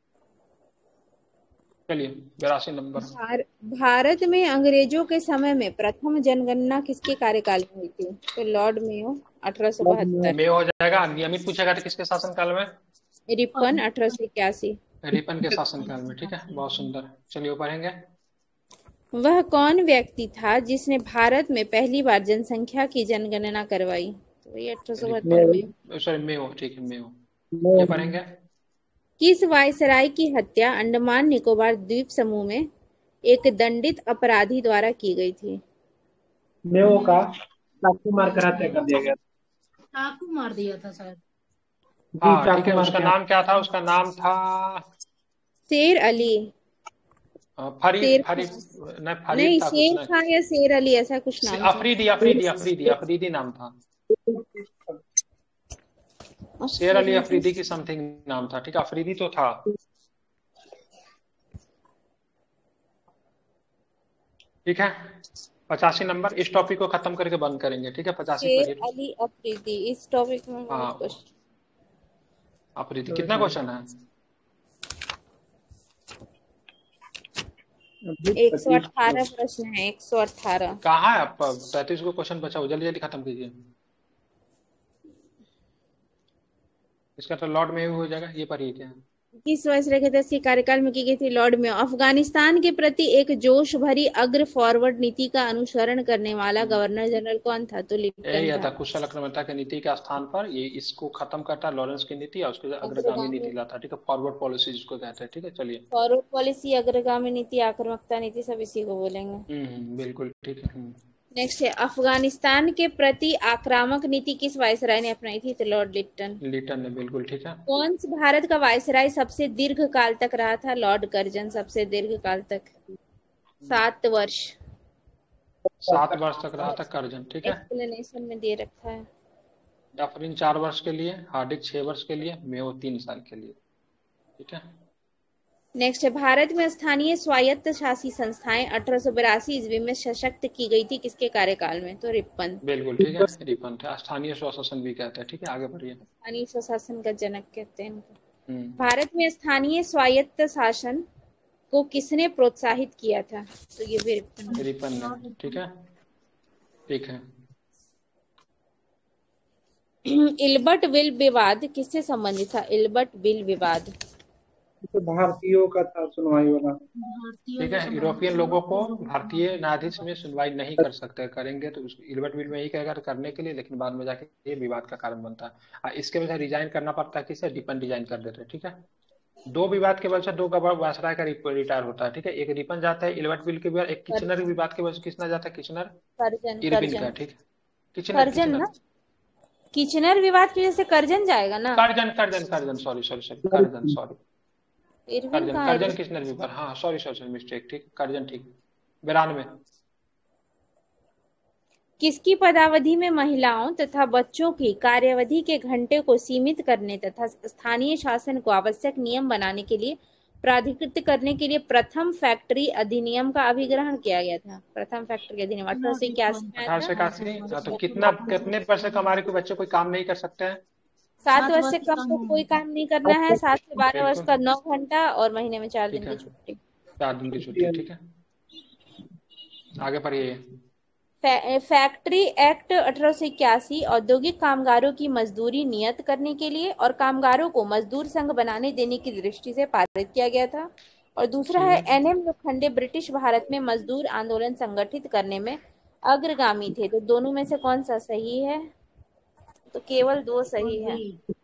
[SPEAKER 2] चलिए 82 नंबर।
[SPEAKER 3] भारत में अंग्रेजों के समय में प्रथम जनगणना किसके कार्यकाल में हुई थी? तो लॉर्ड मेयो 1872,
[SPEAKER 2] में हो जाएगा। नियमित पूछेगा तो किसके शासनकाल में,
[SPEAKER 3] रिपन 1881।
[SPEAKER 2] रिपन के शासनकाल में, ठीक है, बहुत सुंदर। चलिए पढ़ेंगे।
[SPEAKER 3] वह कौन व्यक्ति था जिसने भारत में पहली बार जनसंख्या की जनगणना करवाई? तो ये 1872 में।
[SPEAKER 2] सॉरी में हो, ठीक है, में हो। ये पढ़ेंगे।
[SPEAKER 3] किस वायसराय की हत्या अंडमान निकोबार द्वीप समूह में एक दंडित अपराधी द्वारा की गई थी?
[SPEAKER 6] मेओ का चाकू मार कर हत्या कर दिया गया था।
[SPEAKER 1] चाकू मार दिया था शायद।
[SPEAKER 6] जी,
[SPEAKER 2] हाँ ठीक
[SPEAKER 6] चाकू
[SPEAKER 2] है,
[SPEAKER 6] मार
[SPEAKER 2] उसका
[SPEAKER 6] के
[SPEAKER 2] नाम क्या था, उसका नाम था
[SPEAKER 3] शेर अली।
[SPEAKER 2] फरीद
[SPEAKER 3] शेर
[SPEAKER 2] फरीद
[SPEAKER 3] खान,
[SPEAKER 2] नहीं, फरीद
[SPEAKER 3] नहीं
[SPEAKER 2] था कुछ
[SPEAKER 3] शेर
[SPEAKER 2] नहीं।
[SPEAKER 3] खान या शेर अली ऐसा कुछ नाम था।
[SPEAKER 2] अफरीदी नाम था। शेर अली अफरीदी की समथिंग नाम था, ठीक है, अफरीदी तो था। ठीक है, 85 नंबर। इस टॉपिक को खत्म करके बंद करेंगे, ठीक है। 85
[SPEAKER 3] शेर
[SPEAKER 2] पढ़िए।
[SPEAKER 3] अली अफरीदी, इस टॉपिक में बहुत
[SPEAKER 2] हाँ
[SPEAKER 3] क्वेश्चन।
[SPEAKER 2] अफरीदी, कितना क्वेश्चन है?
[SPEAKER 3] 118 प्रश्न है, 118।
[SPEAKER 2] कहाँ है आपका? 33 को क्वेश्चन बचा हो, जल्दी जल्दी खत्म कीजिए। इसका तो लॉर्ड में भी हो जाएगा। ये पढ़िए क्या है?
[SPEAKER 3] किस वायसराय के अध्यक्ष के कार्यकाल में की गई थी लॉर्ड में अफगानिस्तान के प्रति एक जोश भरी अग्र फॉरवर्ड नीति का अनुसरण करने वाला गवर्नर जनरल कौन था? तो
[SPEAKER 2] यही
[SPEAKER 3] लिप्टन
[SPEAKER 2] था,
[SPEAKER 3] था।
[SPEAKER 2] कुशल आक्रमणता की नीति के स्थान पर ये इसको खत्म करता है, लॉरेंस की नीति, और उसके अग्रगामी नीति लाता, ठीक है। फॉरवर्ड पॉलिसी जिसको कहते हैं, ठीक है। चलिए,
[SPEAKER 3] फॉरवर्ड पॉलिसी, अग्रगामी नीति, आक्रामकता नीति, सब इसी को बोलेंगे।
[SPEAKER 2] बिल्कुल ठीक है।
[SPEAKER 3] नेक्स्ट है, अफगानिस्तान के प्रति आक्रामक नीति किस वायसराय ने अपनाई थी? तो लॉर्ड लिप्टन।
[SPEAKER 2] लिटन ने, बिल्कुल ठीक है।
[SPEAKER 3] कौन से भारत का वायसराय सबसे दीर्घ काल तक रहा था? लॉर्ड कर्जन, सबसे दीर्घ काल तक 7 वर्ष।
[SPEAKER 2] 7 वर्ष तक रहा था कर्जन, ठीक है।
[SPEAKER 3] एक्सप्लेनेशन में दे रखा है।
[SPEAKER 2] डफरिन 4 वर्ष के लिए, हार्डिक 6 वर्ष के लिए, मेयो 3 साल के लिए, ठीक है।
[SPEAKER 3] नेक्स्ट है, भारत में स्थानीय स्वायत्त शासी संस्थाएं 1882 ईस्वी में सशक्त की गई थी किसके कार्यकाल में? तो रिपन।
[SPEAKER 2] बिल्कुल ठीक है, रिपन थे। स्थानीय स्वशासन भी कहते हैं, ठीक है। आगे बढ़िए।
[SPEAKER 3] स्थानीय स्वशासन का जनक कहते हैं इनको। भारत में स्थानीय स्वायत्त शासन को किसने प्रोत्साहित किया था? तो ये भी
[SPEAKER 2] रिपन ने, ठीक है। ठीक है।
[SPEAKER 3] इल्बर्ट बिल विवाद किससे संबंधित था? इल्बर्ट बिल विवाद
[SPEAKER 6] तो भारतीयों का था सुनवाई वाला,
[SPEAKER 2] ठीक है। यूरोपियन लोगों को भारतीय न्यायाधीश में सुनवाई नहीं कर सकते, करेंगे तो इल्बर्ट बिल में ही कहेगा करने के लिए, लेकिन बाद में जाके ये विवाद का कारण बनता है। इसके वजह से रिजाइन करना पड़ता है, किसे? रिपन रिजाइन कर देते हैं, ठीक है। 2 विवाद के वजह से 2 वायसराय का रिटायर होता है, ठीक है। एक रिपन जाता है इल्बर्ट बिल के बाद, एक किचनर विवाद के वजह से किसना जाता है? किचनर इरविन का, ठीक है। किचनर
[SPEAKER 3] किचनर विवाद की वजह से करजन जाएगा ना?
[SPEAKER 2] कर्जन सॉरी कर्जन किचनर विवाद, हाँ सॉरी मिस्टेक, ठीक। कर्जन, ठीक। 92।
[SPEAKER 3] किसकी पदावधि में महिलाओं तथा बच्चों की कार्यावधि के घंटे को सीमित करने तथा स्थानीय शासन को आवश्यक नियम बनाने के लिए प्राधिकृत करने के लिए प्रथम फैक्ट्री अधिनियम का अभिग्रहण किया गया था? प्रथम फैक्ट्री अधिनियम 1881 में।
[SPEAKER 2] तो कितने वर्ष से हमारे कोई बच्चे कोई काम नहीं कर सकते हैं?
[SPEAKER 3] 7 वर्ष से कम को कोई काम नहीं करना है। 7 से 12 वर्ष का 9 घंटा और महीने में 4 दिन की छुट्टी।
[SPEAKER 2] 4 दिन की छुट्टी, ठीक है। आगे पढ़िए।
[SPEAKER 3] फैक्ट्री एक्ट 1881 औद्योगिक कामगारों की मजदूरी नियत करने के लिए और कामगारों को मजदूर संघ बनाने देने की दृष्टि से पारित किया गया था। और दूसरा है, एनएम लोखंडे ब्रिटिश भारत में मजदूर आंदोलन संगठित करने में अग्रगामी थे। तो दोनों में से कौन सा सही है? तो केवल 2 सही है।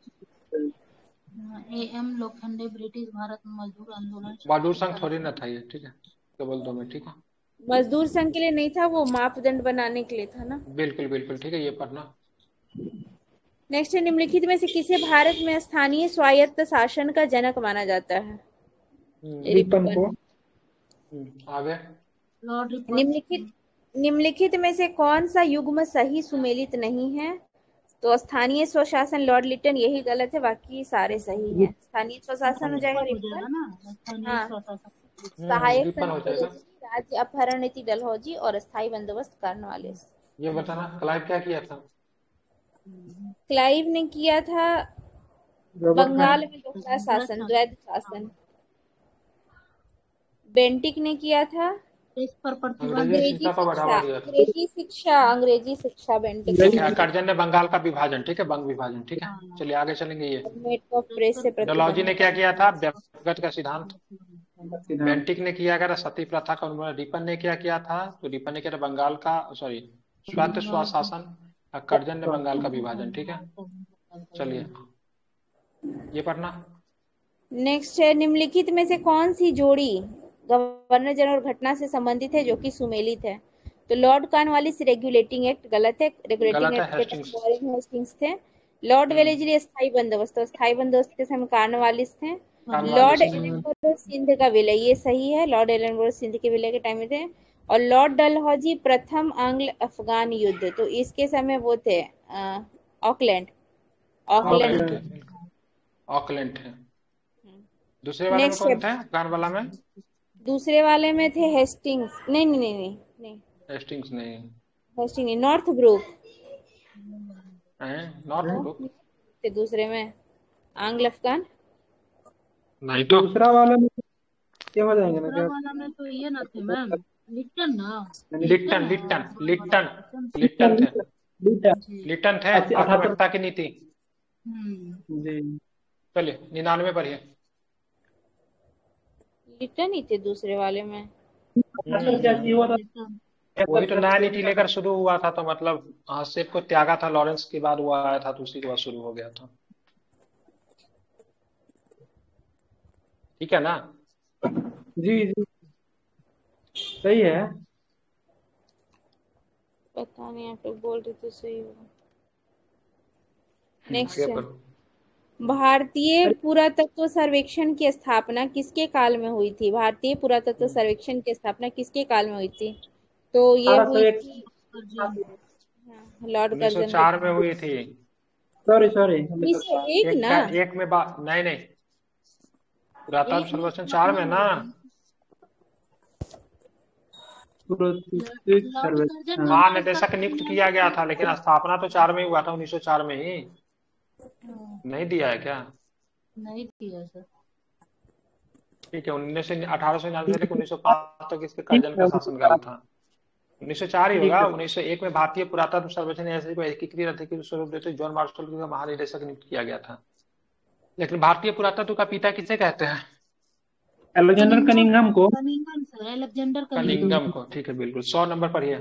[SPEAKER 1] एएम लोखंडे ब्रिटिश भारत में मजदूर आंदोलन,
[SPEAKER 2] मजदूर संघ थोड़ी ना था ये, ठीक है। केवल 2 में, ठीक है।
[SPEAKER 3] मजदूर संघ के लिए नहीं था, वो मापदंड बनाने के लिए था ना।
[SPEAKER 2] बिल्कुल ठीक है, ये पढ़ना।
[SPEAKER 3] नेक्स्ट है, निम्नलिखित में से किसे भारत में स्थानीय स्वायत्त शासन का जनक माना जाता है?
[SPEAKER 6] रिपन को।
[SPEAKER 2] आगे।
[SPEAKER 3] निम्नलिखित में से कौन सा युग्म सही सुमेलित नहीं है? तो स्थानीय स्वशासन लॉर्ड लिटन, यही गलत है, बाकी सारे सही हैं। स्थानीय स्वशासन हो जाएगा रिपन, हाँ। सहायक राज्य अपहरण नीति डलहौजी और स्थायी बंदोबस्त कॉर्नवालिस।
[SPEAKER 2] ये बताना, क्लाइव क्या किया था?
[SPEAKER 3] क्लाइव ने किया था बंगाल में दोहरा शासन, द्वैध शासन। बेंटिक ने किया था अंग्रेजी शिक्षा बेंटिक।
[SPEAKER 2] कर्जन ने बंगाल का विभाजन, ठीक है, बंग विभाजन, ठीक है। चलिए आगे चलेंगे। ये डलहौजी ने क्या किया था? व्यक्तिगत का सिद्धांत। बेंटिक ने किया गया सती प्रथा का उन्मूलन। रिपन ने क्या किया था? तो रिपन ने किया था बंगाल का स्वायत्त स्वशासन। कर्जन ने बंगाल का विभाजन, ठीक है। चलिए ये पढ़ना।
[SPEAKER 3] नेक्स्ट है, निम्नलिखित में से कौन सी जोड़ी गवर्नर जनरल घटना से संबंधित है जो कि सुमेलित है? तो लॉर्ड कॉर्नवालिस रेगुलेटिंग एक्ट गलत है। रेगुलेटिंग एक्ट हेस्टिंग्स थे। लॉर्ड वेलेस्ली स्थायी बंदोबस्त, तो स्थायी बंदोबस्त के समय कॉर्नवालिस थे। लॉर्ड
[SPEAKER 2] बांग्लादेश में।
[SPEAKER 3] एलनबरो सिंध का विलय, ये सही है। लॉर्ड एलनबरो सिंध के विलय के टाइम में थे। और लॉर्ड डलहौजी प्रथम आंग्ल अफगान युद्ध, तो इसके समय वो थे ऑकलैंड
[SPEAKER 2] ऑकलैंड
[SPEAKER 3] ऑकलैंड
[SPEAKER 2] थे, ऑकलैंड थे। दूसरे वाले में
[SPEAKER 3] नेक्स्ट
[SPEAKER 2] कौन थे अफगान वाला में?
[SPEAKER 3] दूसरे वाले में थे हेस्टिंग्स, नहीं नहीं नहीं नहीं नहीं,
[SPEAKER 2] हेस्टिंग्स नहीं
[SPEAKER 3] हेस्टिंग नहीं, नॉर्थ ब्रुक
[SPEAKER 2] है, नॉर्थ ब्रुक
[SPEAKER 3] थे दूसरे में, आंग्ल अफगान।
[SPEAKER 2] नहीं तो।
[SPEAKER 6] दूसरा वाला में क्या हो जाएंगे ना
[SPEAKER 1] दूसरा
[SPEAKER 6] क्या?
[SPEAKER 1] वाला में तो ये ना थे मैम, लिप्टन ना,
[SPEAKER 2] लिप्टन लिप्टन लिप्टन लिप्टन थे,
[SPEAKER 1] जी।
[SPEAKER 2] लिप्टन थे,
[SPEAKER 6] 78
[SPEAKER 2] आत्महत्या की नीति।
[SPEAKER 6] जी।
[SPEAKER 2] चलिए 99 पढ़िए।
[SPEAKER 3] लिप्टन ही थे दूसरे वाले में।
[SPEAKER 6] क्या चीज हुआ था?
[SPEAKER 2] वही तो नया नीति लेकर शुरू हुआ था, तो मतलब सेब को त्यागा था लॉरेंस के बाद वो आया था, तो उसी के बाद शुरू हो गया था। ठीक है ना?
[SPEAKER 6] जी जी सही है।
[SPEAKER 3] पता नहीं, आप लोग बोल रहे तो सही होगा। नेक्स्ट
[SPEAKER 2] आगे
[SPEAKER 3] है,
[SPEAKER 2] बढ़ो।
[SPEAKER 3] भारतीय पुरातत्व सर्वेक्षण की स्थापना किसके काल में हुई थी? भारतीय पुरातत्व सर्वेक्षण की स्थापना किसके काल में हुई थी? तो ये हुई
[SPEAKER 6] 1801।
[SPEAKER 3] थी लॉर्ड कर्जन
[SPEAKER 2] 1904 में हुई थी।
[SPEAKER 6] सॉरी सॉरी
[SPEAKER 3] 1901
[SPEAKER 2] एक
[SPEAKER 3] ना,
[SPEAKER 2] एक में नहीं नहीं, पुरातत्व सर्वेक्षण 4 में ना।
[SPEAKER 1] लॉर्ड कर्जन का
[SPEAKER 2] महानिदेशक नियुक्त किया गया था, लेकिन स्थापना तो 4 में ही हुआ था, 1904 में ही। नहीं दिया है क्या?
[SPEAKER 1] नहीं दिया सर।
[SPEAKER 2] ठीक है, 1899 से लेकर 1905 तक इसके कर्जन का शासनकाल था। 1904 ही होगा। 1901 में भारतीय पुरातत्व सर्वेक्षण एजेंसी को एकीकृत अधिकृत स्वरूप देते जॉन मार्शल को महानिदेशक नियुक्त किया गया था। लेकिन भारतीय पुरातत्व का पिता किसे कहते हैं?
[SPEAKER 6] अलेक्जेंडर कनिंघम को।
[SPEAKER 1] कनिंघम सर, अलेक्जेंडर
[SPEAKER 2] कनिंघम को। ठीक है बिल्कुल। 100 नंबर पढ़िए।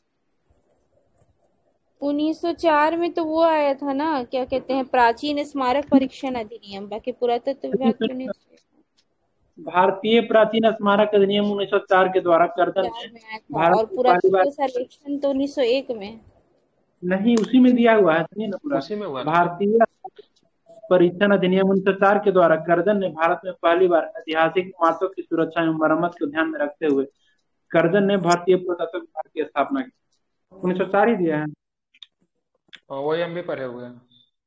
[SPEAKER 3] 1904 में तो वो आया था ना, क्या कहते हैं, प्राचीन स्मारक परीक्षण अधिनियम। बाकी पुरातत्व विभाग क्यों नहीं?
[SPEAKER 6] भारतीय प्राचीन स्मारक अधिनियम 1904 के द्वारा कर्जन
[SPEAKER 3] 4
[SPEAKER 6] ने
[SPEAKER 3] में आया था।
[SPEAKER 6] भारत
[SPEAKER 3] और
[SPEAKER 6] को पहली बार,
[SPEAKER 3] पुरातत्व सर्वेक्षण तो 1901 में।
[SPEAKER 6] नहीं उसी में दिया हुआ है, सुनिए ना पूरा।
[SPEAKER 2] उसी में हुआ था।
[SPEAKER 6] भारतीय परीक्षण अधिनियम 1904 के द्वारा कर्जन ने भारत में पहली बार ऐतिहासिक इमारतों की सुरक्षा एवं मरम्मत को ध्यान में रखते हुए कर्जन ने भारतीय पुरातत्व विभाग की स्थापना की। 1904 ही दिया है।
[SPEAKER 2] वही हम भी पढ़े हुए हैं।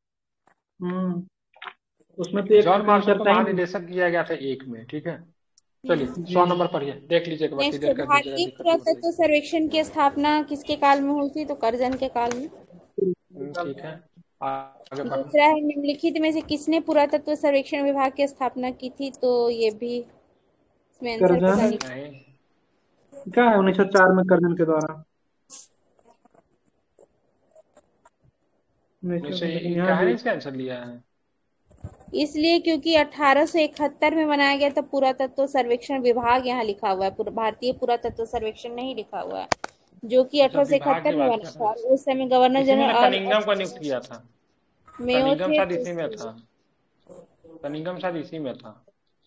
[SPEAKER 6] उसमें तो एक
[SPEAKER 2] जॉन मार्शल को
[SPEAKER 6] चर्चा ही नहीं।
[SPEAKER 2] महानिदेशक किया गया था 1 में। ठीक है, चलिए 100 नंबर पढ़िए, देख लीजिए एक बार,
[SPEAKER 3] नेक्स्ट,
[SPEAKER 2] क्लियर कर दीजिएगा,
[SPEAKER 3] भारतीय
[SPEAKER 2] दिक्कत हो
[SPEAKER 3] पुरातत्व सर्वेक्षण की स्थापना किसके काल में हुई थी? तो कर्जन के काल में।
[SPEAKER 2] ठीक है, आगे बढ़ो।
[SPEAKER 3] दूसरा है, निम्नलिखित में से किसने पुरातत्व सर्वेक्षण विभाग की स्थापना की थी? तो ये भी इसमें आंसर पता
[SPEAKER 6] कर्जन
[SPEAKER 3] नहीं।
[SPEAKER 2] नहीं,
[SPEAKER 6] क्या है 1904 में कर्जन के द्वारा?
[SPEAKER 2] क्या है इसका आंसर लिया है?
[SPEAKER 3] इसलिए क्योंकि 1871 में बनाया गया था पुरातत्व सर्वेक्षण विभाग, यहाँ लिखा हुआ है, भारतीय पुरातत्व सर्वेक्षण नहीं लिखा हुआ है, जो कि
[SPEAKER 2] अच्छा, विभाग
[SPEAKER 3] 1871
[SPEAKER 2] की
[SPEAKER 3] में
[SPEAKER 2] बात
[SPEAKER 3] बना
[SPEAKER 2] कर
[SPEAKER 3] था।
[SPEAKER 2] रहे हैं।
[SPEAKER 3] उस समय गवर्नर
[SPEAKER 2] इसी में
[SPEAKER 3] जनरल
[SPEAKER 2] कनिंघम को नियुक्त किया था।
[SPEAKER 3] मेयो
[SPEAKER 2] कनिंघम
[SPEAKER 3] थे
[SPEAKER 2] शायद
[SPEAKER 3] तो
[SPEAKER 2] इसी में था। कनिंघम शायद इसी में था।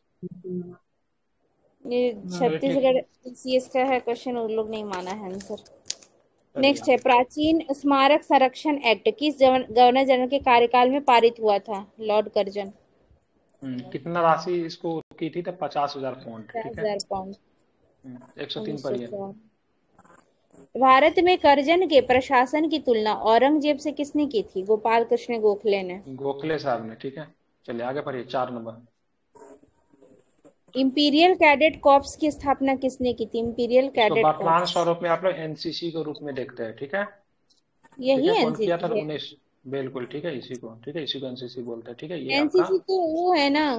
[SPEAKER 3] ये छत्तीसगढ़ सीएस का है क्वेश्चन, उन लोग नहीं माना है आंसर। नेक्स्ट है, प्राचीन स्मारक संरक्षण एक्ट किस गवर्नर जनरल के कार्यकाल में पारित हुआ था? Lord Curzon.
[SPEAKER 2] कितना राशि इसको की थी? तो 50,000 पाउंड। ठीक है,
[SPEAKER 3] 50,000 पाउंड।
[SPEAKER 2] 103 पढ़िए।
[SPEAKER 3] भारत में कर्जन के प्रशासन की तुलना औरंगजेब से किसने की थी? गोपाल कृष्ण गोखले ने।
[SPEAKER 2] गोखले साहब ने। ठीक है, चलिए आगे पढ़िए। 4 नंबर।
[SPEAKER 3] इंपीरियल कैडेट कॉर्प्स की स्थापना किसने की थी? इंपीरियल
[SPEAKER 2] इसको
[SPEAKER 3] कैडेट
[SPEAKER 2] वर्तमान
[SPEAKER 3] कॉर्प्स,
[SPEAKER 2] स्वरूप में आप लोग एनसीसी के रूप में देखते हैं। ठीक है,
[SPEAKER 3] यही
[SPEAKER 2] कौन किया था?
[SPEAKER 3] एनसीसी है।
[SPEAKER 2] 19, बिल्कुल ठीक है, इसी को। ठीक है, इसी को एनसीसी बोलते हैं। ठीक है, ये आपका
[SPEAKER 3] एनसीसी तो वो है ना,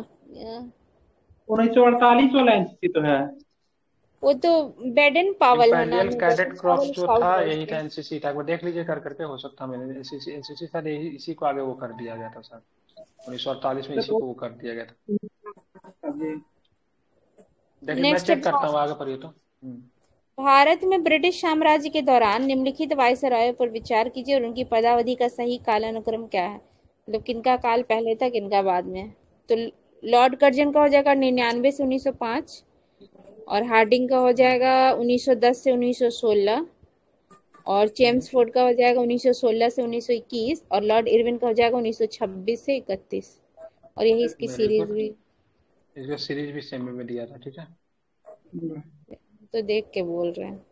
[SPEAKER 6] 1948 वाला एनसीसी तो है।
[SPEAKER 3] वो तो बेडन पावल है ना,
[SPEAKER 2] इंपीरियल कैडेट
[SPEAKER 3] बेडन
[SPEAKER 2] क्रॉप्स
[SPEAKER 3] पावल
[SPEAKER 2] जो
[SPEAKER 3] स्काउट
[SPEAKER 2] था,
[SPEAKER 3] गाइड
[SPEAKER 2] यही था
[SPEAKER 3] थे।
[SPEAKER 2] एनसीसी था। एक बार देख लीजिए कर करके, हो सकता है मैंने एनसीसी शायद इसी को आगे वो कर दिया गया था सर। 1948 में इसी को वो कर दिया गया था। देखिए मैं
[SPEAKER 3] नेक्स्ट,
[SPEAKER 2] चेक करता हूँ, आगे पढ़िए तो।
[SPEAKER 3] भारत में ब्रिटिश साम्राज्य के दौरान निम्नलिखित वायसरायों पर विचार कीजिए और उनकी पदावधि का सही कालानुक्रम क्या है? मतलब किनका काल पहले था, किनका बाद में। तो लॉर्ड कर्जन का हो जाएगा 99 से 1905, और हार्डिंग का हो जाएगा 1910 से 1916, और चेम्सफोर्ड का हो जाएगा 1916 से 1921, और लॉर्ड इरविन का हो जाएगा 1926 से 31। और यही इसकी
[SPEAKER 2] वेरी
[SPEAKER 3] सीरीज
[SPEAKER 2] गुड,
[SPEAKER 3] हुई।
[SPEAKER 2] इसका सीरीज भी सेमी में दिया था, ठीक है।
[SPEAKER 3] तो देख के बोल रहे हैं।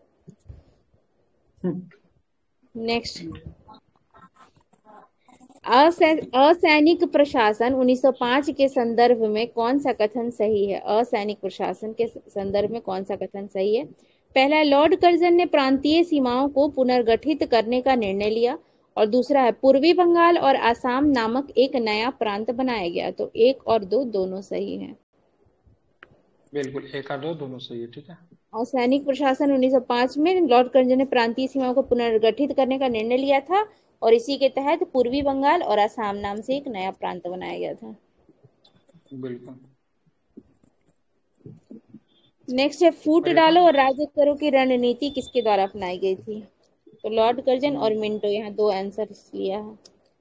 [SPEAKER 3] नेक्स्ट, असैनिक प्रशासन 1905 के संदर्भ में कौन सा कथन सही है? असैनिक प्रशासन के संदर्भ में कौन सा कथन सही है? पहला, लॉर्ड कर्जन ने प्रांतीय सीमाओं को पुनर्गठित करने का निर्णय लिया। और दूसरा है, पूर्वी बंगाल और आसाम नामक एक नया प्रांत बनाया गया। तो 1 और 2 दोनों सही हैं।
[SPEAKER 2] बिल्कुल 1 और 2 दोनों सही है, ठीक है।
[SPEAKER 3] असैनिक प्रशासन 1905 में लॉर्ड कर्जन ने प्रांतीय सीमाओं को पुनर्गठित करने का निर्णय लिया था और इसी के तहत पूर्वी बंगाल और आसाम नाम से एक नया प्रांत बनाया गया था।
[SPEAKER 2] बिल्कुल।
[SPEAKER 3] नेक्स्ट है, फूट
[SPEAKER 2] और
[SPEAKER 3] डालो
[SPEAKER 2] इसमें
[SPEAKER 3] और राज करो की रणनीति किसके द्वारा अपनाई गई थी? तो लॉर्ड कर्जन और मिंटो, यहाँ 2 आंसर लिया है।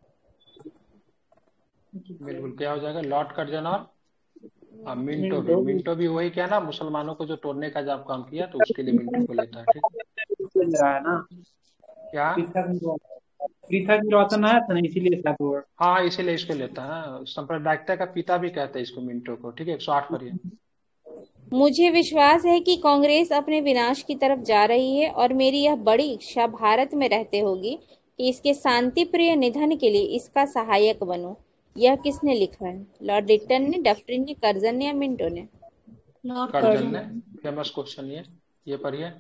[SPEAKER 2] बिल्कुल क्या हो जाएगा? लॉर्ड कर्जन और मिंटो भी वही क्या ना, मुसलमानों को जो तोड़ने का जब काम किया तो उसके लिए मिंटो को लेता है, ठीक है।
[SPEAKER 6] रहा है ना,
[SPEAKER 2] क्या?
[SPEAKER 6] पृथक निर्वाचन आया था ना, इसीलिए शायद वो।
[SPEAKER 2] हाँ इसीलिए इसको लेता है, सांप्रदायिकता का पिता भी कहते हैं इसको, मिंटो को, ठीक है। 108 पर ये।
[SPEAKER 3] मुझे विश्वास है कि कांग्रेस अपने विनाश की तरफ जा रही है और मेरी यह बड़ी इच्छा भारत में रहते होगी कि इसके शांति प्रिय निधन के लिए इसका सहायक बनूं। यह किसने लिखा है? लॉर्ड लिटन ने, डफरिन ने, कर्जन ने या मिंटो ने?
[SPEAKER 1] लॉर्ड
[SPEAKER 2] कर्जन ने।
[SPEAKER 1] कर्जन।
[SPEAKER 2] फेमस क्वेश्चन ये पढ़िए।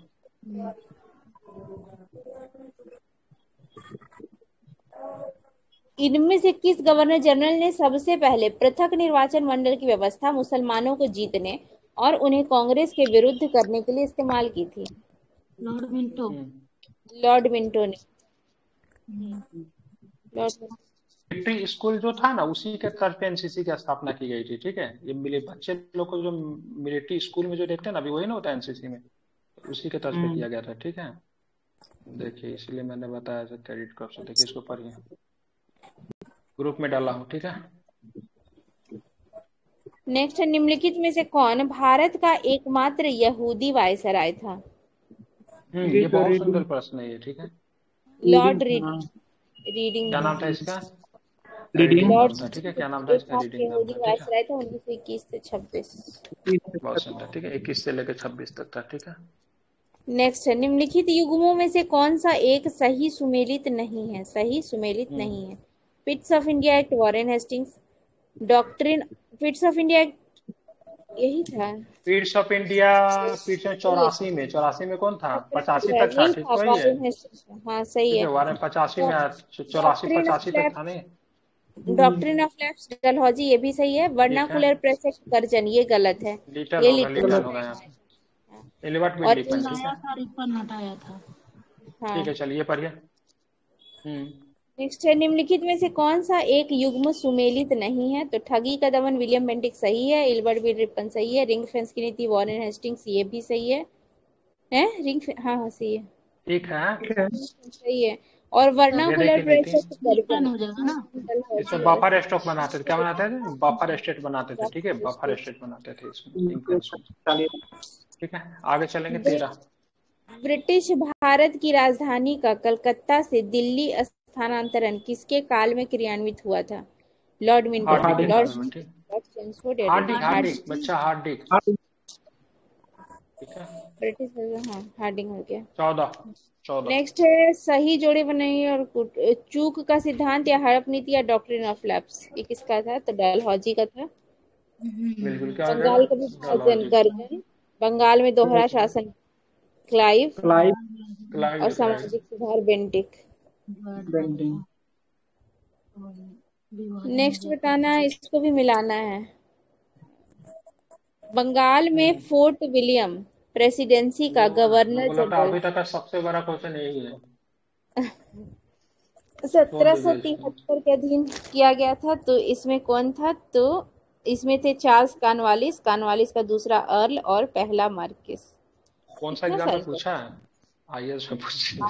[SPEAKER 3] इनमें से किस गवर्नर जनरल ने सबसे पहले पृथक निर्वाचन मंडल की व्यवस्था मुसलमानों को जीतने और उन्हें कांग्रेस के विरुद्ध करने के लिए इस्तेमाल की थी?
[SPEAKER 1] Lord Minto.
[SPEAKER 3] लॉर्ड मिंटो ने।
[SPEAKER 2] मिलिट्री स्कूल जो था ना, उसी के तर्ज पे एनसीसी की स्थापना की गई थी, ठीक है। ये मिले बच्चे लोग को जो मिलिट्री स्कूल में जो देखते हैं ना, अभी वही ना होता है एनसीसी में, उसी के तर्ज पे किया गया था, ठीक है। देखिए इसलिए मैंने बताया था क्रेडिट कर सकते। देखिए इसको पढ़िए, ग्रुप में डाला हूँ, ठीक है।
[SPEAKER 3] नेक्स्ट, निम्नलिखित में से कौन भारत का एकमात्र यहूदी वायसराय था?
[SPEAKER 2] ये बहुत सुंदर प्रश्न है ये, ठीक है।
[SPEAKER 3] Lord Reading.
[SPEAKER 2] क्या नाम था इसका?
[SPEAKER 6] रीडिंग
[SPEAKER 2] नाम था, ठीक है। क्या नाम था इसका? रीडिंग नाम
[SPEAKER 3] यहूदी
[SPEAKER 2] था, ठीक है।
[SPEAKER 3] वायसराय था 1921 से 26।
[SPEAKER 2] बहुत सुंदर, ठीक है। 21 से लेकर 26 तक था, ठीक है।
[SPEAKER 3] नेक्स्ट है, निम्नलिखित युग्मों में से कौन सा एक सही सुमेलित नहीं है? सही सुमेलित नहीं है। Pitt's of India act, Warren Hastings, doctrine. Pitt's of India act यही था।
[SPEAKER 2] पीड्स ऑफ इंडिया, पीड्स 84 में कौन था? 85 तक था,
[SPEAKER 3] यही
[SPEAKER 2] ठीक
[SPEAKER 3] था,
[SPEAKER 2] तो ही है,
[SPEAKER 3] वॉरेन हेस्टिंग्स। हाँ सही
[SPEAKER 2] ठीक
[SPEAKER 3] है।
[SPEAKER 2] है। वारे 85 में 84
[SPEAKER 3] डॉक्ट्रिन ऑफ
[SPEAKER 2] 85 तक था नहीं,
[SPEAKER 3] डॉक्ट्रिन ऑफ लैप्स, डलहौजी, ये भी सही है।
[SPEAKER 2] ठीक है।
[SPEAKER 3] वर्नाकुलर प्रेसेस, कर्जन, ये गलत है।
[SPEAKER 2] लिटल
[SPEAKER 3] ये
[SPEAKER 2] होगा, लिटल होगा यहाँ
[SPEAKER 3] है।
[SPEAKER 2] पे। एलिबर्ट
[SPEAKER 3] और
[SPEAKER 2] विलियम, ठीक है।
[SPEAKER 1] था, रिपन हटाया था।
[SPEAKER 3] हाँ।
[SPEAKER 2] ठीक है, चलिए पढ़िए।
[SPEAKER 3] नेक्स्ट है, निम्नलिखित में से कौन सा एक युग्म सुमेलित नहीं है? तो ठगी का दमन, विलियम बेंटिक सही है। एल्बर्ट बी रिपन सही है। रिंग फेंस की नीति, वॉरेन हेस्टिंग्स, ये भी सही है। हाँ सही है,
[SPEAKER 2] ठीक है।
[SPEAKER 3] सही है। और वर्नाकुलर प्रेसेस,
[SPEAKER 1] रिपन हो जाएगा ना।
[SPEAKER 2] इसमें बफर स्टॉक बनाते थे, क्या बनाते थे? बफर स्टेट बनाते थे, ठीक है। बफर स्टेट बनाते थे इसमें, इंफ्लुएंस में, ठीक है। आगे चलेंगे 13।
[SPEAKER 3] ब्रिटिश भारत की राजधानी का कलकत्ता से दिल्ली स्थानांतरण किसके काल में क्रियान्वित हुआ था? लॉर्ड मिंटो,
[SPEAKER 2] हार्डिंग, बच्चा हार्डिंग, ठीक है।
[SPEAKER 3] ब्रिटिश, हाँ हार्डिंग हो गया।
[SPEAKER 2] 14।
[SPEAKER 3] नेक्स्ट है, सही जोड़े बनाइए और चूक का सिद्धांत या हड़प नीति या डॉक्ट्रिन ऑफ लैप्स, ये किसका था? तो डलहौजी का था।
[SPEAKER 2] बिल्कुल क्या
[SPEAKER 3] बंगाल का विभाजन, गर्दन। बंगाल में दोहरा शासन, क्लाइव। और सामाजिक सुधार, बेंटिक। नेक्स्ट बताना है, इसको भी मिलाना है। बंगाल में फोर्ट विलियम प्रेसिडेंसी का गवर्नर जनरल
[SPEAKER 2] अभी तक का सबसे बड़ा क्वेश्चन यही है।
[SPEAKER 3] 1773 के अधीन किया गया था। तो इसमें कौन था? तो इसमें थे चार्ल्स कॉर्नवालिस, का दूसरा अर्ल और पहला मार्किस।
[SPEAKER 2] कौन सा एग्जाम में पूछा है? आईएएस में पूछा।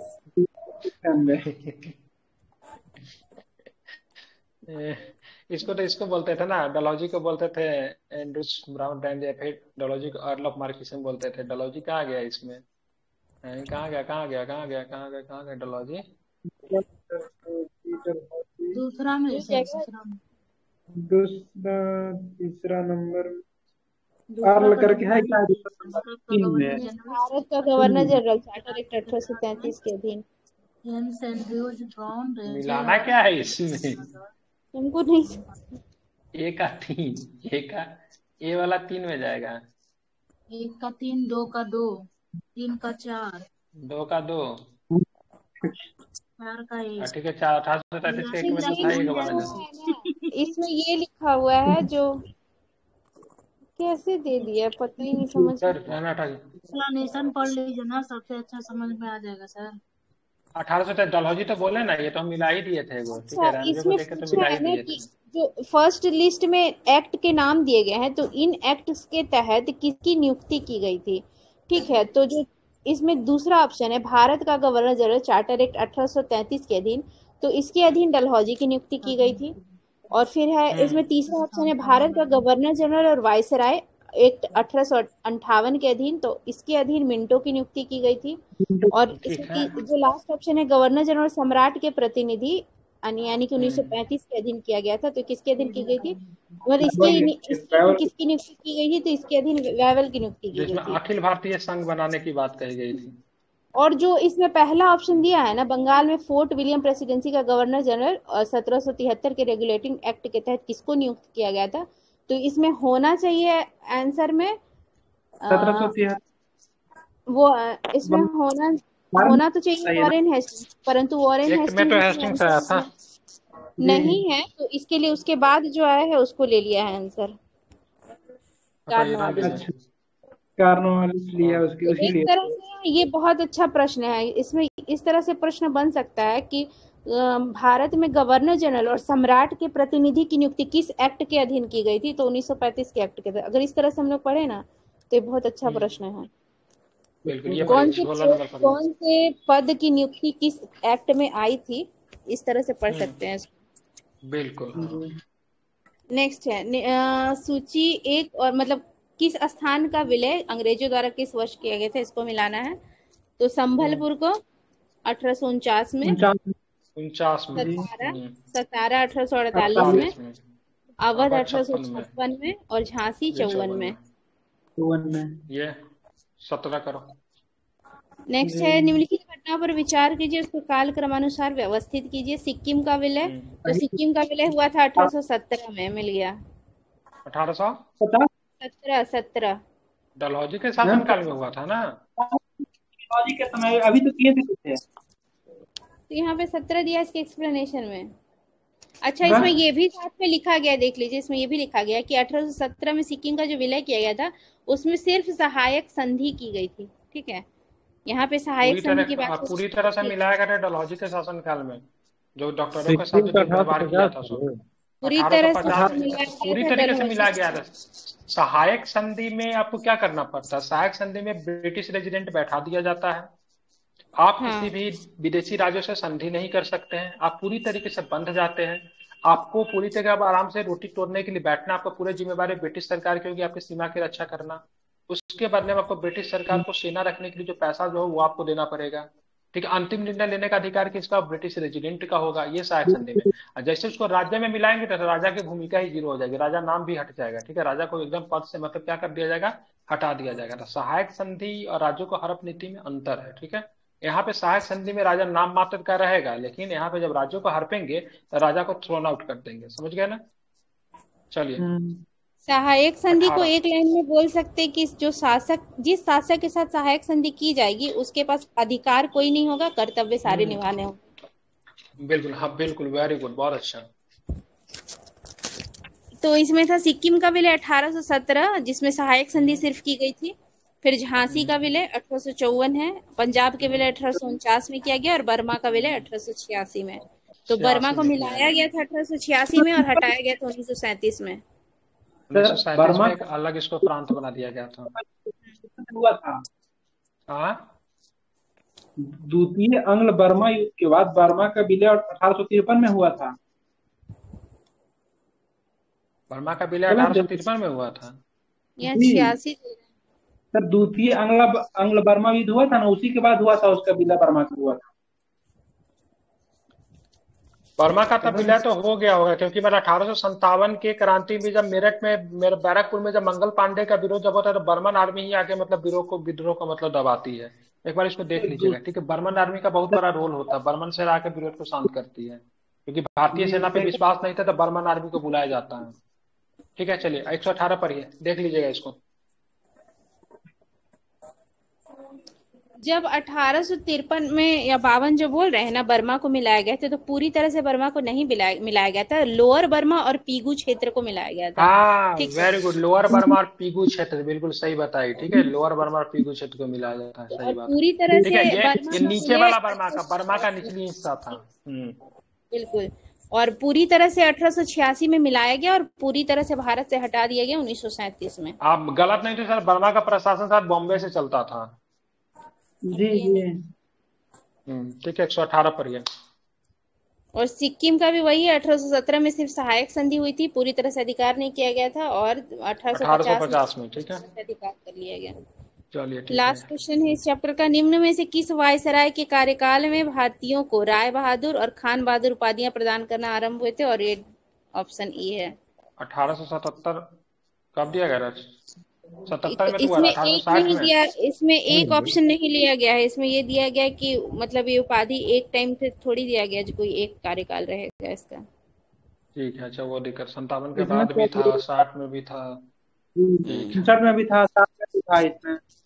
[SPEAKER 2] इसको बोलते थे ना, डलहौजी को बोलते थे एंड्रूस ब्राउन डैन, या फिर डलहौजी को अर्ल ऑफ मार्किसन बोलते थे। डलहौजी कहाँ गया इसमें? कहाँ गया डलहौजी?
[SPEAKER 1] दूसरा में
[SPEAKER 6] दूसरा तीसरा नंबर
[SPEAKER 1] दूसरा
[SPEAKER 6] आर्ल
[SPEAKER 1] तो
[SPEAKER 6] करके है क्या?
[SPEAKER 1] भारत का
[SPEAKER 6] तीन में
[SPEAKER 1] गवर्नर
[SPEAKER 6] है।
[SPEAKER 1] जनरल
[SPEAKER 3] भारत का गवर्नर जनरल चार्टर एक्ट 1833 के अधीन।
[SPEAKER 1] जेम्स एंड्रयूज ब्राउन रेंजी
[SPEAKER 2] मिलाना क्या है इसमें?
[SPEAKER 3] तुमको नहीं
[SPEAKER 2] ए का 3, ए का ए वाला 3 में जाएगा,
[SPEAKER 1] 1 का 3, 2 का 2, 3 का 4,
[SPEAKER 2] 2 का 2,
[SPEAKER 1] 4 का 1।
[SPEAKER 2] ठीक है। 1833 के एक में तो था ये गवर्नर जनरल।
[SPEAKER 3] इसमें ये लिखा हुआ है जो कैसे दे दिया पता ही नहीं समझ में।
[SPEAKER 2] सर
[SPEAKER 1] एक्सप्लेनेशन पढ़ लीजिए ना, सबसे अच्छा समझ में आ जाएगा सर।
[SPEAKER 2] 1800 डलहौजी तो बोले ना, ये तो हम मिला ही दिए थे एगो, ठीक है।
[SPEAKER 3] अच्छा
[SPEAKER 2] रणवीर को
[SPEAKER 3] इसमें
[SPEAKER 2] देखे तो
[SPEAKER 3] पूछा
[SPEAKER 2] मिला
[SPEAKER 3] है
[SPEAKER 2] ही
[SPEAKER 3] ना
[SPEAKER 2] दिए
[SPEAKER 3] कि
[SPEAKER 2] थे।
[SPEAKER 3] जो फर्स्ट लिस्ट में एक्ट के नाम दिए गए हैं तो इन एक्ट्स के तहत किसकी नियुक्ति की गई थी। ठीक है, तो जो इसमें दूसरा ऑप्शन है भारत का गवर्नर जनरल चार्टर एक्ट 1833 के अधीन, तो इसके अधीन डलहौजी की नियुक्ति की गई थी। और फिर है इसमें तीसरा ऑप्शन है भारत का गवर्नर जनरल और वायसराय एक्ट 1858 के अधीन, तो इसके अधीन मिंटो की नियुक्ति की गई थी। और इसमें जो लास्ट ऑप्शन है गवर्नर जनरल सम्राट के प्रतिनिधि यानी कि 1935 के अधीन किया गया था, तो किसके अधीन की गई थी। और इसके अधीन किसकी नियुक्ति की गई थी, तो इसके अधीन वेवल की नियुक्ति की गई
[SPEAKER 2] जिसमें
[SPEAKER 3] थी।
[SPEAKER 2] अखिल भारतीय संघ बनाने की बात कही गई थी।
[SPEAKER 3] और जो इसमें पहला ऑप्शन दिया है ना, बंगाल में फोर्ट विलियम प्रेसिडेंसी का गवर्नर जनरल 1773 के रेगुलेटिंग एक्ट के तहत किसको नियुक्त किया गया था, तो इसमें होना चाहिए आंसर में
[SPEAKER 6] 1773
[SPEAKER 3] वो इसमें होना तो चाहिए वॉरेन हेस्टिंग्स, परंतु वॉरेन
[SPEAKER 2] एक में तो हेस्टिंग्स आया था
[SPEAKER 3] नहीं है, तो इसके लिए उसके बाद जो आया है उसको ले लिया है आंसर
[SPEAKER 6] कार्नवालिस लिया उसके उसी
[SPEAKER 3] एक
[SPEAKER 6] लिए।
[SPEAKER 3] तरह से ये बहुत अच्छा प्रश्न है। इसमें इस तरह से प्रश्न बन सकता है कि भारत में गवर्नर जनरल और सम्राट के प्रतिनिधि की नियुक्ति किस एक्ट के अधीन की गई थी, तो 1935 के एक्ट के तहत। अगर इस तरह से हम लोग पढ़े ना तो ये बहुत अच्छा प्रश्न है। कौन से पद की नियुक्ति किस एक्ट में आई थी, इस तरह से पढ़ सकते हैं।
[SPEAKER 2] बिल्कुल।
[SPEAKER 3] नेक्स्ट है सूची एक, और मतलब किस स्थान का विलय अंग्रेजों द्वारा किस वर्ष किया गया था, इसको मिलाना है। तो संभलपुर को 1849 में, सतारा 1848 में, अवध 1856 में और झांसी 54 में।
[SPEAKER 2] ये 17 करो।
[SPEAKER 3] नेक्स्ट है निम्नलिखित घटना पर विचार कीजिए, उसको काल क्रमानुसार व्यवस्थित कीजिए। सिक्किम का विलय, तो सिक्किम का विलय हुआ था 1817 में, मिल गया 1817
[SPEAKER 2] डलहौजी के शासनकाल में हुआ था ना।
[SPEAKER 6] डलहौजी के समय अभी तो किए थे।
[SPEAKER 3] तो यहाँ पे 17 दिया इसके एक्सप्लेनेशन में। अच्छा इसमें ये भी साथ में लिखा गया, देख लीजिए, इसमें ये भी लिखा गया कि 1817 में सिक्किम का जो विलय किया गया था उसमें सिर्फ सहायक संधि की गई थी। ठीक है, यहाँ पे सहायक संधि की बात
[SPEAKER 2] पूरी तरह से मिलाया गया था डलहौजी के शासनकाल में, जो डॉक्टरों के साथ जो व्यवहार किया था
[SPEAKER 3] पूरी तरह
[SPEAKER 2] पूरी तरीके से मिला गया था। सहायक संधि में आपको क्या करना पड़ता है, सहायक संधि में ब्रिटिश रेजिडेंट बैठा दिया जाता है। आप किसी भी विदेशी राज्यों से संधि नहीं कर सकते हैं, आप पूरी तरीके से बंध जाते हैं। आपको पूरी तरह आराम से रोटी तोड़ने के लिए बैठना, आपका पूरी जिम्मेवारी ब्रिटिश सरकार की होगी, आपकी सीमा की रक्षा करना। उसके बदले में आपको ब्रिटिश सरकार को सेना रखने के लिए जो पैसा जो है वो आपको देना पड़ेगा। ठीक है, अंतिम निर्णय लेने का अधिकार किसका, ब्रिटिश रेजिडेंट का होगा। ये सहायक संधि में। जैसे उसको राज्य में मिलाएंगे तो राजा की भूमिका ही जीरो हो जाएगी, राजा नाम भी हट जाएगा। ठीक है, राजा को एकदम पद से मतलब क्या कर दिया जाएगा, हटा दिया जाएगा। तो सहायक संधि और राज्यों को हड़प नीति में अंतर है। ठीक है, यहाँ पे सहायक संधि में राजा नाम मात्र का रहेगा, लेकिन यहाँ पे जब राज्यों को हड़पेंगे तो राजा को थ्रोन आउट कर देंगे। समझ गए ना। चलिए,
[SPEAKER 3] सहायक संधि को एक लाइन में बोल सकते हैं कि जो शासक, जिस शासक के साथ सहायक संधि की जाएगी उसके पास अधिकार कोई नहीं होगा, कर्तव्य सारे निभाने होंगे।
[SPEAKER 2] बिल्कुल, हाँ बिल्कुल, वेरी गुड, बहुत अच्छा।
[SPEAKER 3] तो इसमें था सिक्किम का विलय 1817 जिसमें सहायक संधि सिर्फ की गई थी। फिर झांसी का विलय 1854 है, पंजाब के विलय 1849 में किया गया और बर्मा का विलय 1886 में। तो बर्मा को मिलाया गया था 1886 में और हटाया गया था 1937 में।
[SPEAKER 2] बर्मा में एक अलग इसको प्रांत बना दिया गया था।
[SPEAKER 6] हुआ था द्वितीय आंग्ल बर्मा युद्ध के बाद बर्मा का विलय 1853 में हुआ था।
[SPEAKER 2] बर्मा का विलय 1853 में हुआ था
[SPEAKER 3] या 86
[SPEAKER 6] सर। द्वितीय आंग्ल बर्मा युद्ध हुआ था ना, उसी के बाद हुआ था उसका विलय बर्मा का हुआ था।
[SPEAKER 2] बर्मा का तब विलय तो हो गया होगा, क्योंकि मतलब 1857 के क्रांति में जब मेरठ में मेरे बैरकपुर में जब मंगल पांडे का विरोध जब होता है तो बर्मन आर्मी ही आके मतलब विद्रोह को मतलब दबाती है। एक बार इसको देख लीजिएगा, ठीक है। बर्मन आर्मी का बहुत बड़ा रोल होता है, बर्मन सेना आके विरोध को शांत करती है, क्योंकि भारतीय सेना पे विश्वास नहीं था तो बर्मन आर्मी को बुलाया जाता है। ठीक है, चलिए 118 पढ़िए, देख लीजिएगा इसको।
[SPEAKER 3] जब 1853 में या 52 जो बोल रहे हैं ना बर्मा को मिलाया गया था, तो पूरी तरह से बर्मा को नहीं मिलाया गया था, लोअर बर्मा और पीगू क्षेत्र को मिलाया गया था।
[SPEAKER 2] हाँ,
[SPEAKER 3] ठीक
[SPEAKER 2] वेरी गुड, लोअर बर्मा और पीगू क्षेत्र, बिल्कुल सही बताई। ठीक है, लोअर बर्मा और पीगू क्षेत्र को मिलाया जाता है,
[SPEAKER 3] और
[SPEAKER 2] सही बात है।
[SPEAKER 3] पूरी तरह
[SPEAKER 2] ठीक
[SPEAKER 3] से
[SPEAKER 2] है,
[SPEAKER 3] बर्मा
[SPEAKER 2] ये नीचे वाला बर्मा का निचली हिस्सा था।
[SPEAKER 3] बिल्कुल। और पूरी तरह से 1886 में मिलाया गया और पूरी तरह से भारत से हटा दिया गया 1937 में।
[SPEAKER 2] आप गलत नहीं थे सर, बर्मा का प्रशासन सर बॉम्बे से चलता था।
[SPEAKER 6] जी जी।
[SPEAKER 2] ठीक है, 118 पढ़िए।
[SPEAKER 3] और सिक्किम का भी वही है, 1817 में सिर्फ सहायक संधि हुई थी, पूरी तरह से अधिकार नहीं किया गया था, और
[SPEAKER 2] 1850 में ठीक है,
[SPEAKER 3] अधिकार कर लिया गया।
[SPEAKER 2] चलिए ठीक
[SPEAKER 3] लास्ट
[SPEAKER 2] है।
[SPEAKER 3] क्वेश्चन है इस चैप्टर का, निम्न में से किस वायसराय के कार्यकाल में भारतीयों को राय बहादुर और खान बहादुर उपाधियां प्रदान करना आरंभ हुए थे? और ये ऑप्शन ई है
[SPEAKER 2] 1877 कब दिया गया? 77 में तो हुआ,
[SPEAKER 3] इसमें एक
[SPEAKER 2] 1860
[SPEAKER 3] नहीं
[SPEAKER 2] में।
[SPEAKER 3] दिया, इसमें एक ऑप्शन नहीं लिया गया है, इसमें ये दिया गया कि मतलब ये उपाधि एक टाइम से थोड़ी दिया गया जो कोई एक कार्यकाल रहेगा इसका।
[SPEAKER 2] ठीक है, अच्छा वो दिक्कत 57 के बाद भी था, 60 में भी था।
[SPEAKER 6] 59 में भी था, 60 में भी था इसमें।